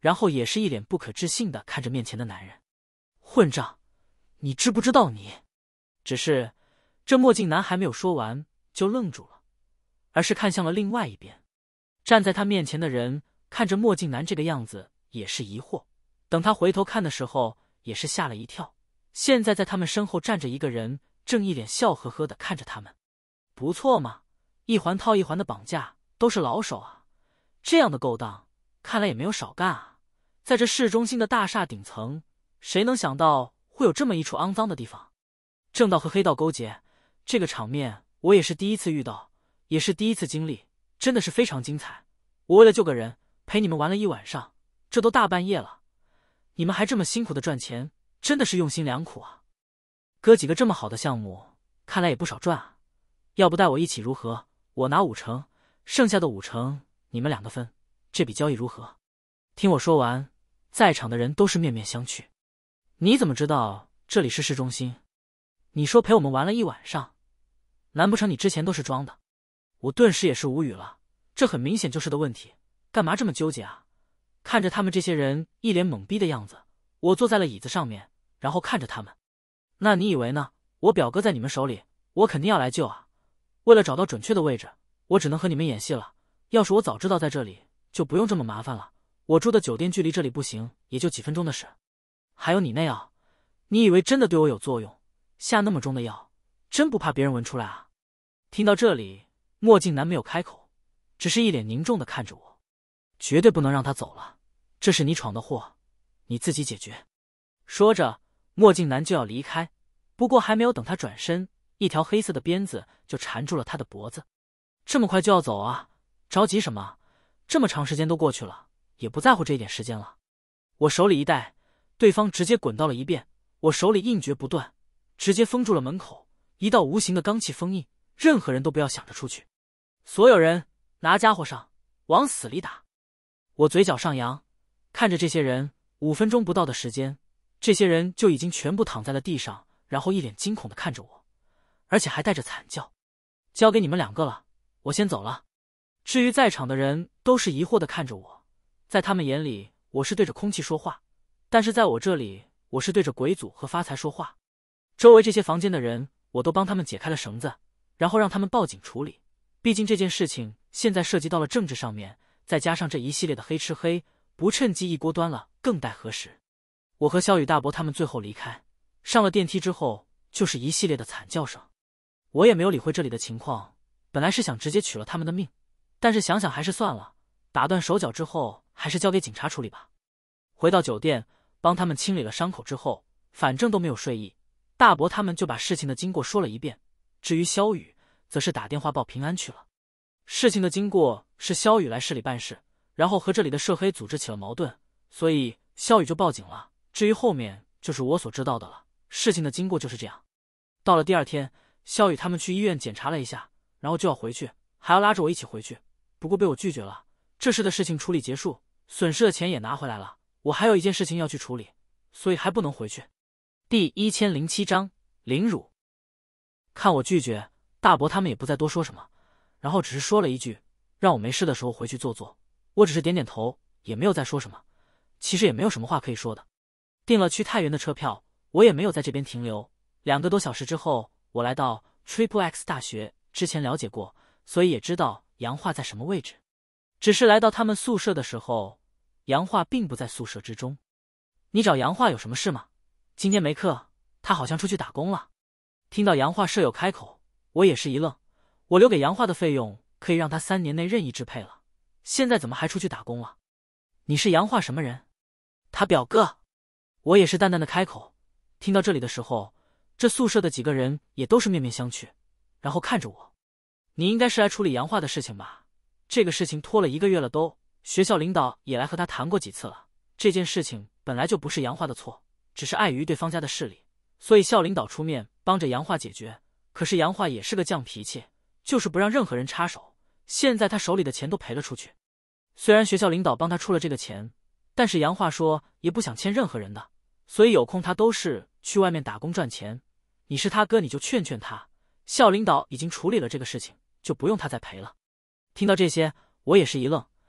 S1: 然后也是一脸不可置信的看着面前的男人。混账，你知不知道你……只是这墨镜男还没有说完就愣住了，而是看向了另外一边。站在他面前的人看着墨镜男这个样子也是疑惑，等他回头看的时候也是吓了一跳。现在在他们身后站着一个人，正一脸笑呵呵的看着他们。不错嘛，一环套一环的绑架都是老手啊，这样的勾当看来也没有少干啊。在这市中心的大厦顶层，谁能想到会有这么一处肮脏的地方？正道和黑道勾结，这个场面我也是第一次遇到，也是第一次经历，真的是非常精彩。我为了救个人陪你们玩了一晚上，这都大半夜了，你们还这么辛苦的赚钱，真的是用心良苦啊。哥几个这么好的项目看来也不少赚啊，要不带我一起如何？我拿五成，剩下的五成你们两个分，这笔交易如何？听我说完，在场的人都是面面相觑。你怎么知道这里是市中心？你说陪我们玩了一晚上，难不成你之前都是装的？我顿时也是无语了，这很明显就是的问题，干嘛这么纠结啊？看着他们这些人一脸懵逼的样子，我坐在了椅子上面，然后看着他们。那你以为呢？我表哥在你们手里，我肯定要来救啊。为了找到准确的位置，我只能和你们演戏了。要是我早知道在这里，就不用这么麻烦了。我住的酒店距离这里步行也就几分钟的事。还有你那药，你以为真的对我有作用？下那么重的药，真不怕别人闻出来啊？听到这里，墨镜男没有开口，只是一脸凝重的看着我。绝对不能让他走了，这是你闯的祸，你自己解决。说着，墨镜男就要离开，不过还没有等他转身，一条黑色的鞭子就缠住了他的脖子。这么快就要走啊？着急什么？这么长时间都过去了，也不在乎这一点时间了。我手里一带，对方直接滚到了一边，我手里硬绝不断，直接封住了门口，一道无形的罡气封印，任何人都不要想着出去。所有人拿家伙上，往死里打！我嘴角上扬，看着这些人，五分钟不到的时间，这些人就已经全部躺在了地上，然后一脸惊恐的看着我，而且还带着惨叫。交给你们两个了，我先走了。至于在场的人都是疑惑的看着我，在他们眼里我是对着空气说话，但是在我这里我是对着鬼祖和发财说话。周围这些房间的人我都帮他们解开了绳子，然后让他们报警处理，毕竟这件事情现在涉及到了政治上面，再加上这一系列的黑吃黑，不趁机一锅端了更待何时。我和萧雨大伯他们最后离开，上了电梯之后就是一系列的惨叫声。我也没有理会这里的情况，本来是想直接取了他们的命，但是想想还是算了，打断手脚之后还是交给警察处理吧。回到酒店帮他们清理了伤口之后，反正都没有睡意，大伯他们就把事情的经过说了一遍，至于萧雨则是打电话报平安去了。事情的经过是萧雨来市里办事，然后和这里的涉黑组织起了矛盾，所以萧雨就报警了。至于后面就是我所知道的了，事情的经过就是这样。到了第二天，萧雨他们去医院检查了一下，然后就要回去，还要拉着我一起回去，不过被我拒绝了。这事的事情处理结束，损失的钱也拿回来了，我还有一件事情要去处理，所以还不能回去。第一千零七章凌辱。看我拒绝，大伯他们也不再多说什么，然后只是说了一句让我没事的时候回去坐坐，我只是点点头，也没有再说什么。其实也没有什么话可以说的。订了去太原的车票，我也没有在这边停留。两个多小时之后，我来到 Triple X 大学，之前了解过，所以也知道杨化在什么位置。只是来到他们宿舍的时候，杨化并不在宿舍之中。你找杨化有什么事吗？今天没课，他好像出去打工了。听到杨化舍友开口，我也是一愣，我留给杨化的费用可以让他三年内任意支配了，现在怎么还出去打工了？你是杨化什么人？他表哥。我也是淡淡的开口。听到这里的时候，这宿舍的几个人也都是面面相觑，然后看着我。你应该是来处理杨化的事情吧？这个事情拖了一个月了都，学校领导也来和他谈过几次了。这件事情本来就不是杨化的错，只是碍于对方家的势力，所以校领导出面帮着杨化解决。可是杨化也是个犟脾气，就是不让任何人插手。现在他手里的钱都赔了出去。虽然学校领导帮他出了这个钱，但是杨化说也不想欠任何人的，所以有空他都是去外面打工赚钱。你是他哥，你就劝劝他，校领导已经处理了这个事情，就不用他再赔了。听到这些，我也是一愣，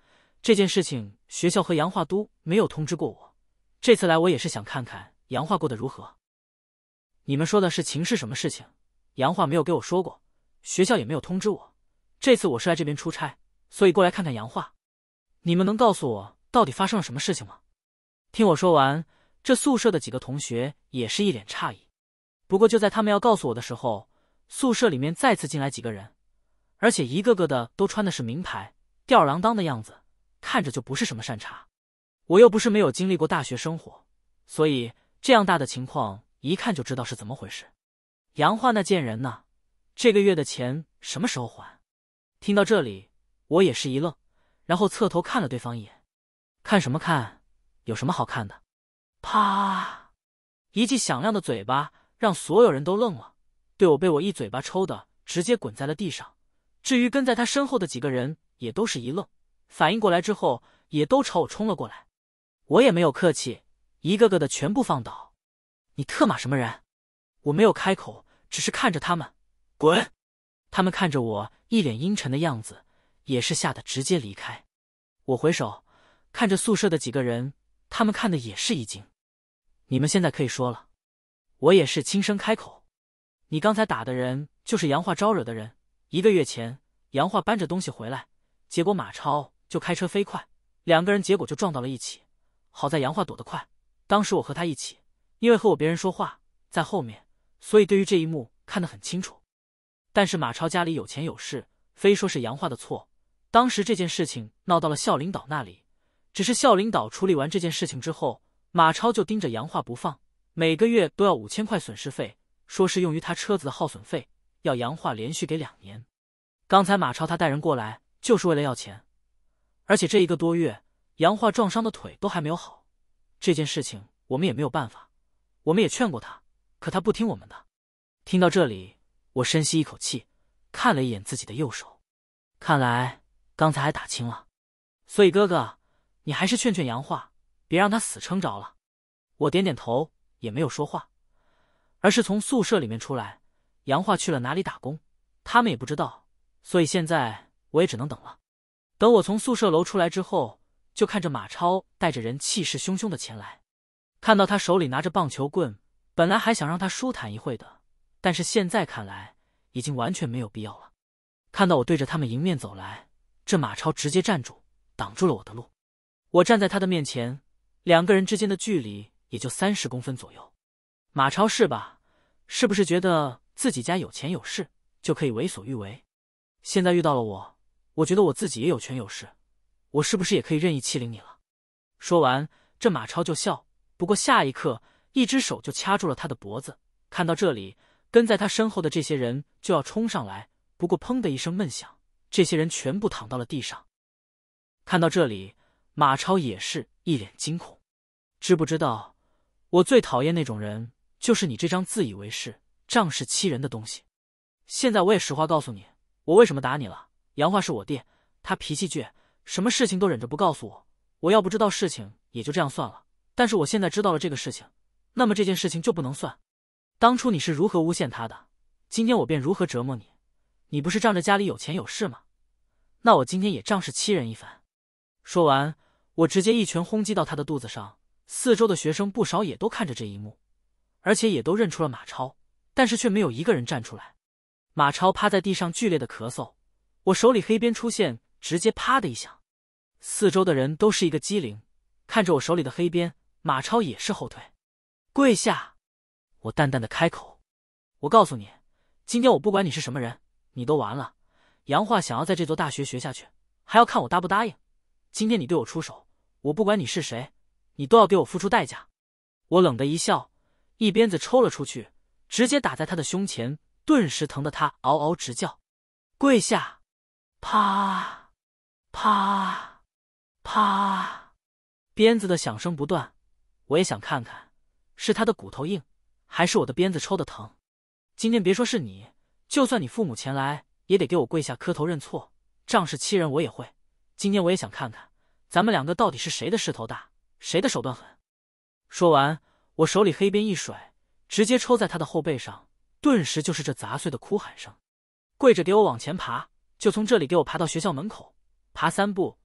S1: 这件事情学校和杨化都没有通知过我，这次来我也是想看看杨化过得如何。你们说的是秦氏什么事情？杨化没有给我说过，学校也没有通知我。这次我是来这边出差，所以过来看看杨化。你们能告诉我到底发生了什么事情吗？听我说完，这宿舍的几个同学也是一脸诧异。不过就在他们要告诉我的时候，宿舍里面再次进来几个人，而且一个个的都穿的是名牌，吊儿郎当的样子，看着就不是什么善茬。我又不是没有经历过大学生活，所以这样大的情况一看就知道是怎么回事。杨化那贱人呢？这个月的钱什么时候还？听到这里，我也是一愣，然后侧头看了对方一眼。看什么看？有什么好看的？啪！一记响亮的嘴巴让所有人都愣了，对我被我一嘴巴抽的直接滚在了地上。至于跟在他身后的几个人也都是一愣，反应过来之后也都朝我冲了过来。我也没有客气，一个个的全部放倒。你特马什么人？我没有开口，只是看着他们。滚！他们看着我一脸阴沉的样子，也是吓得直接离开。我回首看着宿舍的几个人，他们看的也是一惊。你们现在可以说了。我也是轻声开口。你刚才打的人就是杨化招惹的人。一个月前，杨化搬着东西回来，结果马超就开车飞快，两个人结果就撞到了一起。好在杨化躲得快，当时我和他一起，因为和我别人说话在后面，所以对于这一幕看得很清楚。但是马超家里有钱有势，非说是杨化的错。当时这件事情闹到了校领导那里，只是校领导处理完这件事情之后，马超就盯着杨化不放，每个月都要五千块损失费，说是用于他车子的耗损费，要杨化连续给两年。刚才马超他带人过来就是为了要钱，而且这一个多月杨化撞伤的腿都还没有好。这件事情我们也没有办法，我们也劝过他，可他不听我们的。听到这里，我深吸一口气，看了一眼自己的右手，看来刚才还打轻了。所以哥哥，你还是劝劝杨化，别让他死撑着了。我点点头，也没有说话，而是从宿舍里面出来。杨化去了哪里打工，他们也不知道，所以现在我也只能等了。等我从宿舍楼出来之后，就看着马超带着人气势汹汹的前来。看到他手里拿着棒球棍，本来还想让他舒坦一会的，但是现在看来已经完全没有必要了。看到我对着他们迎面走来，这马超直接站住，挡住了我的路。我站在他的面前，两个人之间的距离也就三十公分左右。马超是吧？是不是觉得自己家有钱有势，就可以为所欲为？现在遇到了我，我觉得我自己也有权有势，我是不是也可以任意欺凌你了？说完，这马超就笑，不过下一刻，一只手就掐住了他的脖子。看到这里，跟在他身后的这些人就要冲上来，不过砰的一声闷响，这些人全部躺到了地上。看到这里，马超也是一脸惊恐。知不知道，我最讨厌那种人，就是你这张自以为是、仗势欺人的东西。现在我也实话告诉你，我为什么打你了。杨化是我爹，他脾气倔，什么事情都忍着不告诉我。我要不知道事情也就这样算了，但是我现在知道了这个事情，那么这件事情就不能算。当初你是如何诬陷他的，今天我便如何折磨你。你不是仗着家里有钱有势吗？那我今天也仗势欺人一番。说完，我直接一拳轰击到他的肚子上。四周的学生不少也都看着这一幕，而且也都认出了马超，但是却没有一个人站出来。马超趴在地上剧烈的咳嗽，我手里黑鞭出现，直接啪的一响。四周的人都是一个机灵，看着我手里的黑鞭，马超也是后退。跪下！我淡淡的开口。我告诉你，今天我不管你是什么人，你都完了。杨化想要在这座大学学下去，还要看我答不答应。今天你对我出手，我不管你是谁，你都要给我付出代价。我冷的一笑，一鞭子抽了出去，直接打在他的胸前，顿时疼得他嗷嗷直叫。跪下！啪啪啪，鞭子的响声不断。我也想看看，是他的骨头硬，还是我的鞭子抽的疼。今天别说是你，就算你父母前来，也得给我跪下磕头认错。仗势欺人我也会。今天我也想看看，咱们两个到底是谁的势头大，谁的手段狠。说完，我手里黑鞭一甩，直接抽在他的后背上，顿时就是这杂碎的哭喊声。跪着给我往前爬，就从这里给我爬到学校门口，爬三步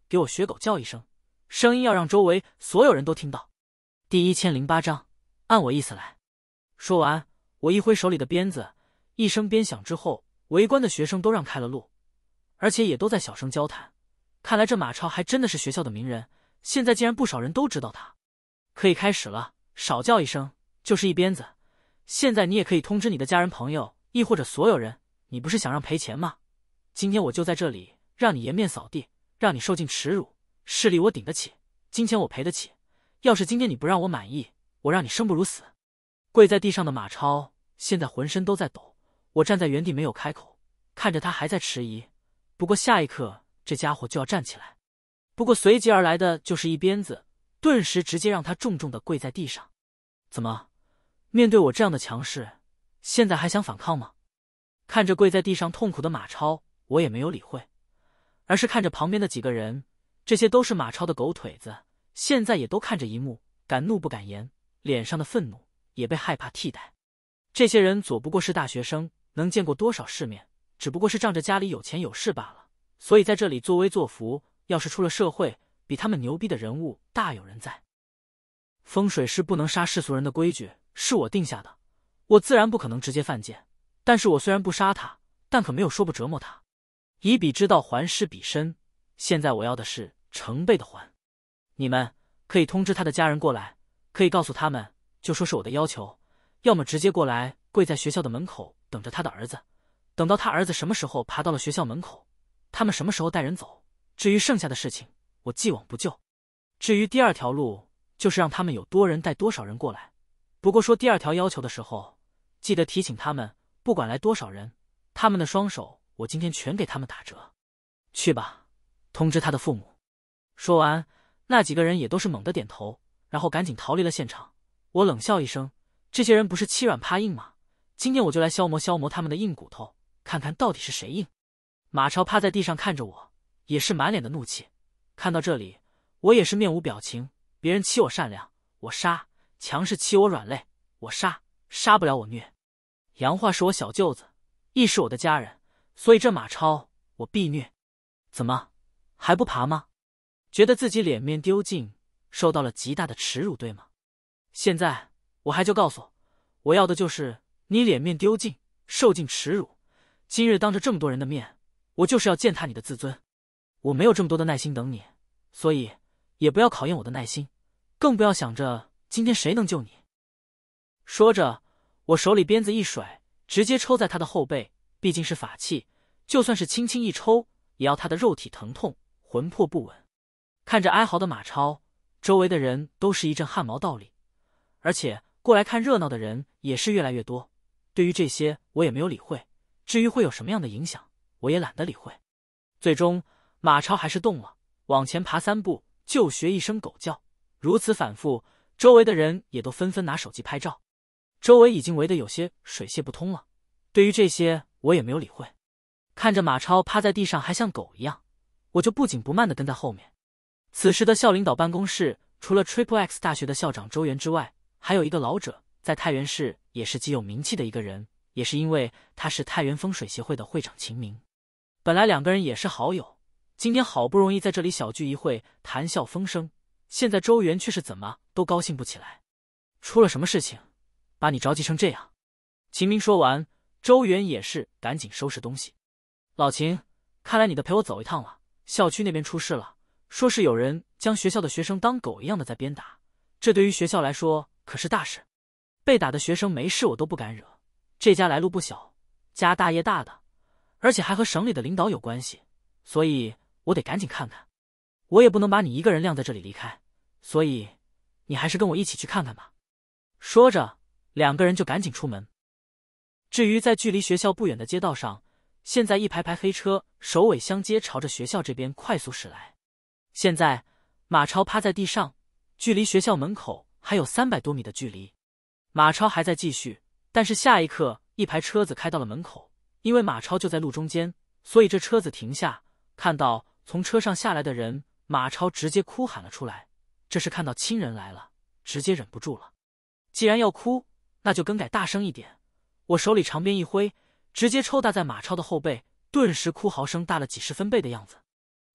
S1: 给我学狗叫一声，声音要让周围所有人都听到。第一千零八章，按我意思来。说完，我一挥手里的鞭子，一声鞭响之后，围观的学生都让开了路，而且也都在小声交谈。看来这马超还真的是学校的名人，现在竟然不少人都知道他。可以开始了，少叫一声，就是一鞭子。现在你也可以通知你的家人朋友，亦或者所有人。你不是想让赔钱吗？今天我就在这里让你颜面扫地，让你受尽耻辱。势力我顶得起，金钱我赔得起。要是今天你不让我满意，我让你生不如死。跪在地上的马超现在浑身都在抖，我站在原地没有开口，看着他还在迟疑。不过下一刻这家伙就要站起来，不过随即而来的就是一鞭子，顿时直接让他重重的跪在地上。怎么，面对我这样的强势，现在还想反抗吗？看着跪在地上痛苦的马超，我也没有理会，而是看着旁边的几个人，这些都是马超的狗腿子，现在也都看着一幕，敢怒不敢言，脸上的愤怒也被害怕替代。这些人左不过是大学生，能见过多少世面，只不过是仗着家里有钱有势罢了，所以在这里作威作福，要是出了社会，比他们牛逼的人物大有人在。风水是不能杀世俗人的规矩是我定下的，我自然不可能直接犯贱，但是我虽然不杀他，但可没有说不折磨他。以彼之道还施彼身，现在我要的是成倍的还。你们可以通知他的家人过来，可以告诉他们，就说是我的要求，要么直接过来跪在学校的门口等着他的儿子，等到他儿子什么时候爬到了学校门口，他们什么时候带人走，至于剩下的事情，我既往不咎。至于第二条路，就是让他们有多人带多少人过来，不过说第二条要求的时候，记得提醒他们，不管来多少人，他们的双手我今天全给他们打折。去吧，通知他的父母。说完，那几个人也都是猛地点头，然后赶紧逃离了现场。我冷笑一声，这些人不是欺软怕硬吗？今天我就来消磨消磨他们的硬骨头，看看到底是谁硬。马超趴在地上看着我，也是满脸的怒气。看到这里，我也是面无表情。别人欺我善良，我杀；强势欺我软肋，我杀。杀不了我虐。杨化是我小舅子，亦是我的家人，所以这马超我必虐。怎么还不爬吗？觉得自己脸面丢尽，受到了极大的耻辱，对吗？现在我还就告诉，我要的就是你脸面丢尽，受尽耻辱。今日当着这么多人的面，我就是要践踏你的自尊。我没有这么多的耐心等你，所以也不要考验我的耐心，更不要想着今天谁能救你。说着，我手里鞭子一甩，直接抽在他的后背，毕竟是法器，就算是轻轻一抽，也要他的肉体疼痛，魂魄不稳。看着哀嚎的马超，周围的人都是一阵汗毛倒立，而且过来看热闹的人也是越来越多。对于这些我也没有理会，至于会有什么样的影响，我也懒得理会。最终马超还是动了，往前爬三步就学一声狗叫，如此反复，周围的人也都纷纷拿手机拍照。周围已经围得有些水泄不通了，对于这些我也没有理会。看着马超趴在地上还像狗一样，我就不紧不慢地跟在后面。此时的校领导办公室，除了 Triple X 大学的校长周元之外，还有一个老者，在太原市也是极有名气的一个人，也是因为他是太原风水协会的会长秦明。本来两个人也是好友，今天好不容易在这里小聚一会，谈笑风生，现在周元却是怎么都高兴不起来。出了什么事情，把你着急成这样？秦明说完，周元也是赶紧收拾东西。老秦，看来你的陪我走一趟了，校区那边出事了，说是有人将学校的学生当狗一样的在鞭打，这对于学校来说可是大事。被打的学生没事我都不敢惹，这家来路不小，家大业大的，而且还和省里的领导有关系，所以我得赶紧看看。我也不能把你一个人晾在这里离开，所以你还是跟我一起去看看吧。说着，两个人就赶紧出门。至于在距离学校不远的街道上，现在一排排黑车首尾相接，朝着学校这边快速驶来。现在马超趴在地上，距离学校门口还有三百多米的距离。马超还在继续，但是下一刻一排车子开到了门口，因为马超就在路中间，所以这车子停下。看到从车上下来的人，马超直接哭喊了出来，这是看到亲人来了，直接忍不住了。既然要哭，那就更改大声一点。我手里长鞭一挥，直接抽打在马超的后背，顿时哭嚎声大了几十分贝的样子。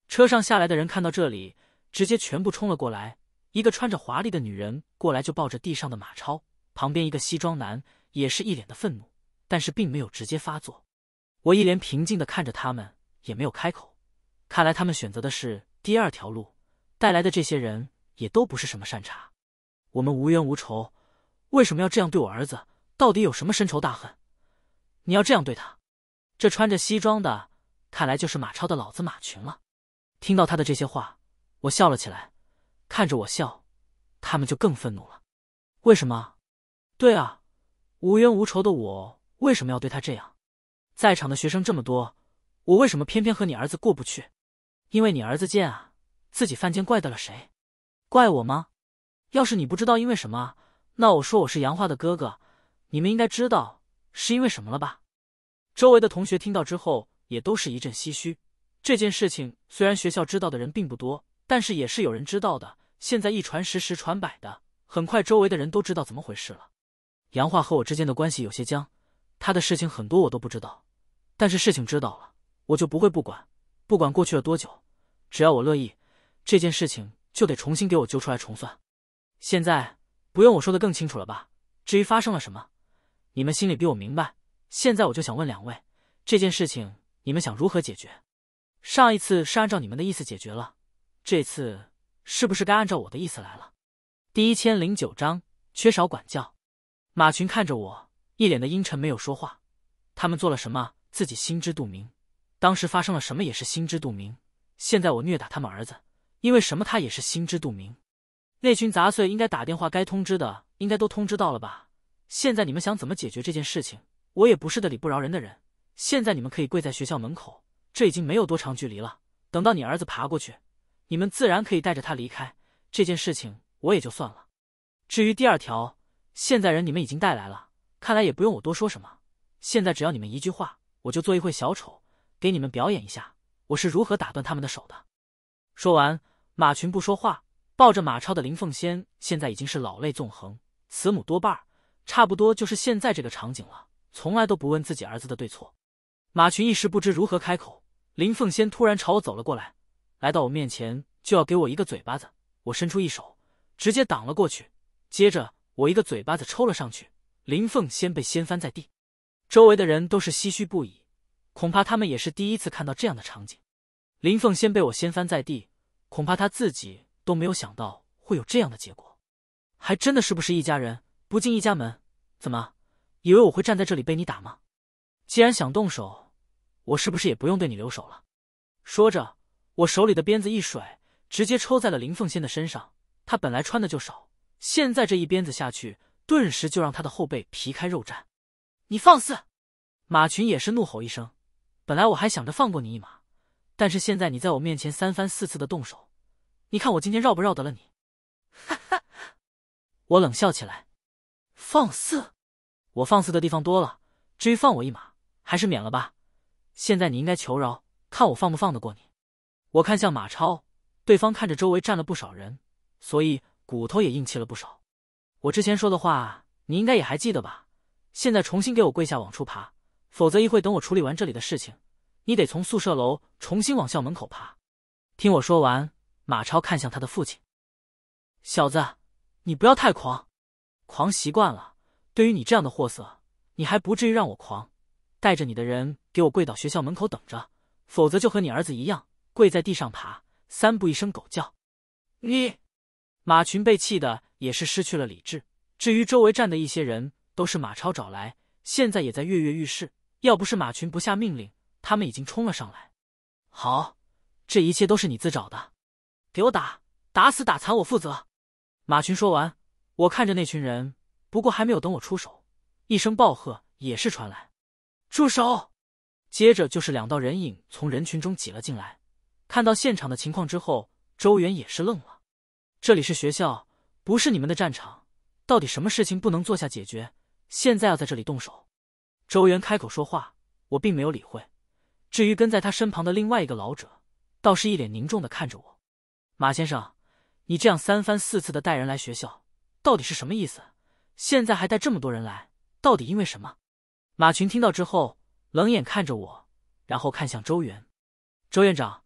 S1: 车上下来的人看到这里，直接全部冲了过来。一个穿着华丽的女人过来就抱着地上的马超，旁边一个西装男也是一脸的愤怒，但是并没有直接发作。我一脸平静地看着他们，也没有开口。看来他们选择的是第二条路，带来的这些人也都不是什么善茬。我们无冤无仇，为什么要这样对我儿子？到底有什么深仇大恨？你要这样对他？这穿着西装的，看来就是马超的老子马群了。听到他的这些话，我笑了起来，看着我笑，他们就更愤怒了。为什么？对啊，无冤无仇的我为什么要对他这样？在场的学生这么多，我为什么偏偏和你儿子过不去？因为你儿子贱啊，自己犯贱怪得了谁？怪我吗？要是你不知道因为什么，那我说我是杨花的哥哥，你们应该知道是因为什么了吧？周围的同学听到之后也都是一阵唏嘘。这件事情虽然学校知道的人并不多，但是也是有人知道的。现在一传十，十传百的，很快周围的人都知道怎么回事了。杨化和我之间的关系有些僵，他的事情很多我都不知道，但是事情知道了，我就不会不管，不管过去了多久，只要我乐意，这件事情就得重新给我揪出来重算。现在不用我说的更清楚了吧？至于发生了什么，你们心里比我明白。现在我就想问两位，这件事情你们想如何解决？上一次是按照你们的意思解决了，这次是不是该按照我的意思来了？第一千零九章缺少管教。马群看着我，一脸的阴沉，没有说话。他们做了什么，自己心知肚明。当时发生了什么也是心知肚明。现在我虐打他们儿子，因为什么他也是心知肚明。那群杂碎应该打电话该通知的，应该都通知到了吧？现在你们想怎么解决这件事情？我也不是得理不饶人的人。现在你们可以跪在学校门口，这已经没有多长距离了。等到你儿子爬过去，你们自然可以带着他离开。这件事情我也就算了。至于第二条，现在人你们已经带来了，看来也不用我多说什么。现在只要你们一句话，我就做一回小丑，给你们表演一下我是如何打断他们的手的。说完，马群不说话，抱着马超的林凤仙现在已经是老泪纵横，慈母多半，差不多就是现在这个场景了，从来都不问自己儿子的对错。马群一时不知如何开口，林凤仙突然朝我走了过来，来到我面前就要给我一个嘴巴子，我伸出一手直接挡了过去，接着我一个嘴巴子抽了上去，林凤仙被掀翻在地。周围的人都是唏嘘不已，恐怕他们也是第一次看到这样的场景。林凤仙被我掀翻在地，恐怕他自己都没有想到会有这样的结果。还真的是不是一家人不进一家门？怎么以为我会站在这里被你打吗？既然想动手，我是不是也不用对你留手了？说着，我手里的鞭子一甩，直接抽在了林凤仙的身上。他本来穿的就少，现在这一鞭子下去，顿时就让他的后背皮开肉绽。你放肆！马群也是怒吼一声。本来我还想着放过你一马，但是现在你在我面前三番四次的动手，你看我今天绕不绕得了你？哈哈！我冷笑起来。放肆？我放肆的地方多了，至于放我一马，还是免了吧。现在你应该求饶，看我放不放得过你。我看向马超，对方看着周围站了不少人，所以骨头也硬气了不少。我之前说的话你应该也还记得吧？现在重新给我跪下往出爬，否则一会等我处理完这里的事情，你得从宿舍楼重新往校门口爬。听我说完，马超看向他的父亲。小子，你不要太狂，狂习惯了，对于你这样的货色，你还不至于让我狂。带着你的人给我跪到学校门口等着，否则就和你儿子一样，跪在地上爬，三步一声狗叫。你！马群被气的也是失去了理智。至于周围站的一些人，都是马超找来，现在也在跃跃欲试。要不是马群不下命令，他们已经冲了上来。好，这一切都是你自找的，给我打，打死打残我负责。马群说完，我看着那群人，不过还没有等我出手，一声暴喝也是传来。住手！接着就是两道人影从人群中挤了进来。看到现场的情况之后，周元也是愣了。这里是学校，不是你们的战场，到底什么事情不能坐下解决，现在要在这里动手？周元开口说话，我并没有理会。至于跟在他身旁的另外一个老者，倒是一脸凝重地看着我。马先生，你这样三番四次的带人来学校，到底是什么意思？现在还带这么多人来，到底因为什么？马群听到之后，冷眼看着我，然后看向周元。周院长，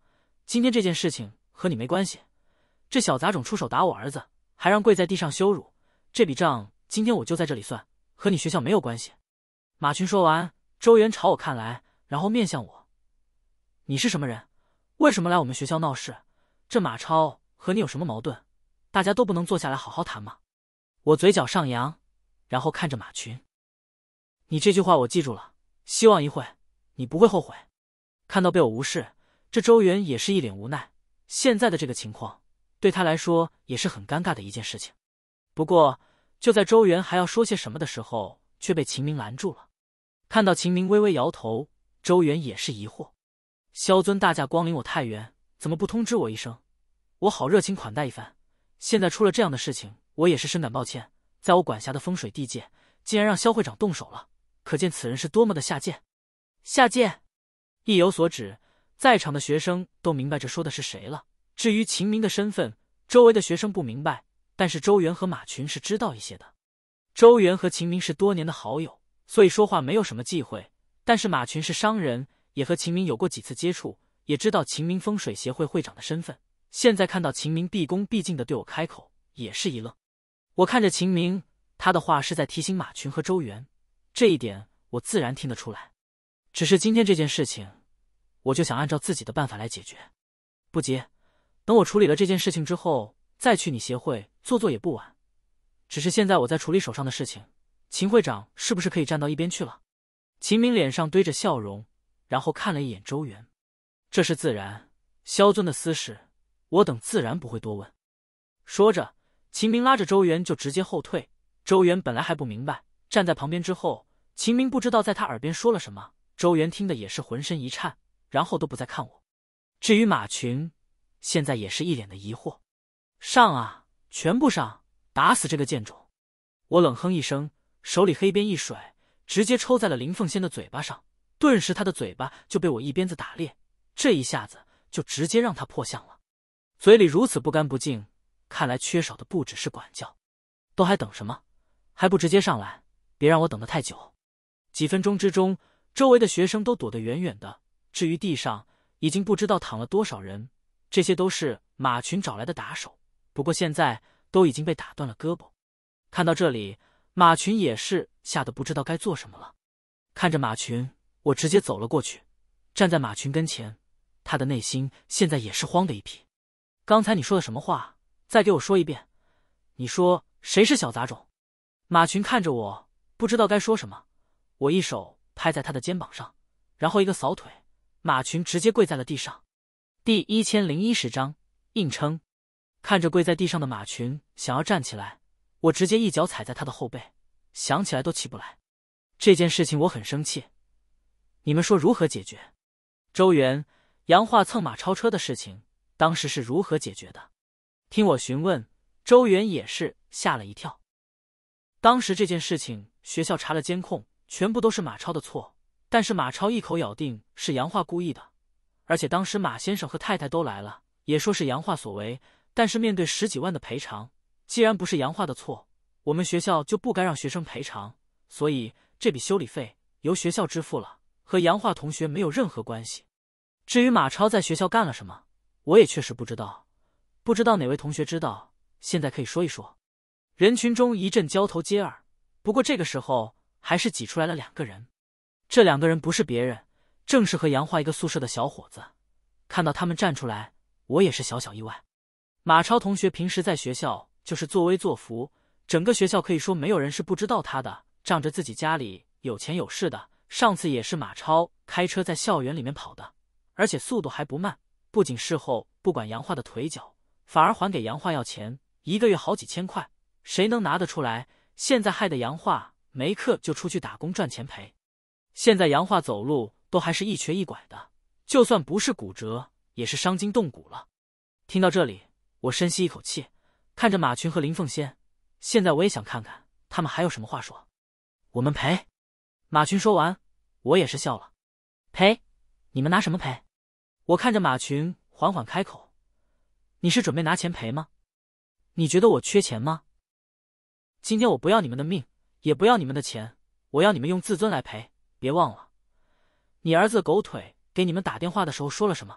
S1: 今天这件事情和你没关系。这小杂种出手打我儿子，还让跪在地上羞辱，这笔账今天我就在这里算，和你学校没有关系。马群说完，周元朝我看来，然后面向我：你是什么人？为什么来我们学校闹事？这马超和你有什么矛盾？大家都不能坐下来好好谈吗？我嘴角上扬，然后看着马群：你这句话我记住了，希望一会你不会后悔。看到被我无视，这周元也是一脸无奈，现在的这个情况对他来说也是很尴尬的一件事情。不过就在周元还要说些什么的时候，却被秦明拦住了。看到秦明微微摇头，周元也是疑惑：萧尊大驾光临我太原，怎么不通知我一声？我好热情款待一番，现在出了这样的事情，我也是深感抱歉。在我管辖的风水地界，竟然让萧会长动手了，可见此人是多么的下贱。下贱！意有所指，在场的学生都明白这说的是谁了。至于秦明的身份，周围的学生不明白，但是周元和马群是知道一些的。周元和秦明是多年的好友，所以说话没有什么忌讳。但是马群是商人，也和秦明有过几次接触，也知道秦明风水协会会长的身份。现在看到秦明毕恭毕敬的对我开口，也是一愣。我看着秦明，他的话是在提醒马群和周元，这一点我自然听得出来。只是今天这件事情，我就想按照自己的办法来解决。不急，等我处理了这件事情之后，再去你协会坐坐也不晚。只是现在我在处理手上的事情，秦会长是不是可以站到一边去了？秦明脸上堆着笑容，然后看了一眼周元。这是自然，萧尊的私事，我等自然不会多问。说着，秦明拉着周元就直接后退。周元本来还不明白，站在旁边之后，秦明不知道在他耳边说了什么，周元听的也是浑身一颤，然后都不再看我。至于马群，现在也是一脸的疑惑。上啊，全部上，打死这个贱种！我冷哼一声，手里黑鞭一甩，直接抽在了林凤仙的嘴巴上，顿时他的嘴巴就被我一鞭子打裂，这一下子就直接让他破相了。嘴里如此不干不净，看来缺少的不只是管教。都还等什么？还不直接上来，别让我等得太久。几分钟之中，周围的学生都躲得远远的，至于地上已经不知道躺了多少人，这些都是马群找来的打手，不过现在都已经被打断了胳膊。看到这里，马群也是吓得不知道该做什么了。看着马群，我直接走了过去，站在马群跟前，他的内心现在也是慌的一批。刚才你说的什么话？再给我说一遍。你说谁是小杂种？马群看着我，不知道该说什么。我一手拍在他的肩膀上，然后一个扫腿，马群直接跪在了地上。第一千零一十章硬撑。看着跪在地上的马群，想要站起来，我直接一脚踩在他的后背，想起来都起不来。这件事情我很生气，你们说如何解决？周元、杨化蹭马超车的事情，当时是如何解决的？听我询问，周元也是吓了一跳。当时这件事情，学校查了监控，全部都是马超的错，但是马超一口咬定是杨化故意的，而且当时马先生和太太都来了，也说是杨化所为，但是面对十几万的赔偿，既然不是杨化的错，我们学校就不该让学生赔偿，所以这笔修理费由学校支付了，和杨化同学没有任何关系。至于马超在学校干了什么，我也确实不知道，不知道哪位同学知道，现在可以说一说。人群中一阵交头接耳，不过这个时候还是挤出来了两个人。这两个人不是别人，正是和杨化一个宿舍的小伙子。看到他们站出来，我也是小小意外。马超同学平时在学校就是作威作福，整个学校可以说没有人是不知道他的，仗着自己家里有钱有势的。上次也是马超开车在校园里面跑的，而且速度还不慢，不仅事后不管杨化的腿脚，反而还给杨化要钱，一个月好几千块，谁能拿得出来？现在害得杨化没课就出去打工赚钱赔。现在杨化走路都还是一瘸一拐的，就算不是骨折，也是伤筋动骨了。听到这里，我深吸一口气，看着马群和林凤仙，现在我也想看看他们还有什么话说。我们赔。马群说完，我也是笑了。赔？你们拿什么赔？我看着马群缓缓开口，你是准备拿钱赔吗？你觉得我缺钱吗？今天我不要你们的命，也不要你们的钱，我要你们用自尊来赔。别忘了，你儿子狗腿给你们打电话的时候说了什么？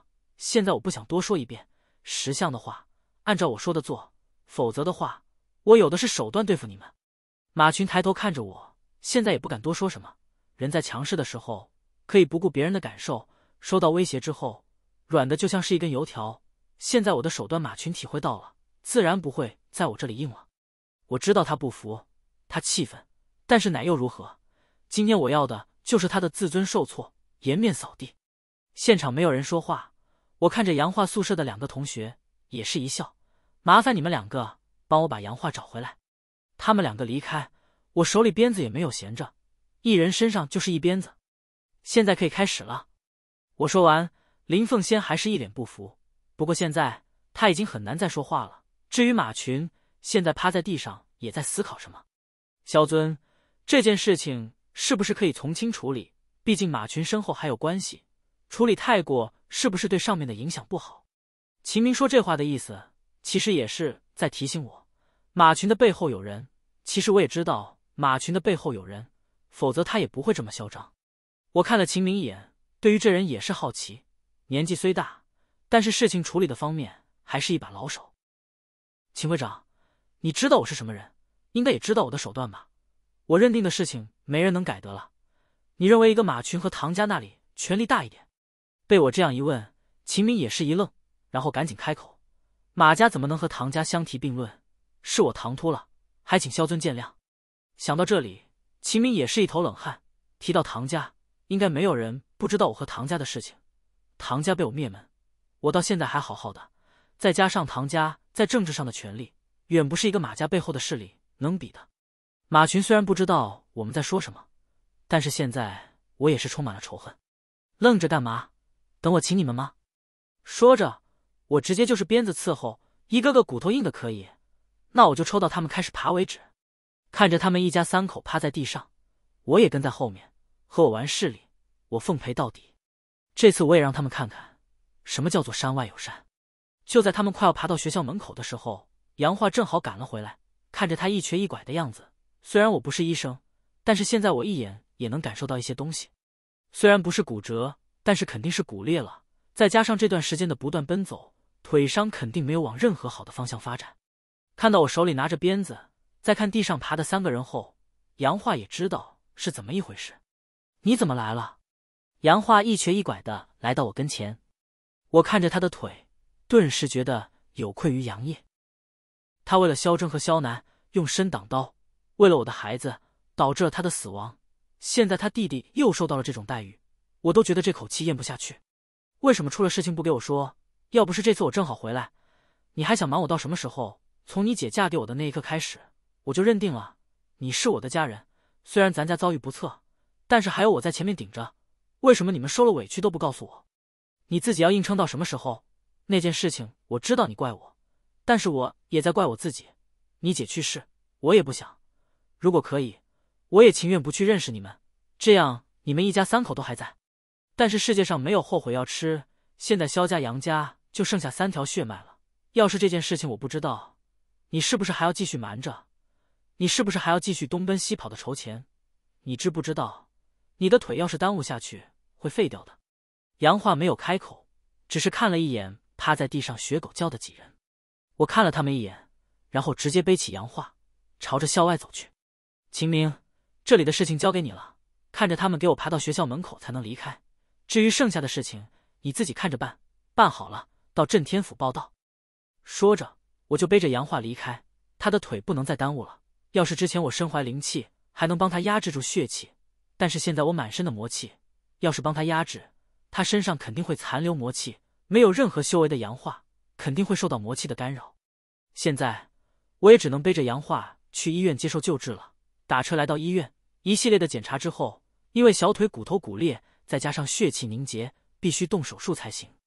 S1: 现在我不想多说一遍，识相的话，按照我说的做，否则的话，我有的是手段对付你们。马群抬头看着我，现在也不敢多说什么。人在强势的时候，可以不顾别人的感受，收到威胁之后，软的就像是一根油条。现在我的手段马群体会到了，自然不会在我这里硬了。我知道他不服，他气愤，但是乃又如何？今天我要的就是他的自尊受挫，颜面扫地。现场没有人说话，我看着洋化宿舍的两个同学，也是一笑。麻烦你们两个帮我把洋化找回来。他们两个离开，我手里鞭子也没有闲着，一人身上就是一鞭子。现在可以开始了。我说完，林凤仙还是一脸不服，不过现在他已经很难再说话了。至于马群，现在趴在地上也在思考什么。萧尊，这件事情是不是可以从轻处理？毕竟马群身后还有关系，处理太过是不是对上面的影响不好？秦明说这话的意思，其实也是在提醒我，马群的背后有人。其实我也知道马群的背后有人，否则他也不会这么嚣张。我看了秦明一眼，对于这人也是好奇。年纪虽大，但是事情处理的方面还是一把老手。秦会长，你知道我是什么人，应该也知道我的手段吧？我认定的事情没人能改得了。你认为一个马群和唐家那里权力大一点？被我这样一问，秦明也是一愣，然后赶紧开口：马家怎么能和唐家相提并论？是我唐突了，还请萧尊见谅。想到这里，秦明也是一头冷汗。提到唐家，应该没有人不知道我和唐家的事情。唐家被我灭门，我到现在还好好的，再加上唐家在政治上的权力，远不是一个马家背后的势力能比的。马群虽然不知道我们在说什么，但是现在我也是充满了仇恨。愣着干嘛？等我请你们吗？说着，我直接就是鞭子伺候，一个个骨头硬的可以，那我就抽到他们开始爬为止。看着他们一家三口趴在地上，我也跟在后面，和我玩势力，我奉陪到底。这次我也让他们看看什么叫做山外有山。就在他们快要爬到学校门口的时候，杨化正好赶了回来。看着他一瘸一拐的样子，虽然我不是医生，但是现在我一眼也能感受到一些东西。虽然不是骨折，但是肯定是骨裂了，再加上这段时间的不断奔走，腿伤肯定没有往任何好的方向发展。看到我手里拿着鞭子，再看地上爬的三个人后，杨化也知道是怎么一回事。你怎么来了？杨化一瘸一拐的来到我跟前，我看着他的腿，顿时觉得有愧于杨业。他为了萧征和萧南用身挡刀，为了我的孩子导致了他的死亡，现在他弟弟又受到了这种待遇，我都觉得这口气咽不下去。为什么出了事情不给我说？要不是这次我正好回来，你还想瞒我到什么时候？从你姐嫁给我的那一刻开始，我就认定了你是我的家人。虽然咱家遭遇不测，但是还有我在前面顶着，为什么你们受了委屈都不告诉我？你自己要硬撑到什么时候？那件事情我知道你怪我，但是我也在怪我自己。你姐去世，我也不想。如果可以，我也情愿不去认识你们，这样你们一家三口都还在。但是世界上没有后悔药吃，现在萧家杨家就剩下三条血脉了。要是这件事情我不知道，你是不是还要继续瞒着？你是不是还要继续东奔西跑的筹钱？你知不知道，你的腿要是耽误下去，会废掉的。杨化没有开口，只是看了一眼趴在地上学狗叫的几人。我看了他们一眼，然后直接背起杨化，朝着校外走去。秦明，这里的事情交给你了，看着他们给我爬到学校门口才能离开。至于剩下的事情，你自己看着办，办好了到镇天府报到。说着，我就背着杨化离开。他的腿不能再耽误了。要是之前我身怀灵气，还能帮他压制住血气，但是现在我满身的魔气，要是帮他压制，他身上肯定会残留魔气，没有任何修为的杨化肯定会受到魔气的干扰。现在我也只能背着杨化去医院接受救治了。打车来到医院，一系列的检查之后，因为小腿骨头骨裂，再加上血气凝结，必须动手术才行。